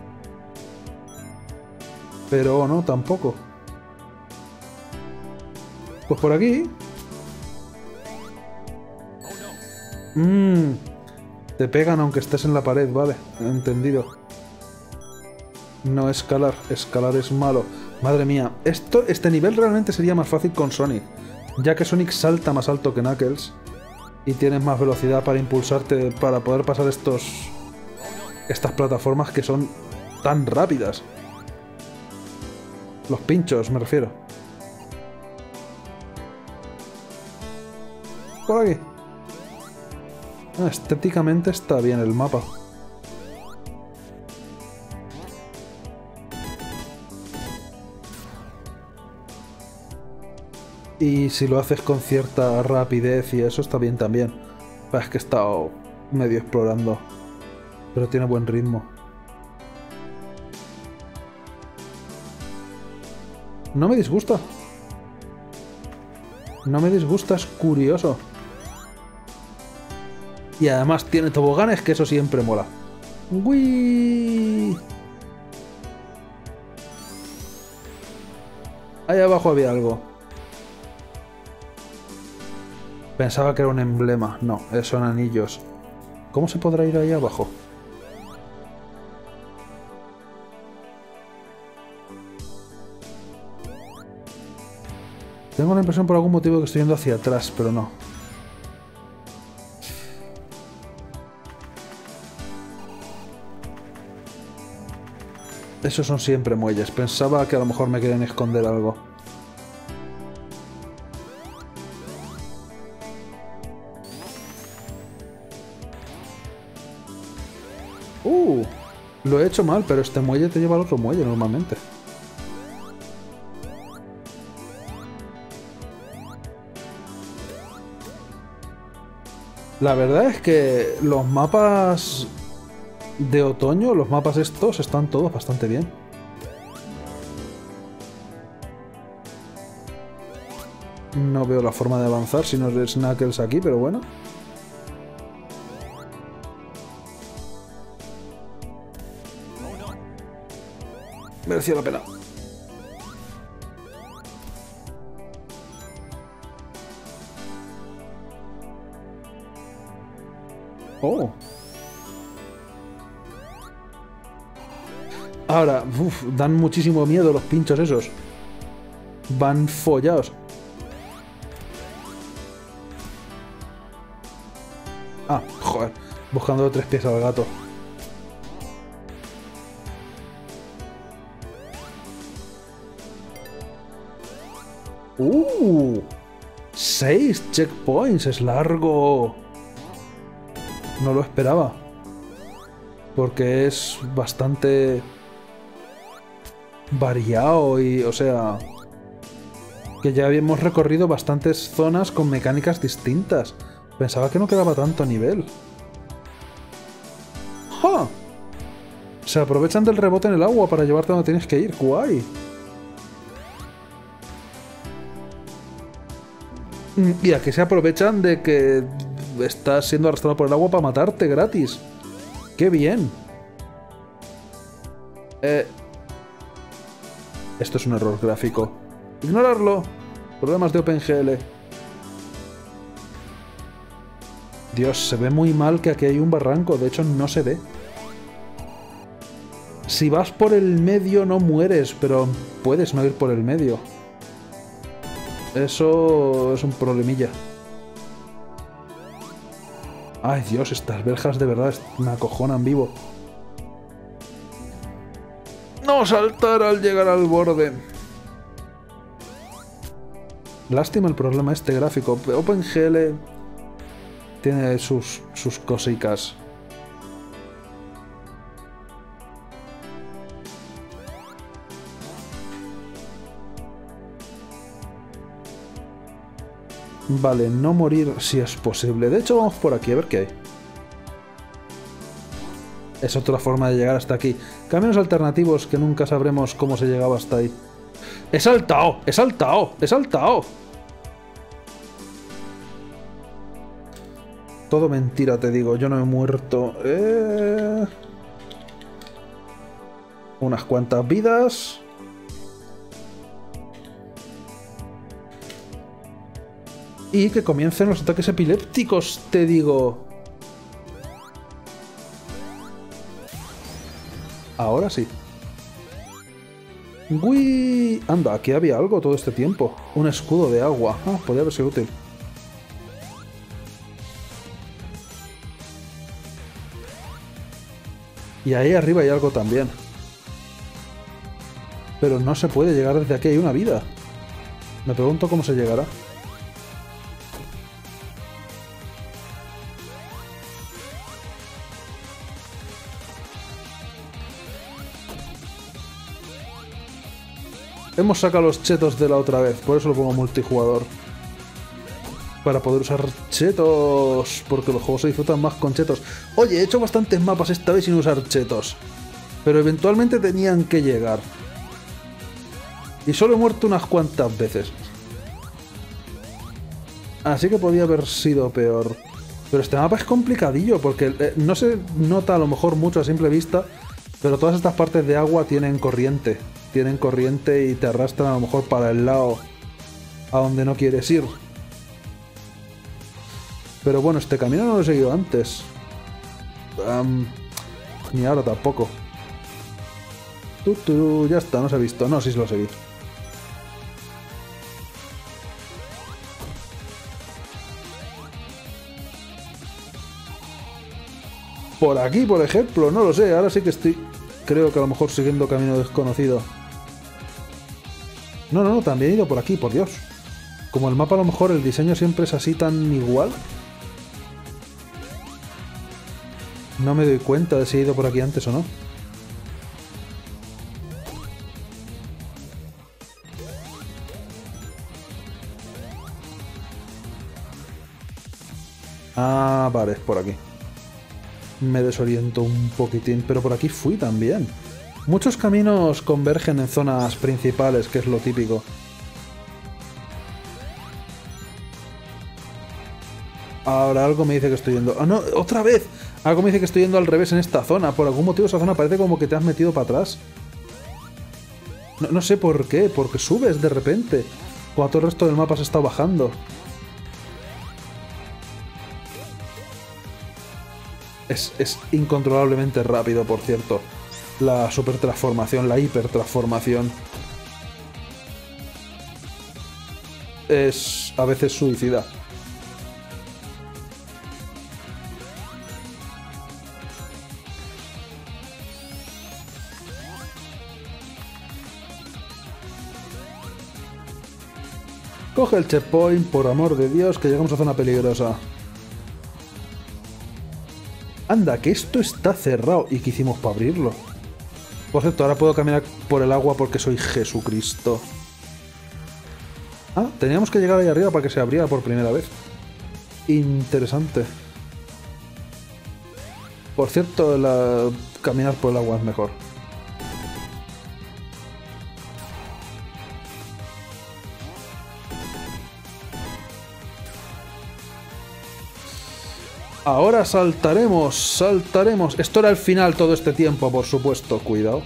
Pero no, tampoco. Pues por aquí... Mmm... Te pegan aunque estés en la pared, vale. Entendido. No escalar. Escalar es malo. Madre mía. Esto, este nivel realmente sería más fácil con Sonic. Ya que Sonic salta más alto que Knuckles. Y tienes más velocidad para impulsarte para poder pasar estos... estas plataformas que son tan rápidas. Los pinchos, me refiero. Por aquí. Ah, estéticamente está bien el mapa. Y si lo haces con cierta rapidez y eso está bien también. Es que he estado medio explorando. Pero tiene buen ritmo. No me disgusta. No me disgusta, es curioso. Y además tiene toboganes, que eso siempre mola. ¡Uy! Ahí abajo había algo. Pensaba que era un emblema. No, son anillos. ¿Cómo se podrá ir ahí abajo? Tengo la impresión por algún motivo que estoy yendo hacia atrás, pero no. Esos son siempre muelles. Pensaba que a lo mejor me querían esconder algo. Uh, lo he hecho mal, pero este muelle te lleva al otro muelle normalmente. La verdad es que los mapas de otoño, los mapas estos, están todos bastante bien. No veo la forma de avanzar si no es Knuckles aquí, pero bueno. Mereció la pena. Oh. Ahora, uf, dan muchísimo miedo los pinchos esos. Van follados. Ah, joder. Buscando tres pies al gato. Uh, seis checkpoints, es largo. No lo esperaba. Porque es bastante variado y, o sea, que ya habíamos recorrido bastantes zonas con mecánicas distintas. Pensaba que no quedaba tanto a nivel. ¡Ja! Se aprovechan del rebote en el agua para llevarte donde tienes que ir. ¡Guay! Y aquí se aprovechan de que estás siendo arrastrado por el agua para matarte gratis. ¡Qué bien! Eh... Esto es un error gráfico. ¡Ignorarlo! Problemas de OpenGL. Dios, se ve muy mal que aquí hay un barranco. De hecho, no se ve. Si vas por el medio no mueres, pero puedes no ir por el medio. Eso es un problemilla. Ay, Dios, estas verjas de verdad me acojonan vivo. No saltar al llegar al borde. Lástima el problema este gráfico. OpenGL tiene sus, sus cositas. Vale, no morir si es posible. De hecho, vamos por aquí a ver qué hay. Es otra forma de llegar hasta aquí. Caminos alternativos que nunca sabremos cómo se llegaba hasta ahí. ¡He saltado! ¡He saltado! ¡He saltado! Todo mentira, te digo. Yo no he muerto. Eh... Unas cuantas vidas. Y que comiencen los ataques epilépticos, te digo. Ahora sí. ¡Uy! Anda, aquí había algo todo este tiempo. Un escudo de agua. Ah, podría haber sido útil. Y ahí arriba hay algo también. Pero no se puede llegar desde aquí, hay una vida. Me pregunto cómo se llegará. Hemos sacado los chetos de la otra vez, por eso lo pongo multijugador. para poder usar chetos, porque los juegos se disfrutan más con chetos. Oye, he hecho bastantes mapas esta vez sin usar chetos, pero eventualmente tenían que llegar. Y solo he muerto unas cuantas veces. Así que podía haber sido peor. Pero este mapa es complicadillo, porque eh, no se nota a lo mejor mucho a simple vista, pero todas estas partes de agua tienen corriente. Tienen corriente y te arrastran a lo mejor para el lado a donde no quieres ir. Pero bueno, este camino no lo he seguido antes. Um, ni ahora tampoco. Tu, tu, ya está, no se ha visto. No, sí se lo seguí. Por aquí, por ejemplo, no lo sé. Ahora sí que estoy... Creo que a lo mejor siguiendo camino desconocido. No, no, no, también he ido por aquí, por Dios. Como el mapa a lo mejor el diseño siempre es así tan igual. No me doy cuenta de si he ido por aquí antes o no. Ah, vale, es por aquí. Me desoriento un poquitín, pero por aquí fui también. Muchos caminos convergen en zonas principales, que es lo típico. Ahora algo me dice que estoy yendo... ¡Ah, no! ¡Otra vez! Algo me dice que estoy yendo al revés en esta zona. Por algún motivo esa zona parece como que te has metido para atrás. No, no sé por qué, porque subes de repente, cuando todo el resto del mapa se está bajando. Es, es incontrolablemente rápido, por cierto. La super transformación, la hiper transformación. Es a veces suicida. Coge el checkpoint, por amor de Dios, que llegamos a zona peligrosa. Anda, que esto está cerrado. ¿Y qué hicimos para abrirlo? Por cierto, ahora puedo caminar por el agua porque soy Jesucristo. Ah, teníamos que llegar ahí arriba para que se abriera por primera vez. Interesante. Por cierto, la... caminar por el agua es mejor. Ahora saltaremos, saltaremos. Esto era el final todo este tiempo, por supuesto. Cuidado.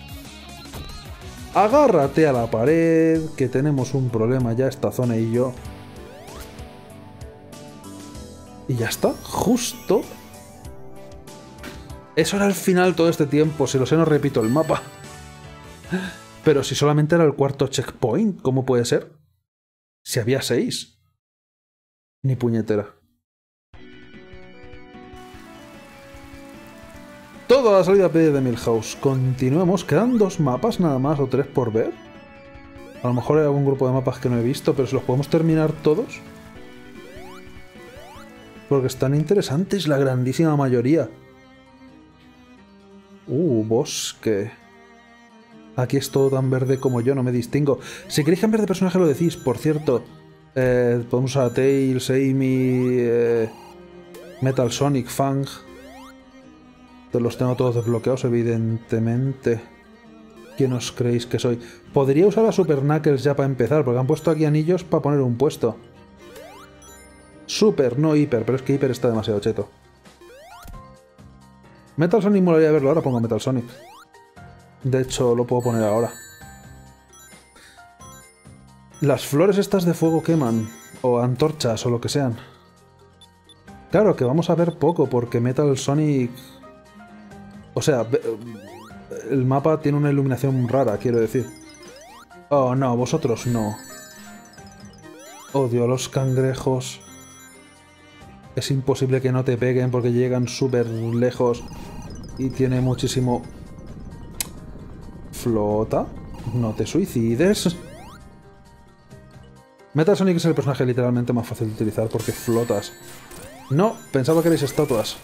Agárrate a la pared, que tenemos un problema ya esta zona y yo. Y ya está, justo. Eso era el final todo este tiempo, si lo sé no repito el mapa. Pero si solamente era el cuarto checkpoint, ¿cómo puede ser? Si había seis. Ni puñetera. Toda la salida de Milhouse. Continuemos. Quedan dos mapas nada más o tres por ver. A lo mejor hay algún grupo de mapas que no he visto, pero si los podemos terminar todos. Porque están interesantes la grandísima mayoría. Uh, bosque. Aquí es todo tan verde como yo, no me distingo. Si queréis cambiar de personaje lo decís, por cierto. Eh, podemos usar a Tails, Amy, eh, Metal Sonic, Fang. Los tengo todos desbloqueados, evidentemente. ¿Quién os creéis que soy? Podría usar a Super Knuckles ya para empezar, porque han puesto aquí anillos para poner un puesto. Super, no hiper, pero es que hiper está demasiado cheto. Metal Sonic molaría verlo, ahora pongo Metal Sonic. De hecho, lo puedo poner ahora. Las flores estas de fuego queman, o antorchas, o lo que sean. Claro, que vamos a ver poco, porque Metal Sonic... O sea, el mapa tiene una iluminación rara, quiero decir. Oh, no, vosotros no. Odio a los cangrejos. Es imposible que no te peguen porque llegan súper lejos y tiene muchísimo... ¿Flota? No te suicides. Metal Sonic es el personaje literalmente más fácil de utilizar porque flotas. No, pensaba que erais estatuas.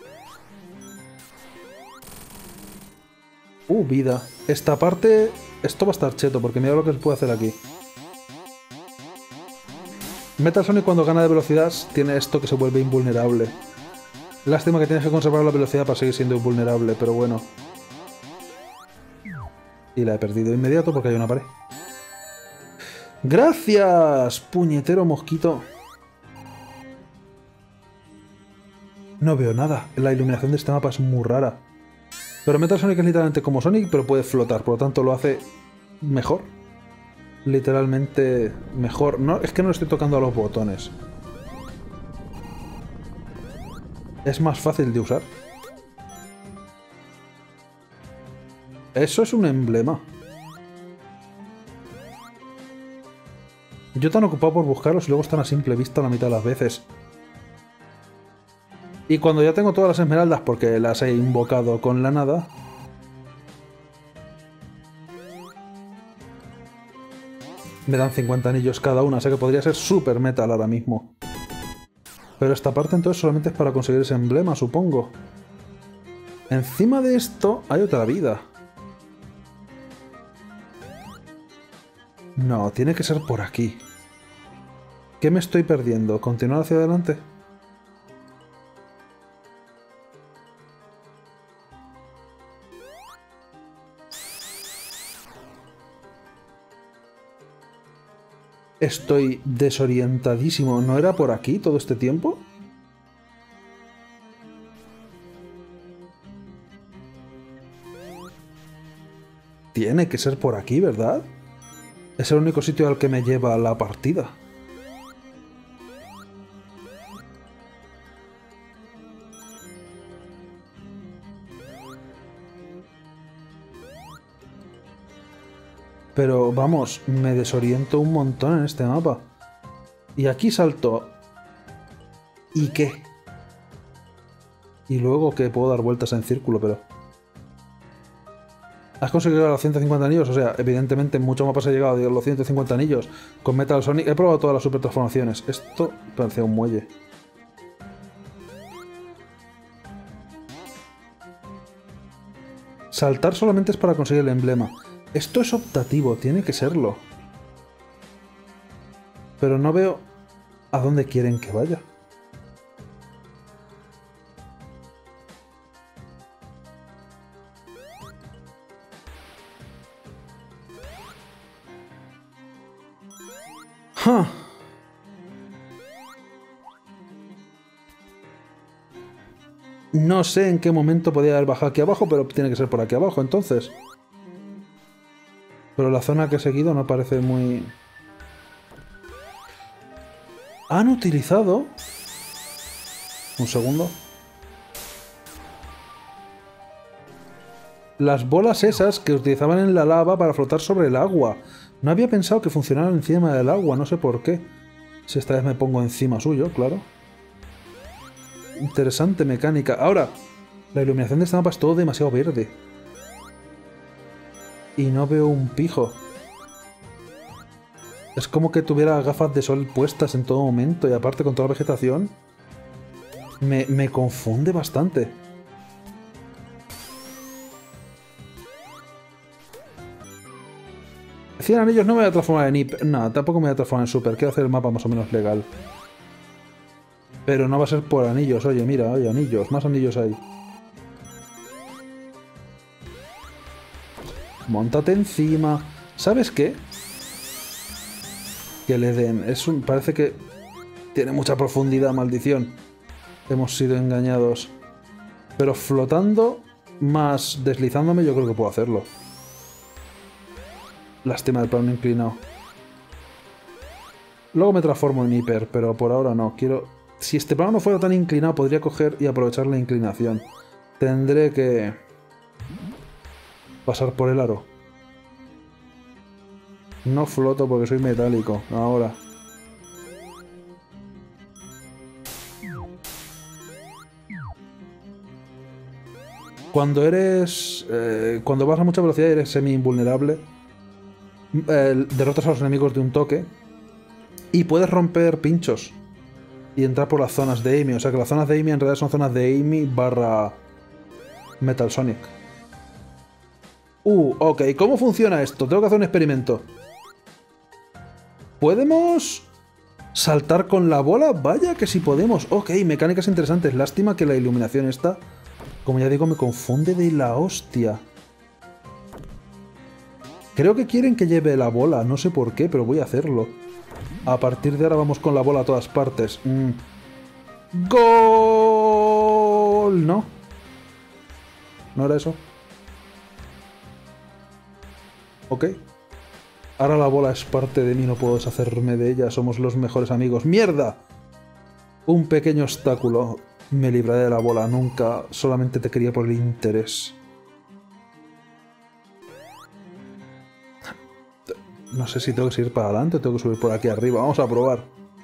Uh, vida. Esta parte... Esto va a estar cheto porque mira lo que se puede hacer aquí. Metal Sonic cuando gana de velocidad tiene esto que se vuelve invulnerable. Lástima que tienes que conservar la velocidad para seguir siendo invulnerable, pero bueno. Y la he perdido de inmediato porque hay una pared. ¡Gracias, puñetero mosquito! No veo nada. La iluminación de este mapa es muy rara. Pero Metal Sonic es literalmente como Sonic, pero puede flotar. Por lo tanto, lo hace mejor. Literalmente mejor. No, es que no estoy tocando a los botones. Es más fácil de usar. Eso es un emblema. Yo tan ocupado por buscarlos y luego están a simple vista la mitad de las veces. Y cuando ya tengo todas las esmeraldas porque las he invocado con la nada... Me dan cincuenta anillos cada una, o sea que podría ser super metal ahora mismo. Pero esta parte entonces solamente es para conseguir ese emblema, supongo. Encima de esto hay otra vida. No, tiene que ser por aquí. ¿Qué me estoy perdiendo? ¿Continuar hacia adelante? Estoy desorientadísimo. ¿No era por aquí todo este tiempo? Tiene que ser por aquí, ¿verdad? Es el único sitio al que me lleva la partida. Pero vamos, me desoriento un montón en este mapa. Y aquí salto. ¿Y qué? Y luego que puedo dar vueltas en círculo, pero... ¿Has conseguido los ciento cincuenta anillos? O sea, evidentemente en muchos mapas he llegado a los ciento cincuenta anillos. Con Metal Sonic he probado todas las super transformaciones. Esto parece un muelle. Saltar solamente es para conseguir el emblema. Esto es optativo, tiene que serlo. Pero no veo a dónde quieren que vaya. ¡Ja! No sé en qué momento podía haber bajado aquí abajo, pero tiene que ser por aquí abajo, entonces. Pero la zona que he seguido no parece muy... Han utilizado... Un segundo. Las bolas esas que utilizaban en la lava para flotar sobre el agua. No había pensado que funcionaran encima del agua, no sé por qué. Si esta vez me pongo encima suyo, claro. Interesante mecánica. Ahora, la iluminación de este mapa es todo demasiado verde. Y no veo un pijo. Es como que tuviera gafas de sol puestas en todo momento y aparte con toda la vegetación. Me, me confunde bastante. cien anillos no me voy a transformar en I P. No, tampoco me voy a transformar en Super. Quiero hacer el mapa más o menos legal. Pero no va a ser por anillos. Oye, mira, oye, anillos. Más anillos hay. Móntate encima. ¿Sabes qué? Que le den. Es un, parece que tiene mucha profundidad, maldición. Hemos sido engañados. Pero flotando más deslizándome yo creo que puedo hacerlo. Lástima del plano inclinado. Luego me transformo en hiper, pero por ahora no. Quiero... Si este plano no fuera tan inclinado, podría coger y aprovechar la inclinación. Tendré que... pasar por el aro. No floto porque soy metálico. Ahora. Cuando eres... Eh, cuando vas a mucha velocidad y eres semi-invulnerable, eh, derrotas a los enemigos de un toque y puedes romper pinchos y entrar por las zonas de Amy. O sea que las zonas de Amy en realidad son zonas de Amy barra Metal Sonic. Uh, ok. ¿Cómo funciona esto? Tengo que hacer un experimento. ¿Podemos Saltar con la bola, vaya que si podemos. Ok, mecánicas interesantes. Lástima que la iluminación esta, como ya digo, me confunde de la hostia. Creo que quieren que lleve la bola, no sé por qué, pero voy a hacerlo. A partir de ahora vamos con la bola a todas partes. Mm. ¡Gol! No. ¿No era eso? Ok. Ahora la bola es parte de mí, no puedo deshacerme de ella. Somos los mejores amigos. ¡Mierda! Un pequeño obstáculo. Me libraré de la bola. Nunca. Solamente te quería por el interés. No sé si tengo que seguir para adelante o tengo que subir por aquí arriba. Vamos a probar.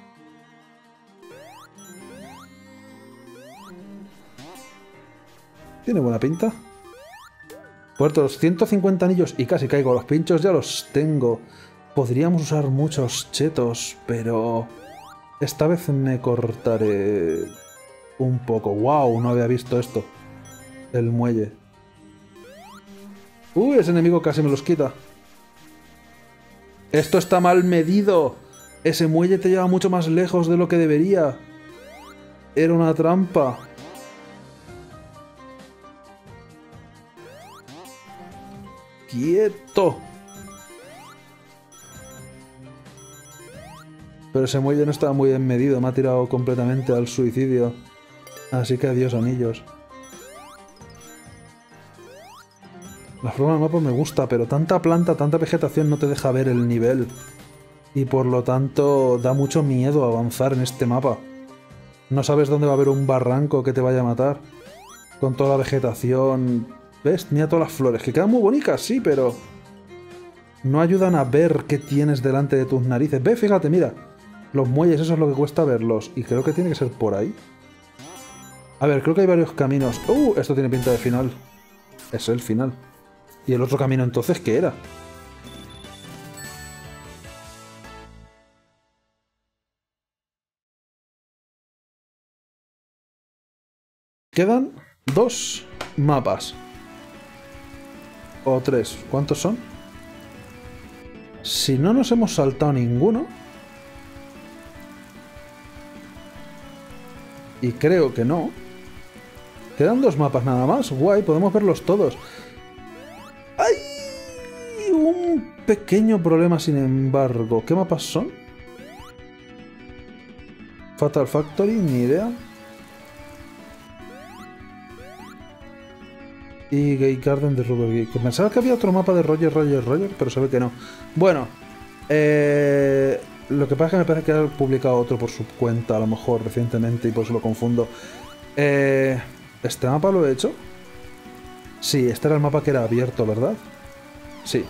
Tiene buena pinta. Puerto los ciento cincuenta anillos y casi caigo. Los pinchos ya los tengo. Podríamos usar muchos chetos, pero esta vez me cortaré un poco. ¡Wow! No había visto esto. El muelle. ¡Uy! Ese enemigo casi me los quita. ¡Esto está mal medido! Ese muelle te lleva mucho más lejos de lo que debería. Era una trampa. ¡Quieto! Pero ese muelle no estaba muy bien medido. Me ha tirado completamente al suicidio. Así que adiós, anillos. La forma del mapa me gusta, pero tanta planta, tanta vegetación no te deja ver el nivel. Y por lo tanto da mucho miedo avanzar en este mapa. No sabes dónde va a haber un barranco que te vaya a matar. Con toda la vegetación. ¿Ves? Mira todas las flores, que quedan muy bonitas, sí, pero no ayudan a ver qué tienes delante de tus narices. Ve, fíjate, mira. Los muelles, eso es lo que cuesta verlos. Y creo que tiene que ser por ahí. A ver, creo que hay varios caminos. ¡Uh! Esto tiene pinta de final. Es el final. ¿Y el otro camino entonces qué era? Quedan dos mapas. O tres. ¿Cuántos son? Si no nos hemos saltado ninguno. Y creo que no. Quedan dos mapas nada más. Guay, podemos verlos todos. Hay un pequeño problema, sin embargo. ¿Qué mapas son? Fatal Factory, ni idea. Y Gate Garden de Rubber Gate. Pensaba que había otro mapa de Roger, Roger, Roger, pero se ve que no. Bueno, eh, lo que pasa es que me parece que ha publicado otro por su cuenta, a lo mejor recientemente, y por eso lo confundo. Eh, ¿Este mapa lo he hecho? Sí, este era el mapa que era abierto, ¿verdad? Sí.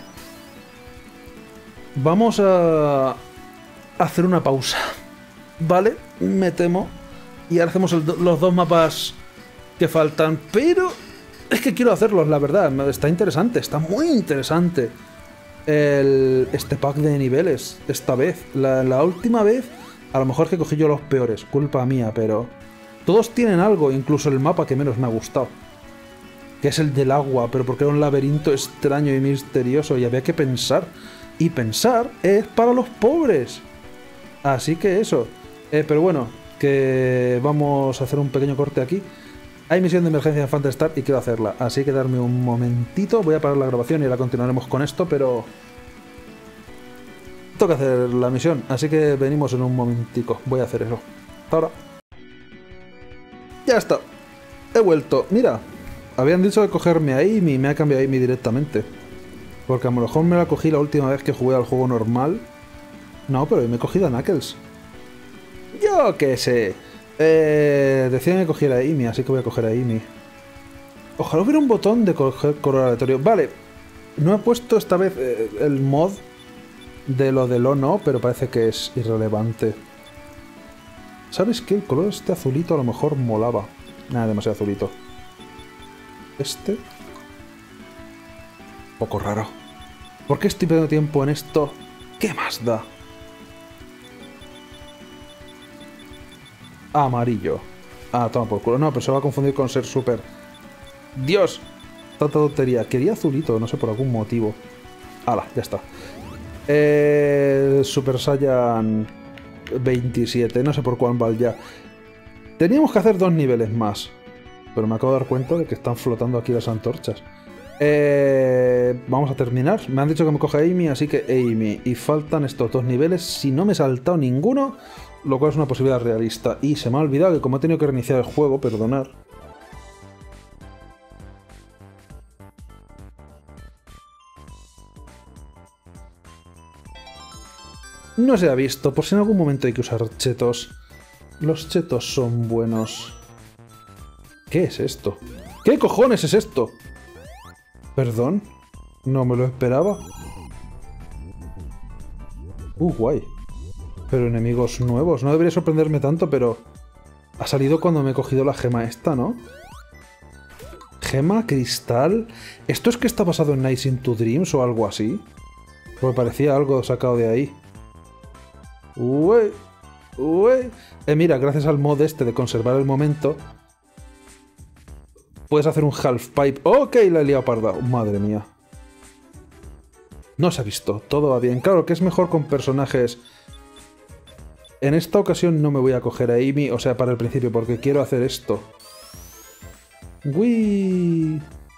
Vamos a hacer una pausa, ¿vale? Me temo. Y ahora hacemos el, los dos mapas que faltan, pero es que quiero hacerlos, la verdad. Está interesante, está muy interesante el, este pack de niveles, esta vez. La, la última vez, a lo mejor que cogí yo los peores, culpa mía, pero todos tienen algo, incluso el mapa que menos me ha gustado. Que es el del agua, pero porque era un laberinto extraño y misterioso y había que pensar. Y pensar es para los pobres. Así que eso. Eh, pero bueno, que vamos a hacer un pequeño corte aquí. Hay misión de emergencia en Phantasy Star y quiero hacerla. Así que darme un momentito. Voy a parar la grabación y ahora continuaremos con esto, pero toca hacer la misión. Así que venimos en un momentico. Voy a hacer eso. Hasta ahora. Ya está. He vuelto. Mira. Habían dicho de cogerme a Amy, me ha cambiado a Amy directamente. Porque a lo mejor me la cogí la última vez que jugué al juego normal. No, pero me he cogido a Knuckles. Yo qué sé. Eh, decían que cogiera a Amy, así que voy a coger a Amy. Ojalá hubiera un botón de coger color aleatorio. Vale, no he puesto esta vez eh, el mod de lo del o no, pero parece que es irrelevante. ¿Sabes qué? El color este azulito a lo mejor molaba. Nada, demasiado azulito. Este... poco raro. ¿Por qué estoy perdiendo tiempo en esto? ¿Qué más da? Amarillo. Ah, toma por culo. No, pero se va a confundir con ser super. ¡Dios! Tanta tontería. Quería azulito, no sé, por algún motivo. ¡Hala! Ya está. Eh, Super Saiyan veintisiete, no sé por cuál va ya. Teníamos que hacer dos niveles más. Pero me acabo de dar cuenta de que están flotando aquí las antorchas. Eh, vamos a terminar. Me han dicho que me coge Amy, así que Amy. Y faltan estos dos niveles. Si no me he saltado ninguno, lo cual es una posibilidad realista. Y se me ha olvidado que como he tenido que reiniciar el juego, perdonar. No se ha visto, por si en algún momento hay que usar chetos. Los chetos son buenos. ¿Qué es esto? ¿Qué cojones es esto? ¿Perdón? No me lo esperaba. Uh, guay. Pero enemigos nuevos. No debería sorprenderme tanto, pero... Ha salido cuando me he cogido la gema esta, ¿no? Gema, cristal... ¿Esto es que está basado en Nights into Dreams o algo así? Porque parecía algo sacado de ahí. Ué, ué. Eh, mira, gracias al mod este de conservar el momento... Puedes hacer un half pipe. Ok, la he liado parda. Madre mía. No se ha visto. Todo va bien. Claro que es mejor con personajes... En esta ocasión no me voy a coger a Amy, o sea, para el principio, porque quiero hacer esto. ¡Uy!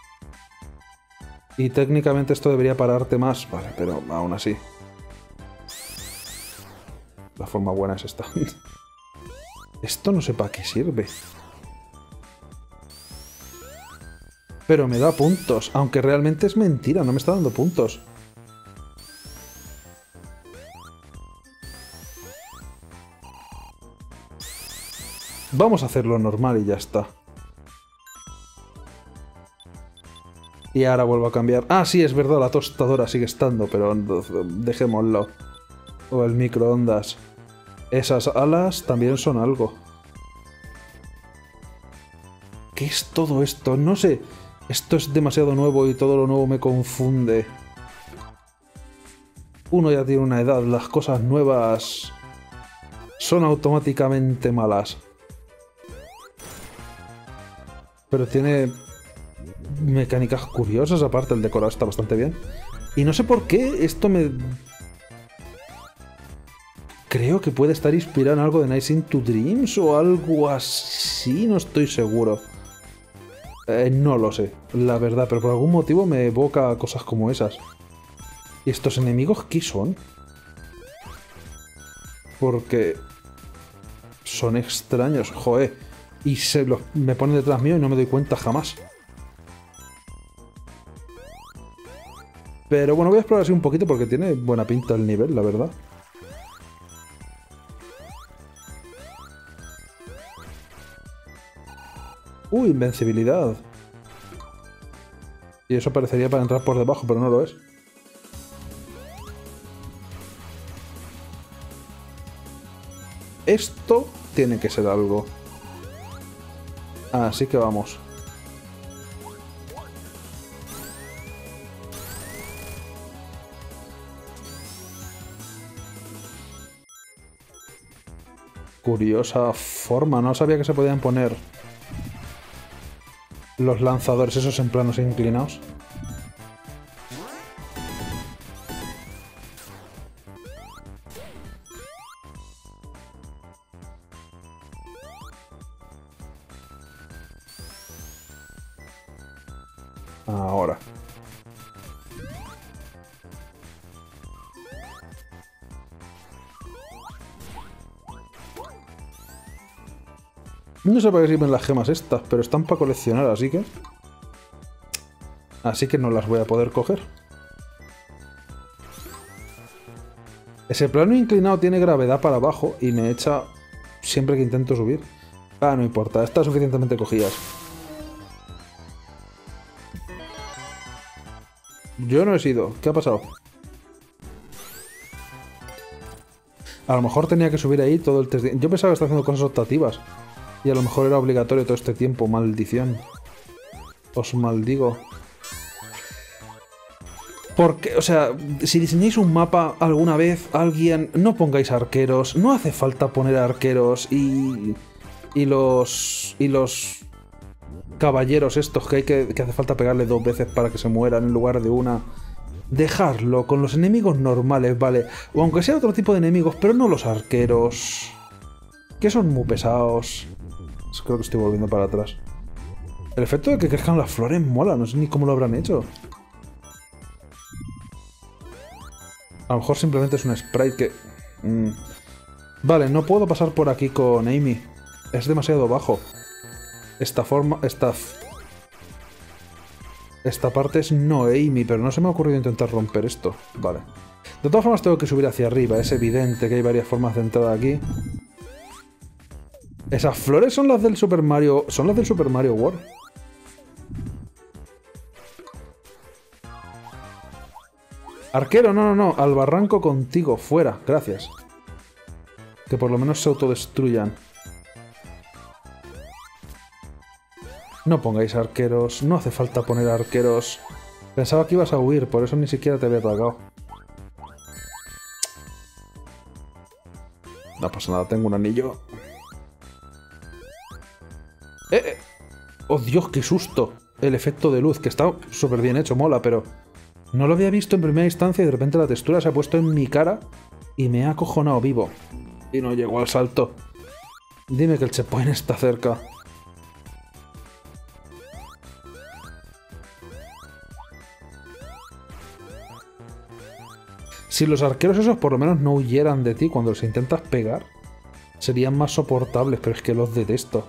Y técnicamente esto debería pararte más. Vale, pero aún así. La forma buena es esta. Esto no sé para qué sirve. Pero me da puntos, aunque realmente es mentira, no me está dando puntos. Vamos a hacerlo normal y ya está. Y ahora vuelvo a cambiar. Ah, sí, es verdad, la tostadora sigue estando, pero dejémoslo. O el microondas. Esas alas también son algo. ¿Qué es todo esto? No sé. Esto es demasiado nuevo y todo lo nuevo me confunde. Uno ya tiene una edad, las cosas nuevas son automáticamente malas. Pero tiene mecánicas curiosas, aparte el decorado está bastante bien. Y no sé por qué esto me... Creo que puede estar inspirado en algo de Nights into Dreams o algo así, no estoy seguro. Eh, no lo sé, la verdad, pero por algún motivo me evoca cosas como esas. ¿Y estos enemigos qué son? Porque... son extraños, joder. Y se los, me ponen detrás mío y no me doy cuenta jamás. Pero bueno, voy a explorar así un poquito porque tiene buena pinta el nivel, la verdad. ¡Uy, invencibilidad! Y eso parecería para entrar por debajo, pero no lo es. Esto tiene que ser algo. Así que vamos. Curiosa forma, no sabía que se podían poner los lanzadores esos en planos inclinados. Ahora. No sé para qué sirven las gemas estas, pero están para coleccionar, así que... Así que no las voy a poder coger. Ese plano inclinado tiene gravedad para abajo y me echa siempre que intento subir. Ah, no importa, están suficientemente cogidas. Yo no he sido. ¿Qué ha pasado? A lo mejor tenía que subir ahí todo el test. Yo pensaba que estaba haciendo cosas optativas. Y a lo mejor era obligatorio todo este tiempo. Maldición. Os maldigo. Porque, o sea, si diseñáis un mapa alguna vez, alguien... No pongáis arqueros. No hace falta poner arqueros y... Y los... Y los... Caballeros estos que hay que, que hace falta pegarle dos veces para que se mueran en lugar de una. Dejarlo con los enemigos normales, vale. O aunque sea otro tipo de enemigos, pero no los arqueros. Que son muy pesados. Creo que estoy volviendo para atrás. El efecto de que crezcan las flores mola, no sé ni cómo lo habrán hecho. A lo mejor simplemente es un sprite que... Mm. Vale, no puedo pasar por aquí con Amy. Es demasiado bajo. Esta forma... Esta... Esta parte es no Amy, pero no se me ha ocurrido intentar romper esto. Vale. De todas formas tengo que subir hacia arriba. Es evidente que hay varias formas de entrar aquí. Esas flores son las del Super Mario... Son las del Super Mario World. Arquero, no, no, no. Al barranco contigo. Fuera. Gracias. Que por lo menos se autodestruyan. No pongáis arqueros. No hace falta poner arqueros. Pensaba que ibas a huir. Por eso ni siquiera te había atacado. No pasa nada. Tengo un anillo. ¡Eh! eh. ¡Oh, Dios, qué susto! El efecto de luz, que está súper bien hecho, mola, pero... No lo había visto en primera instancia y de repente la textura se ha puesto en mi cara y me ha acojonado vivo. Y no llegó al salto. Dime que el checkpoint está cerca. Si los arqueros esos por lo menos no huyeran de ti cuando los intentas pegar, serían más soportables, pero es que los detesto.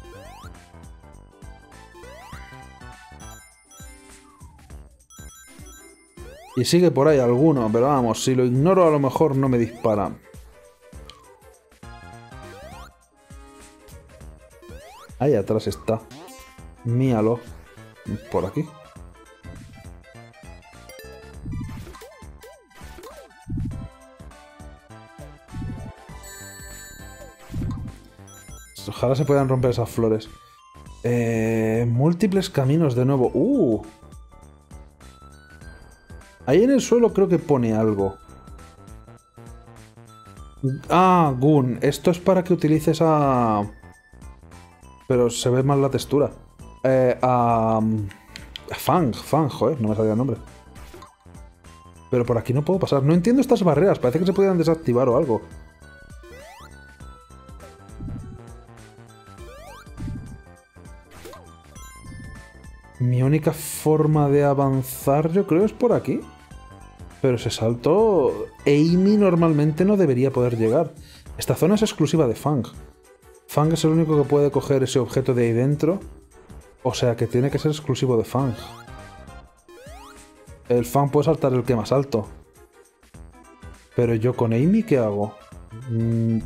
Y sigue por ahí alguno, pero vamos, si lo ignoro a lo mejor no me dispara. Ahí atrás está. Míralo. Por aquí. Ojalá se puedan romper esas flores. Eh, múltiples caminos de nuevo. ¡Uh! Ahí en el suelo creo que pone algo. Ah, Gun. Esto es para que utilices a... Pero se ve mal la textura. Eh, a... Fang, Fang, joder, no me salía el nombre. Pero por aquí no puedo pasar. No entiendo estas barreras. Parece que se podían desactivar o algo. Mi única forma de avanzar, yo creo, es por aquí. Pero ese salto... Amy normalmente no debería poder llegar. Esta zona es exclusiva de Fang. Fang es el único que puede coger ese objeto de ahí dentro. O sea que tiene que ser exclusivo de Fang. El Fang puede saltar el que más alto. Pero yo con Amy, ¿qué hago? Mm...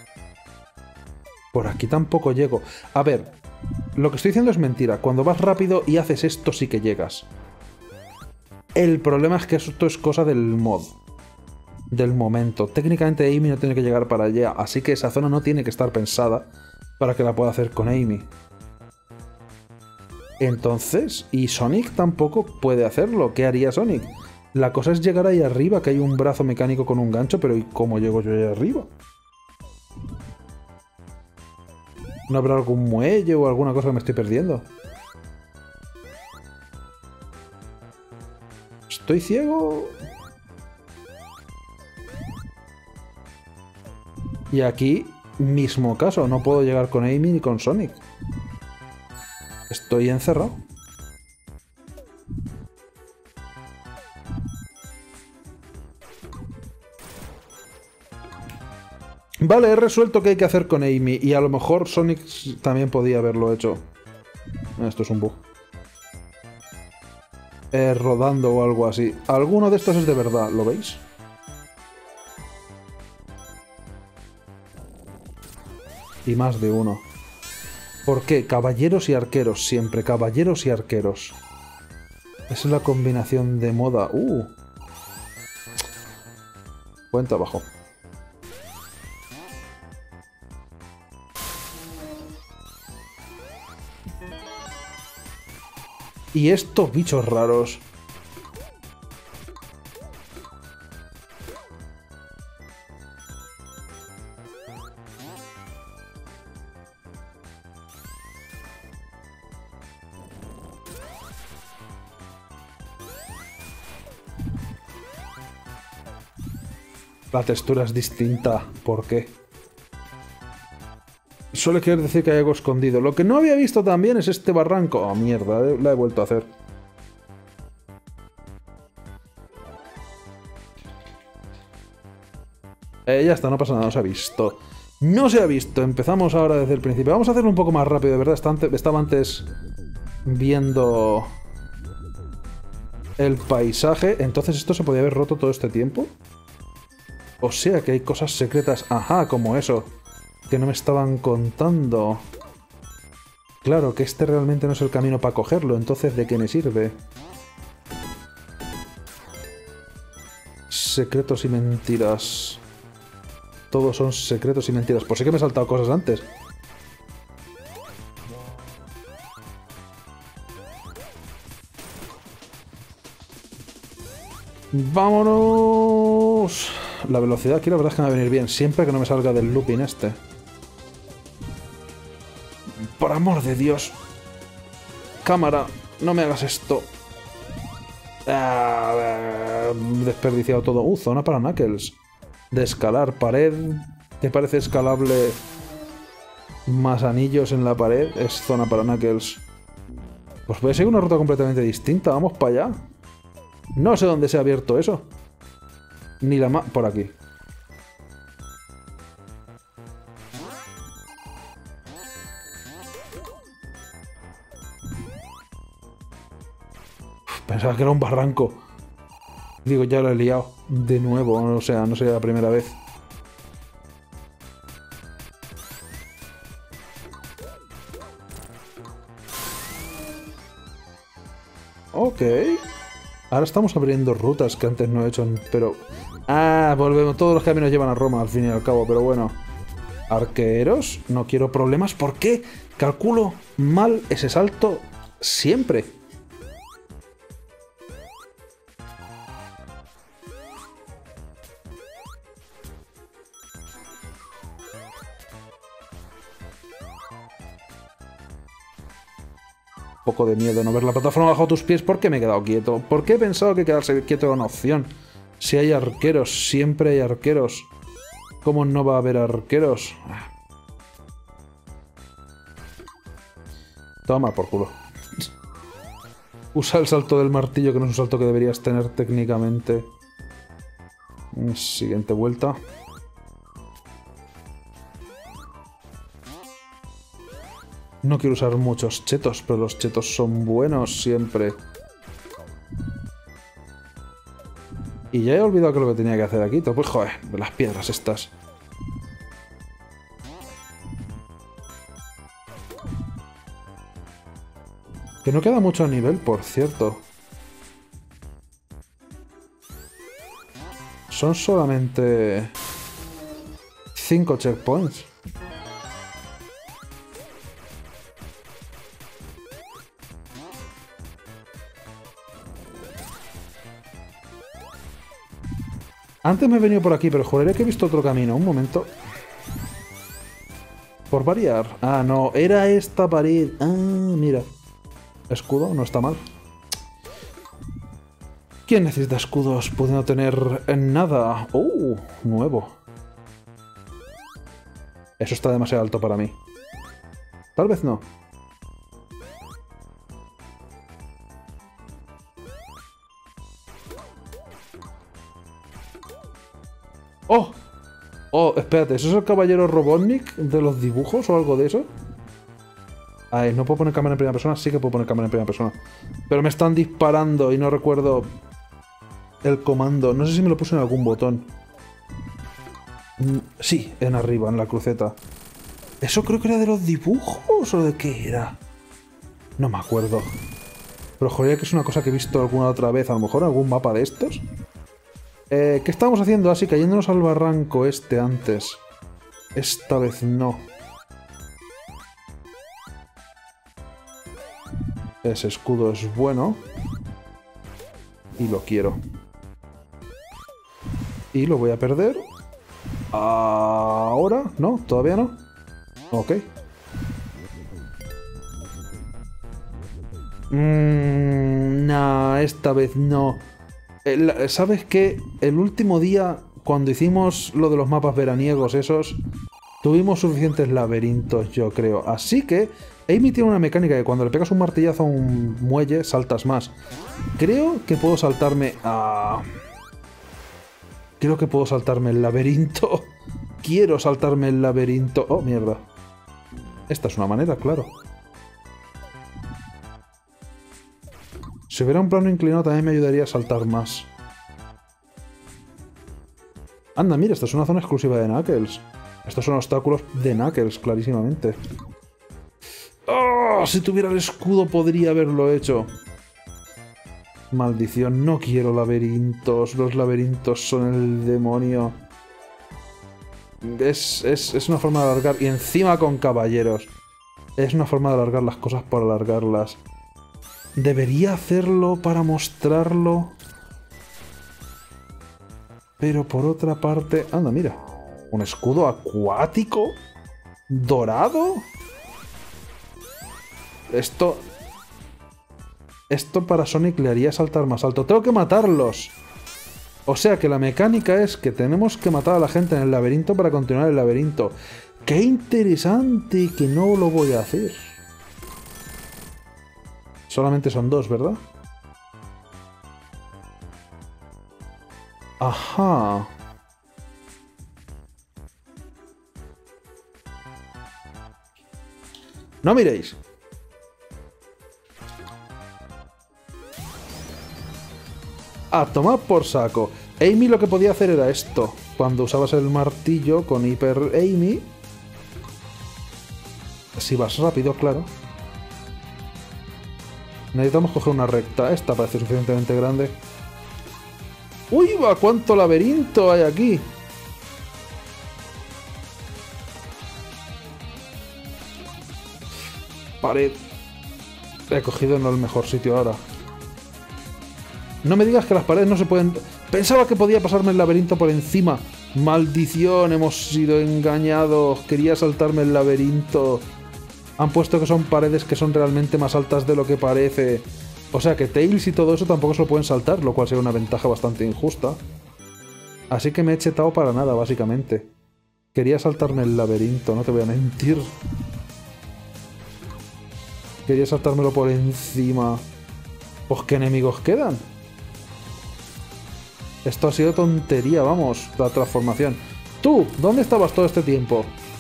Por aquí tampoco llego. A ver, lo que estoy diciendo es mentira. Cuando vas rápido y haces esto sí que llegas. El problema es que esto es cosa del mod. Del momento. Técnicamente Amy no tiene que llegar para allá. Así que esa zona no tiene que estar pensada para que la pueda hacer con Amy. Entonces, y Sonic tampoco puede hacerlo. ¿Qué haría Sonic? La cosa es llegar ahí arriba, que hay un brazo mecánico con un gancho, pero ¿y cómo llego yo ahí arriba? ¿No habrá algún muelle o alguna cosa que me estoy perdiendo? ¿Estoy ciego? Y aquí, mismo caso, no puedo llegar con Amy ni con Sonic. Estoy encerrado. Vale, he resuelto qué hay que hacer con Amy. Y a lo mejor Sonic también podía haberlo hecho. Esto es un bug. Eh, rodando o algo así. Alguno de estos es de verdad, ¿lo veis? Y más de uno. ¿Por qué? Caballeros y arqueros, siempre. Caballeros y arqueros. Es la combinación de moda. Uh. Buen trabajo. Y estos bichos raros. La textura es distinta. ¿Por qué? Suele querer decir que hay algo escondido. Lo que no había visto también es este barranco. Oh, mierda, la he vuelto a hacer. Eh, ya está, no pasa nada, no se ha visto. No se ha visto. Empezamos ahora desde el principio. Vamos a hacerlo un poco más rápido, de verdad. Estaba antes viendo el paisaje. Entonces, ¿esto se podía haber roto todo este tiempo? O sea, que hay cosas secretas. Ajá, como eso. Que no me estaban contando. Claro, que este realmente no es el camino para cogerlo. Entonces, ¿de qué me sirve? Secretos y mentiras. Todos son secretos y mentiras. Pues sí que me he saltado cosas antes. ¡Vámonos! La velocidad aquí la verdad es que me va a venir bien. Siempre que no me salga del looping este. ¡Por amor de Dios! Cámara, no me hagas esto. Ah, desperdiciado todo. Uh, zona para Knuckles. De escalar pared. ¿Te parece escalable? Más anillos en la pared. Es zona para Knuckles. Pues puede ser una ruta completamente distinta. Vamos para allá. No sé dónde se ha abierto eso. Ni la ma... Por aquí. Uf, pensaba que era un barranco. Digo, ya lo he liado. De nuevo, o sea, no sería la primera vez. Ok. Ahora estamos abriendo rutas que antes no he hecho, pero... Ah, volvemos. Todos los caminos llevan a Roma, al fin y al cabo, pero bueno. Arqueros, no quiero problemas. ¿Por qué? Calculo mal ese salto siempre. Poco de miedo no ver la plataforma bajo tus pies. ¿Por qué me he quedado quieto? ¿Por qué he pensado que quedarse quieto era una opción? Si hay arqueros, siempre hay arqueros. ¿Cómo no va a haber arqueros? Toma por culo. Usa el salto del martillo, que no es un salto que deberías tener técnicamente. Siguiente vuelta. No quiero usar muchos chetos, pero los chetos son buenos siempre. Y ya he olvidado que lo que tenía que hacer aquí. Pues joder, las piedras estas. Que no queda mucho a nivel, por cierto. Son solamente cinco checkpoints. Antes me he venido por aquí, pero juraría que he visto otro camino. Un momento. Por variar. Ah, no. Era esta pared. Ah, mira. Escudo, no está mal. ¿Quién necesita escudos pudiendo tener nada? ¡Oh! Nuevo. Eso está demasiado alto para mí. Tal vez no. ¡Oh! Oh, espérate, ¿eso es el caballero Robotnik de los dibujos o algo de eso? Ay, no puedo poner cámara en primera persona. Sí que puedo poner cámara en primera persona. Pero me están disparando y no recuerdo el comando. No sé si me lo puse en algún botón. Sí, en arriba, en la cruceta. ¿Eso creo que era de los dibujos o de qué era? No me acuerdo. Pero joder, que es una cosa que he visto alguna otra vez. A lo mejor algún mapa de estos. Eh, ¿Qué estábamos haciendo así? Cayéndonos al barranco este antes. Esta vez no. Ese escudo es bueno. Y lo quiero. Y lo voy a perder. ¿Ahora? ¿No? ¿Todavía no? Ok. Mmm... Nah, esta vez no. El, ¿Sabes qué? El último día cuando hicimos lo de los mapas veraniegos esos, tuvimos suficientes laberintos, yo creo. Así que Amy tiene una mecánica que cuando le pegas un martillazo a un muelle, saltas más. Creo que puedo saltarme a... Creo que puedo saltarme el laberinto. Quiero saltarme el laberinto. Oh, mierda. Esta es una manera, claro. Si hubiera un plano inclinado también me ayudaría a saltar más. Anda, mira, esta es una zona exclusiva de Knuckles. Estos son obstáculos de Knuckles, clarísimamente. ¡Oh! Si tuviera el escudo podría haberlo hecho. Maldición, no quiero laberintos. Los laberintos son el demonio. Es, es, es una forma de alargar. Y encima con caballeros. Es una forma de alargar las cosas por alargarlas. Debería hacerlo para mostrarlo. Pero por otra parte... Anda, mira. ¿Un escudo acuático? ¿Dorado? Esto... Esto para Sonic le haría saltar más alto. ¡Tengo que matarlos! O sea que la mecánica es que tenemos que matar a la gente en el laberinto para continuar el laberinto. ¡Qué interesante! Que no lo voy a hacer. Solamente son dos, ¿verdad? Ajá. No miréis. A tomar por saco. Amy lo que podía hacer era esto. Cuando usabas el martillo con Hyper Amy. Si vas rápido, claro. Necesitamos coger una recta. Esta parece suficientemente grande. ¡Uy, va! ¡Cuánto laberinto hay aquí! Pared. He cogido no el mejor sitio ahora. No me digas que las paredes no se pueden... Pensaba que podía pasarme el laberinto por encima. ¡Maldición! Hemos sido engañados. Quería saltarme el laberinto. Han puesto que son paredes que son realmente más altas de lo que parece. O sea que Tails y todo eso tampoco se lo pueden saltar, lo cual sería una ventaja bastante injusta. Así que me he chetado para nada, básicamente. Quería saltarme el laberinto, no te voy a mentir. Quería saltármelo por encima. Pues qué enemigos quedan. Esto ha sido tontería, vamos, la transformación. Tú, ¿dónde estabas todo este tiempo?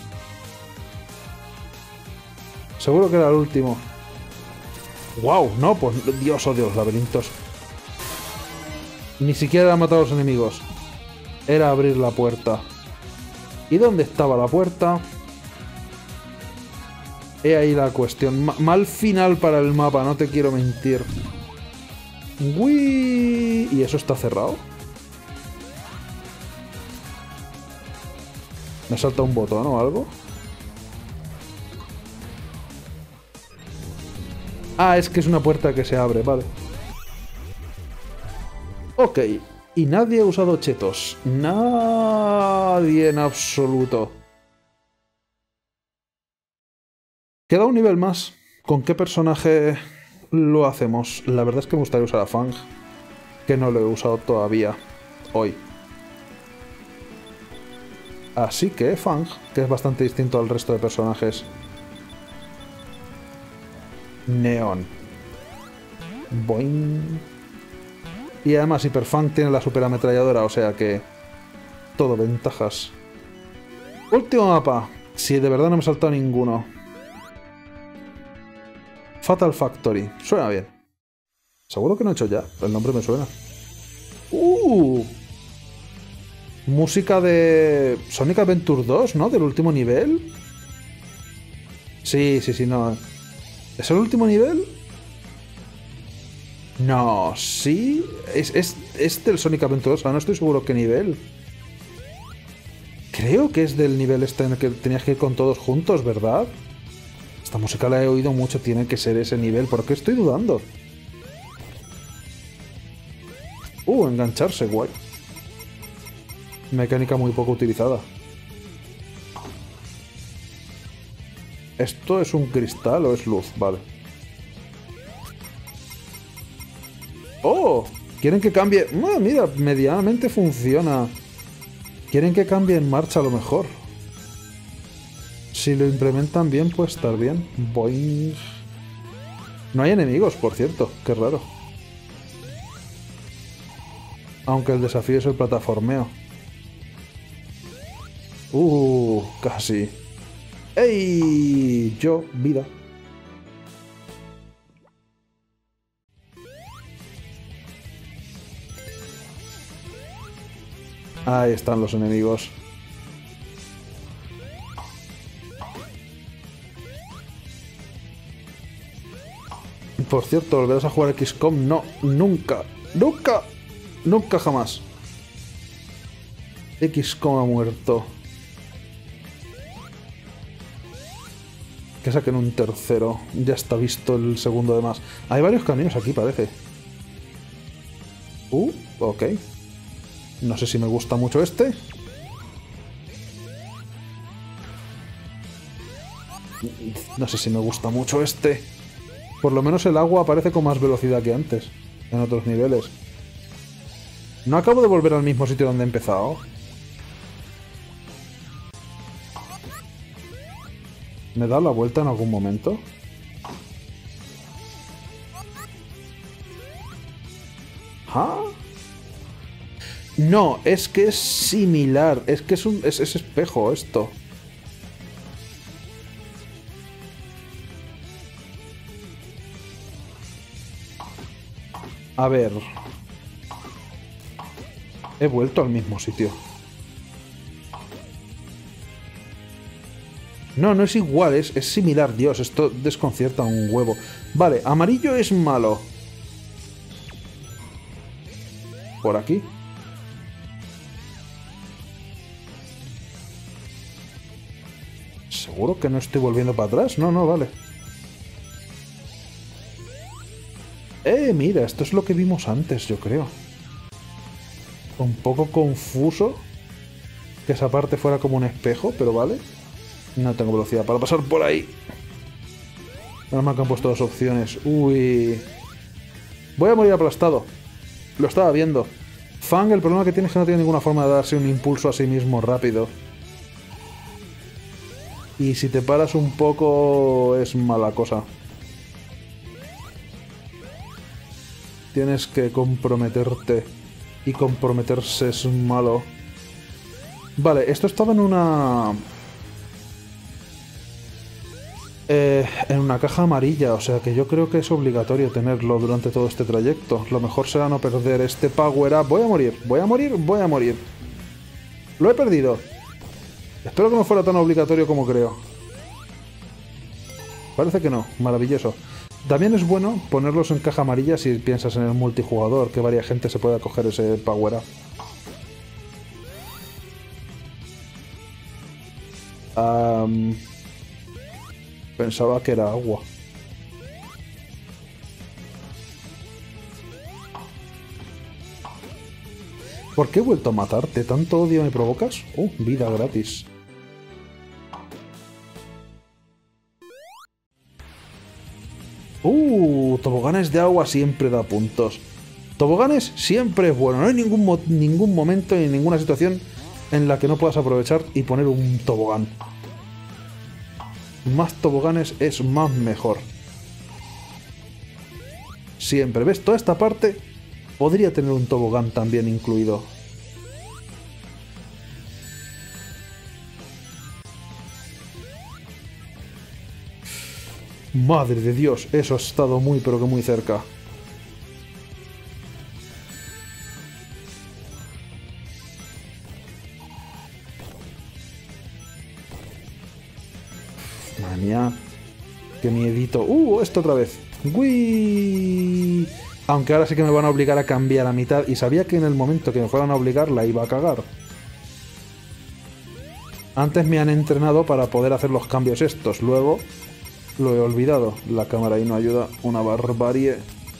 Seguro que era el último. ¡Wow! No, pues Dios, odio los laberintos. Ni siquiera era matar a los enemigos. Era abrir la puerta. ¿Y dónde estaba la puerta? He ahí la cuestión. Ma- mal final para el mapa, no te quiero mentir. ¡Uy! ¿Y eso está cerrado? Me salta un botón o algo. Ah, es que es una puerta que se abre, vale. Ok. Y nadie ha usado chetos. Nadie en absoluto. Queda un nivel más. ¿Con qué personaje lo hacemos? La verdad es que me gustaría usar a Fang, que no lo he usado todavía hoy. Así que Fang, que es bastante distinto al resto de personajes. Neon. Boing. Y además Hyper Fang tiene la super ametralladora, o sea que... todo ventajas. Último mapa. Si de verdad no me he saltado ninguno. Fatal Factory. Suena bien. Seguro que no he hecho ya. El nombre me suena. ¡Uh! Música de... Sonic Adventure dos, ¿no? Del último nivel. Sí, sí, sí, no... ¿Es el último nivel? No, sí. Es, es, es del Sonic Adventure dos, no estoy seguro qué nivel. Creo que es del nivel este en el que tenías que ir con todos juntos, ¿verdad? Esta música la he oído mucho, tiene que ser ese nivel. ¿Por qué estoy dudando? Uh, engancharse, guay. Mecánica muy poco utilizada. ¿Esto es un cristal o es luz? Vale. ¡Oh! ¿Quieren que cambie? Ah, mira, medianamente funciona. Quieren que cambie en marcha a lo mejor. Si lo implementan bien, puede estar bien. Boing. No hay enemigos, por cierto. Qué raro. Aunque el desafío es el plataformeo. Uh, casi. ¡Ey! Yo, vida. Ahí están los enemigos. Por cierto, ¿volverás a jugar equis com? No, nunca, nunca, nunca jamás. equis com ha muerto. Que saquen un tercero. Ya está visto el segundo de más. Hay varios caminos aquí, parece. Uh, ok. No sé si me gusta mucho este. No sé si me gusta mucho este. Por lo menos el agua aparece con más velocidad que antes. En otros niveles. No acabo de volver al mismo sitio donde he empezado. ¿Me da la vuelta en algún momento? ¿Ah? No, es que es similar. Es que es un es, es espejo esto. A ver. He vuelto al mismo sitio. No, no es igual, es, es similar. Dios, esto desconcierta un huevo. Vale, amarillo es malo. Por aquí. ¿Seguro que no estoy volviendo para atrás? No, no, vale. Eh, mira, esto es lo que vimos antes, yo creo. Un poco confuso que esa parte fuera como un espejo, pero vale. No tengo velocidad para pasar por ahí. Nada más que han puesto dos opciones. Uy. Voy a morir aplastado. Lo estaba viendo. Fang, el problema que tiene es que no tiene ninguna forma de darse un impulso a sí mismo rápido. Y si te paras un poco es mala cosa. Tienes que comprometerte. Y comprometerse es malo. Vale, esto estaba en una... Eh, en una caja amarilla, o sea que yo creo que es obligatorio tenerlo durante todo este trayecto. Lo mejor será no perder este power up. Voy a morir, voy a morir, voy a morir. Lo he perdido. Espero que no fuera tan obligatorio como creo. Parece que no, maravilloso. También es bueno ponerlos en caja amarilla si piensas en el multijugador, que varia gente se pueda coger ese power up. Um, pensaba que era agua. ¿Por qué he vuelto a matarte? ¿Tanto odio me provocas? Uh, vida gratis. Uh, toboganes de agua siempre da puntos. Toboganes siempre es bueno. No hay ningún, mo ningún momento ni ninguna situación en la que no puedas aprovechar y poner un tobogán. Más toboganes es más mejor. Siempre. ¿Ves? Toda esta parte podría tener un tobogán también incluido. Madre de Dios, eso ha estado muy pero que muy cerca. Manía. Qué miedito. Uh, esto otra vez. ¡Uy! Aunque ahora sí que me van a obligar a cambiar a mitad. Y sabía que en el momento que me fueran a obligar la iba a cagar. Antes me han entrenado para poder hacer los cambios estos. Luego lo he olvidado. La cámara ahí no ayuda. Una barbarie.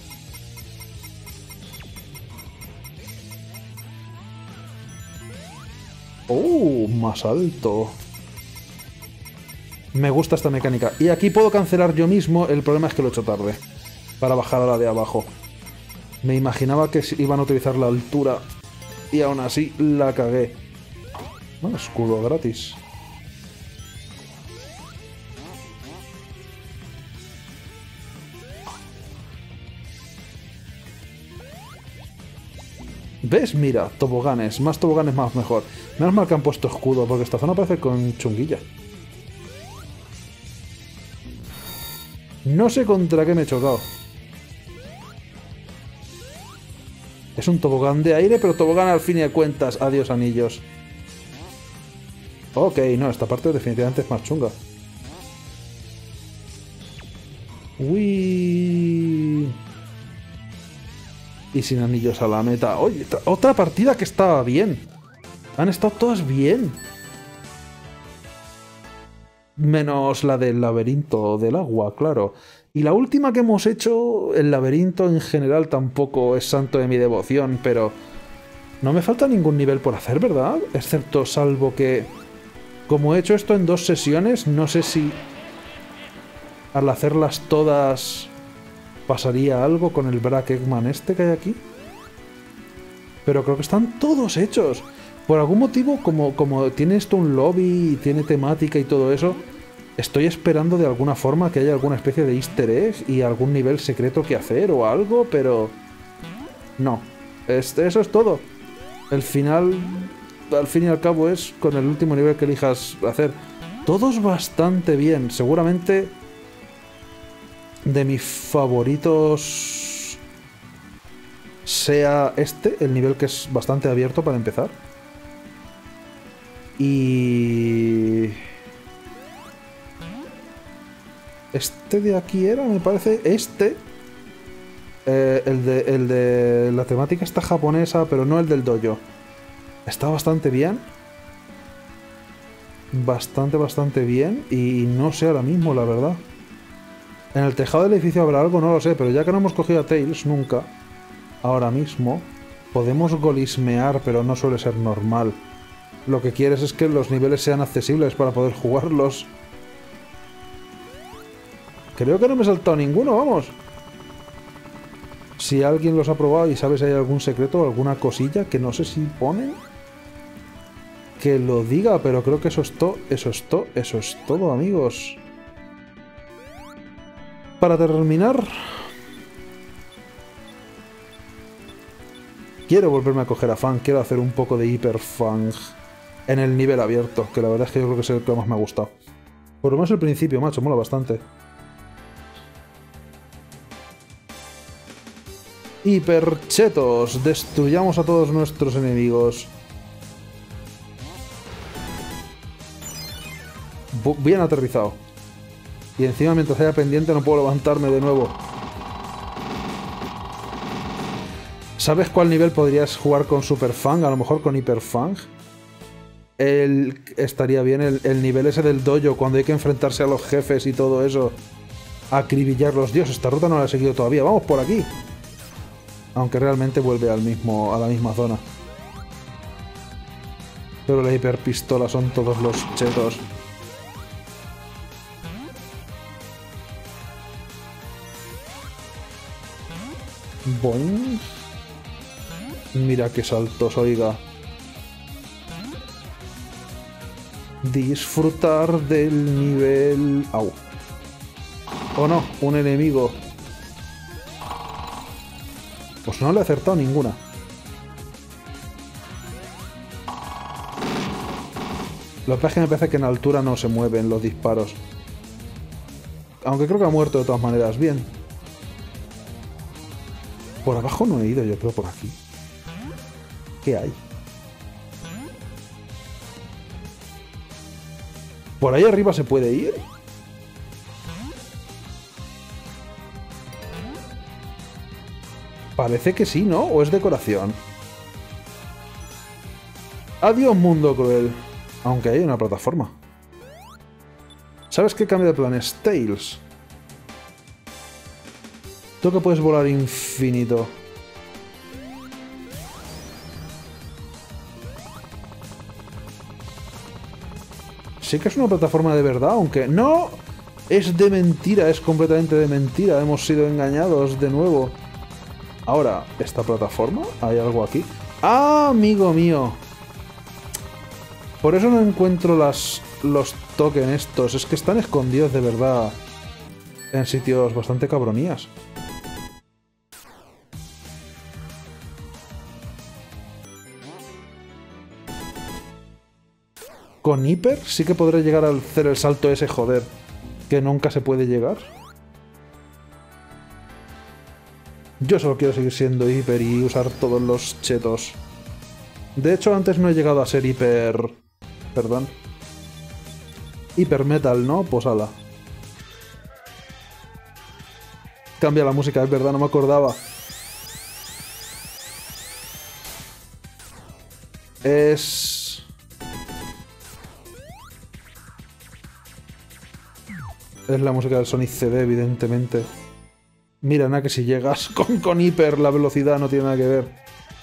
¡Oh! Más alto. Me gusta esta mecánica. Y aquí puedo cancelar yo mismo. El problema es que lo he hecho tarde. Para bajar a la de abajo. Me imaginaba que iban a utilizar la altura. Y aún así la cagué. No, escudo gratis. ¿Ves? Mira, toboganes. Más toboganes, más mejor. Menos mal que han puesto escudo, porque esta zona parece con chunguilla. No sé contra qué me he chocado. Es un tobogán de aire, pero tobogán al fin y al cuentas. Adiós, anillos. Ok, no, esta parte definitivamente es más chunga. Uy. Y sin anillos a la meta. Oye, otra partida que estaba bien. Han estado todas bien. Menos la del laberinto del agua, claro. Y la última que hemos hecho, el laberinto en general tampoco es santo de mi devoción, pero no me falta ningún nivel por hacer, ¿verdad? Excepto salvo que, como he hecho esto en dos sesiones, no sé si al hacerlas todas pasaría algo con el Brack Eggman este que hay aquí. Pero creo que están todos hechos. Por algún motivo, como, como tiene esto un lobby y tiene temática y todo eso, estoy esperando de alguna forma que haya alguna especie de easter egg y algún nivel secreto que hacer o algo, pero no. Es, eso es todo. El final, al fin y al cabo, es con el último nivel que elijas hacer. Todos bastante bien. Seguramente de mis favoritos sea este, el nivel que es bastante abierto para empezar. Y este de aquí era, me parece, este. Eh, el, de, el de la temática está japonesa, pero no el del dojo. Está bastante bien. Bastante, bastante bien. Y no sé ahora mismo, la verdad. En el tejado del edificio habrá algo, no lo sé. Pero ya que no hemos cogido a Tails nunca, ahora mismo, podemos golismear, pero no suele ser normal. Lo que quieres es que los niveles sean accesibles para poder jugarlos. Creo que no me he saltado ninguno, vamos. Si alguien los ha probado y sabe si hay algún secreto o alguna cosilla que no sé si ponen, que lo diga, pero creo que eso es todo, eso es todo, eso es todo, amigos. Para terminar, quiero volverme a coger a Fang, quiero hacer un poco de Hyper Fang en el nivel abierto, que la verdad es que yo creo que es el que más me ha gustado. Por lo menos el principio, macho, mola bastante. Hiperchetos, destruyamos a todos nuestros enemigos. Bien aterrizado. Y encima mientras haya pendiente no puedo levantarme de nuevo. ¿Sabes cuál nivel podrías jugar con Super Fang? A lo mejor con Hyper Fang. El, estaría bien el, el nivel ese del dojo, cuando hay que enfrentarse a los jefes y todo eso. Acribillarlos. Dios, esta ruta no la he seguido todavía. Vamos por aquí. Aunque realmente vuelve al mismo, a la misma zona. Pero la hiperpistola son todos los chetos. Boing. Mira qué saltos, oiga. Disfrutar del nivel... Au. Oh no, un enemigo. Pues no le he acertado ninguna. Lo que pasa es que me parece que en altura no se mueven los disparos. Aunque creo que ha muerto de todas maneras. Bien. Por abajo no he ido, yo creo por aquí. ¿Qué hay? ¿Por ahí arriba se puede ir? Parece que sí, ¿no? ¿O es decoración? Adiós, mundo cruel. Aunque hay una plataforma. ¿Sabes qué cambio de planes? Tails. Tú que puedes volar infinito. Sí que es una plataforma de verdad, aunque... ¡No! Es de mentira, es completamente de mentira. Hemos sido engañados de nuevo. Ahora, ¿esta plataforma? ¿Hay algo aquí? ¡Ah, amigo mío! Por eso no encuentro las, los tokens estos. Es que están escondidos de verdad en sitios bastante cabronías. Con hiper sí que podré llegar a hacer el salto ese, joder, que nunca se puede llegar. Yo solo quiero seguir siendo hiper y usar todos los chetos. De hecho, antes no he llegado a ser hiper... Perdón. Hiper metal, ¿no? Pues ala. Cambia la música, es verdad, no me acordaba. Es... Es la música del Sonic C D, evidentemente. Mira, nada, que si llegas con, con hiper, la velocidad no tiene nada que ver.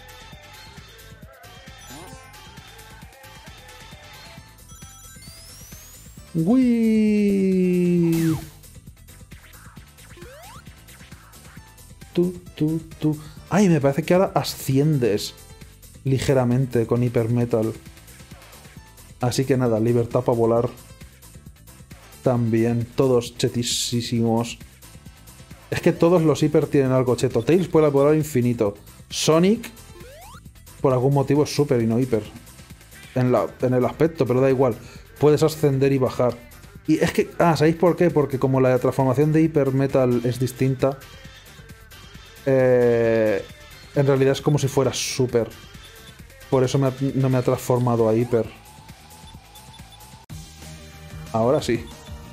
¡Uy! Tú, tú, tú. ¡Ay! Me parece que ahora asciendes ligeramente con hiper metal. Así que nada, libertad para volar. También, todos chetísimos. Es que todos los hiper tienen algo cheto. Tails puede volar infinito. Sonic, por algún motivo, es super y no hiper. En, la, en el aspecto, pero da igual. Puedes ascender y bajar. Y es que... Ah, ¿sabéis por qué? Porque como la transformación de hiper metal es distinta, eh, en realidad es como si fuera super. Por eso me ha, no me ha transformado a hiper. Ahora sí.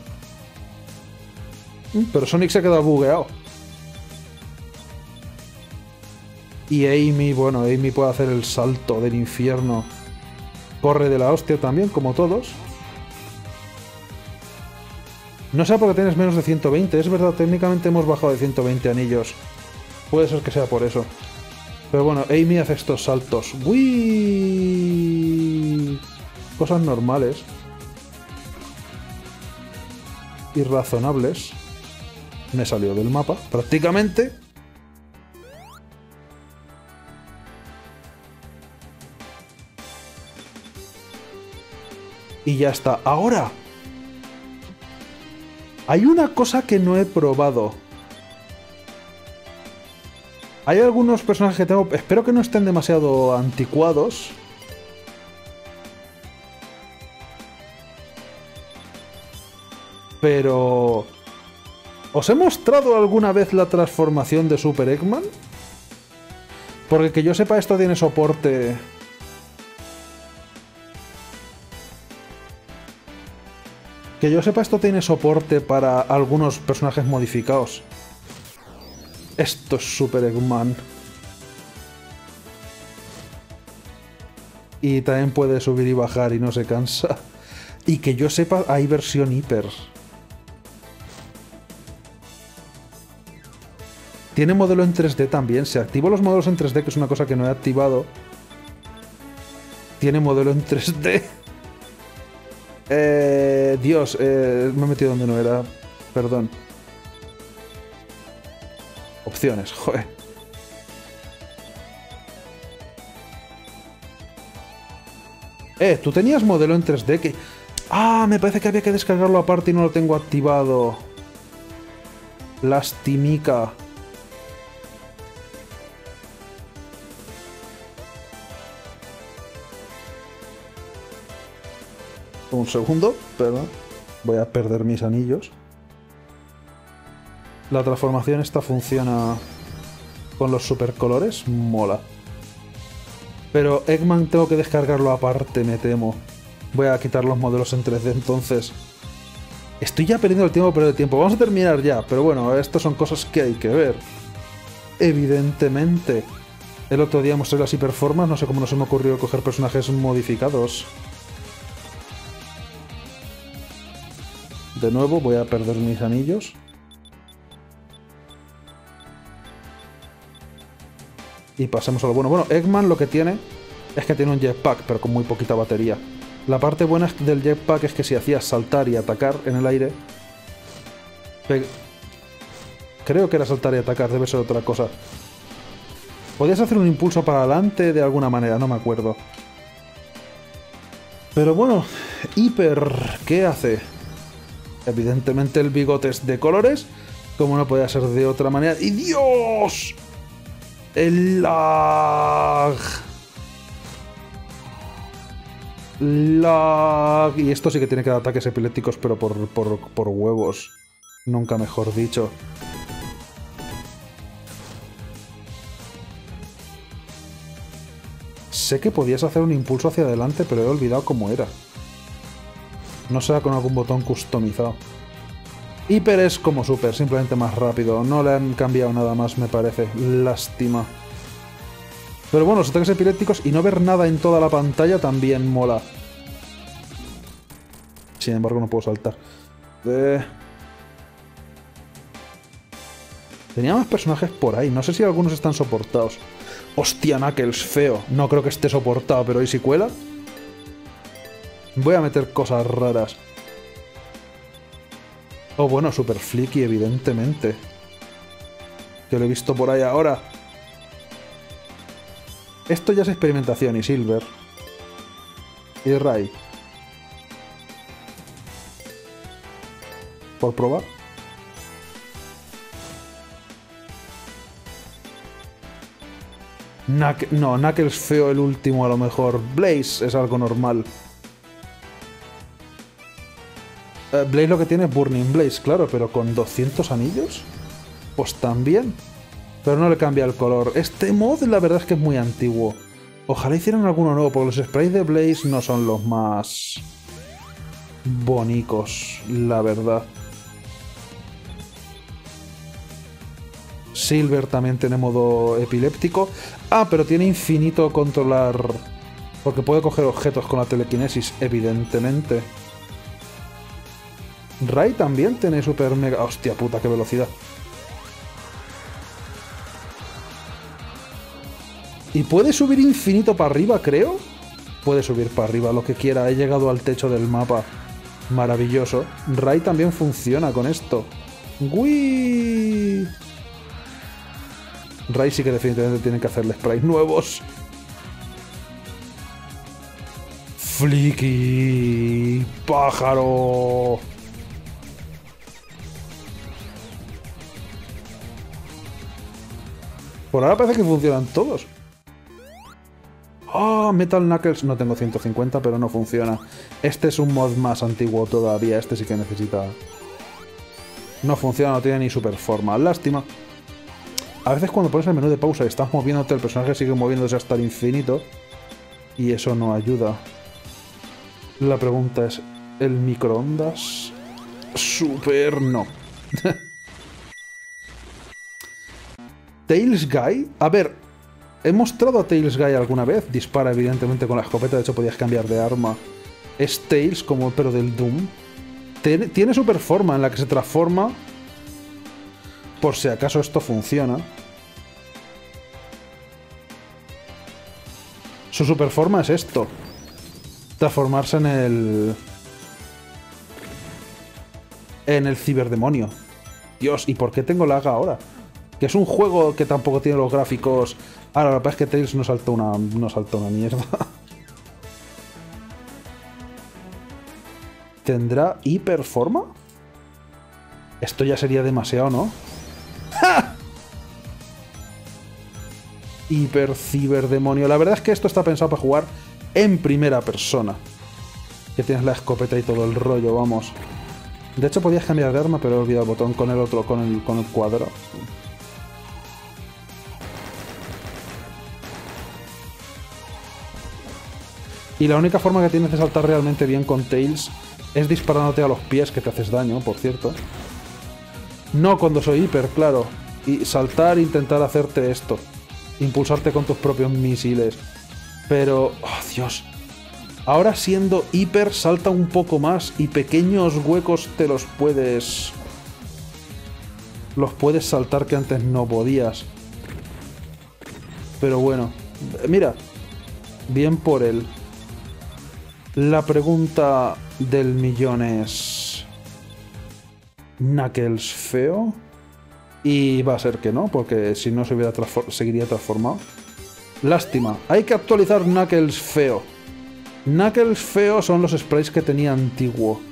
Pero Sonic se ha quedado bugueado. Y Amy, bueno, Amy puede hacer el salto del infierno. Corre de la hostia también, como todos. No sé por qué tienes menos de ciento veinte. Es verdad, técnicamente hemos bajado de ciento veinte anillos. Puede ser que sea por eso. Pero bueno, Amy hace estos saltos. ¡Uy! Cosas normales. Y razonables. Me salió del mapa, prácticamente. Y ya está. ¡Ahora! Hay una cosa que no he probado. Hay algunos personajes que tengo... Espero que no estén demasiado anticuados. Pero... ¿Os he mostrado alguna vez la transformación de Super Eggman? Porque que yo sepa, esto tiene soporte... Que yo sepa, esto tiene soporte para algunos personajes modificados. Esto es Super Eggman. Y también puede subir y bajar y no se cansa. Y que yo sepa, hay versión hiper. Tiene modelo en tres D también. Se activó los modelos en tres D, que es una cosa que no he activado. Tiene modelo en tres D. Eh, Dios, eh, me he metido donde no era. Perdón. Opciones, joder. Eh, tú tenías modelo en tres D que... Ah, me parece que había que descargarlo aparte y no lo tengo activado. Lastimica. Un segundo, perdón. Voy a perder mis anillos. La transformación esta funciona con los supercolores. Mola. Pero Eggman tengo que descargarlo aparte, me temo. Voy a quitar los modelos en tres D entonces. Estoy ya perdiendo el tiempo, perdiendo el tiempo. Vamos a terminar ya, pero bueno, estas son cosas que hay que ver. Evidentemente. El otro día mostré las hiperformas, no sé cómo no se me ocurrió coger personajes modificados. De nuevo voy a perder mis anillos. Y pasemos a lo bueno. Bueno, Eggman lo que tiene es que tiene un jetpack, pero con muy poquita batería. La parte buena del jetpack es que si hacías saltar y atacar en el aire... Creo que era saltar y atacar, debe ser otra cosa. Podías hacer un impulso para adelante de alguna manera, no me acuerdo. Pero bueno, Hiper, ¿qué hace? Evidentemente el bigote es de colores, como no podía ser de otra manera. ¡Y Dios! El lag. Lag. Y esto sí que tiene que dar ataques epilépticos, pero por, por, por huevos. Nunca mejor dicho. Sé que podías hacer un impulso hacia adelante, pero he olvidado cómo era. No será con algún botón customizado. Hiper es como Super, simplemente más rápido. No le han cambiado nada más, me parece. Lástima. Pero bueno, los ataques epilépticos y no ver nada en toda la pantalla también mola. Sin embargo, no puedo saltar. Eh... Tenía más personajes por ahí. No sé si algunos están soportados. Hostia, Knuckles, feo. No creo que esté soportado, pero ¿y si cuela? Voy a meter cosas raras. Oh, bueno, Super Flicky, evidentemente. Que lo he visto por ahí ahora. Esto ya es experimentación y Silver. Y Ray. ¿Por probar? Knuck no, Knuckles feo el último a lo mejor. Blaze es algo normal. Uh, Blaze lo que tiene es Burning Blaze, claro, pero con doscientos anillos. Pues también. Pero no le cambia el color. Este mod la verdad es que es muy antiguo. Ojalá hicieran alguno nuevo, porque los sprays de Blaze no son los más bonicos, la verdad. Silver también tiene modo epiléptico. Ah, pero tiene infinito controlar. Porque puede coger objetos con la telequinesis, evidentemente. Ray también tiene super mega... Hostia puta, qué velocidad. Y puede subir infinito para arriba, creo. Puede subir para arriba, lo que quiera. He llegado al techo del mapa. Maravilloso. Ray también funciona con esto. ¡Uy! Ray sí que definitivamente tienen que hacerle sprays nuevos. Flicky. Pájaro. Por ahora parece que funcionan todos. Ah, oh, Metal Knuckles. No tengo ciento cincuenta, pero no funciona. Este es un mod más antiguo todavía. Este sí que necesita... No funciona, no tiene ni super forma. Lástima. A veces cuando pones el menú de pausa y estás moviéndote, el personaje sigue moviéndose hasta el infinito. Y eso no ayuda. La pregunta es, ¿el microondas? Super no. Tails Guy. A ver, he mostrado a Tails Guy alguna vez. Dispara evidentemente con la escopeta, de hecho podías cambiar de arma. Es Tails como el pero del Doom. Tiene super forma en la que se transforma. Por si acaso esto funciona. Su super forma es esto. Transformarse en el... En el ciberdemonio. Dios, ¿y por qué tengo lag ahora? Que es un juego que tampoco tiene los gráficos... Ahora, la verdad es que Tails no saltó una, no saltó una mierda. ¿Tendrá hiperforma? Esto ya sería demasiado, ¿no? ¡Ja! Hiper ciberdemonio. La verdad es que esto está pensado para jugar en primera persona. Que tienes la escopeta y todo el rollo, vamos. De hecho podías cambiar de arma, pero he olvidado el botón con el otro, con el, con el cuadro. Y la única forma que tienes de saltar realmente bien con Tails es disparándote a los pies, que te haces daño, por cierto. No cuando soy hiper, claro. Y saltar e intentar hacerte esto. Impulsarte con tus propios misiles. Pero... ¡Oh, Dios! Ahora siendo hiper salta un poco más y pequeños huecos te los puedes... Los puedes saltar que antes no podías. Pero bueno. Mira. Bien por él. La pregunta del millón es... ¿Knuckles feo? Y va a ser que no, porque si no se hubiera transform- seguiría transformado. Lástima. Hay que actualizar Knuckles feo. Knuckles feo son los sprites que tenía antiguo.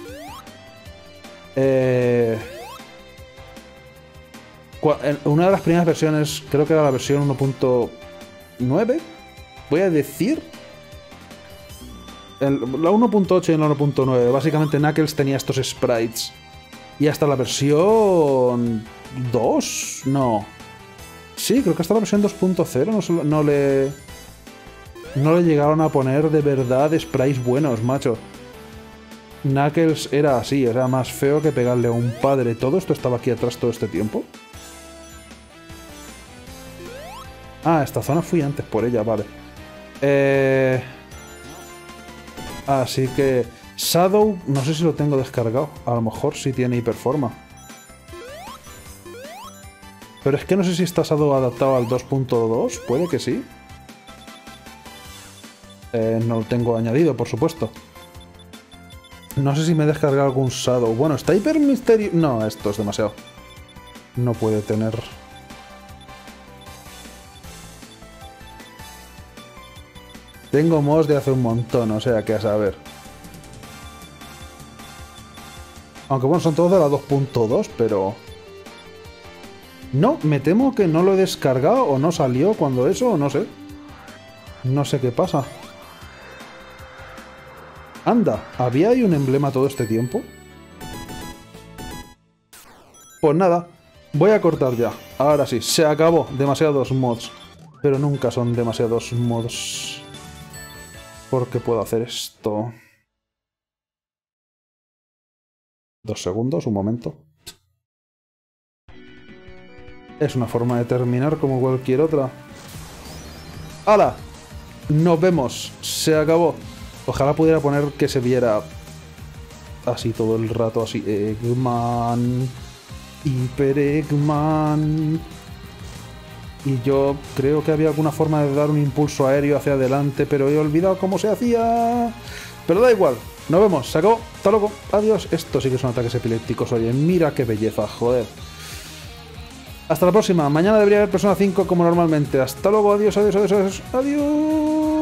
Eh... En una de las primeras versiones, creo que era la versión uno punto nueve, voy a decir. El, la uno punto ocho y la uno punto nueve, básicamente Knuckles tenía estos sprites. Y hasta la versión dos, no. Sí, creo que hasta la versión dos punto cero no, no le... No le llegaron a poner de verdad sprites buenos, macho. Knuckles era así, era más feo que pegarle a un padre. ¿Todo esto estaba aquí atrás todo este tiempo? Ah, esta zona fui antes por ella, vale. Eh... Así que... Shadow, no sé si lo tengo descargado. A lo mejor sí tiene hiperforma. Pero es que no sé si está Shadow adaptado al dos punto dos. Puede que sí. Eh, no lo tengo añadido, por supuesto. No sé si me he descargado algún Shadow. Bueno, está hiper misterio... No, esto es demasiado. No puede tener... Tengo mods de hace un montón, o sea que a saber. Aunque bueno, son todos de la dos punto dos, pero... No, me temo que no lo he descargado o no salió cuando eso, o no sé. No sé qué pasa. Anda, ¿había ahí un emblema todo este tiempo? Pues nada, voy a cortar ya. Ahora sí, se acabó. Demasiados mods. Pero nunca son demasiados mods. Porque puedo hacer esto. Dos segundos, un momento. Es una forma de terminar como cualquier otra. ¡Hala! Nos vemos. Se acabó. Ojalá pudiera poner que se viera así todo el rato, así. Eggman. Hyper Eggman. Y yo creo que había alguna forma de dar un impulso aéreo hacia adelante, pero he olvidado cómo se hacía. Pero da igual. Nos vemos. Se acabó. Hasta luego. Adiós. Esto sí que son ataques epilépticos. Oye, mira qué belleza. Joder. Hasta la próxima. Mañana debería haber Persona cinco como normalmente. Hasta luego. Adiós, adiós, adiós, adiós. Adiós.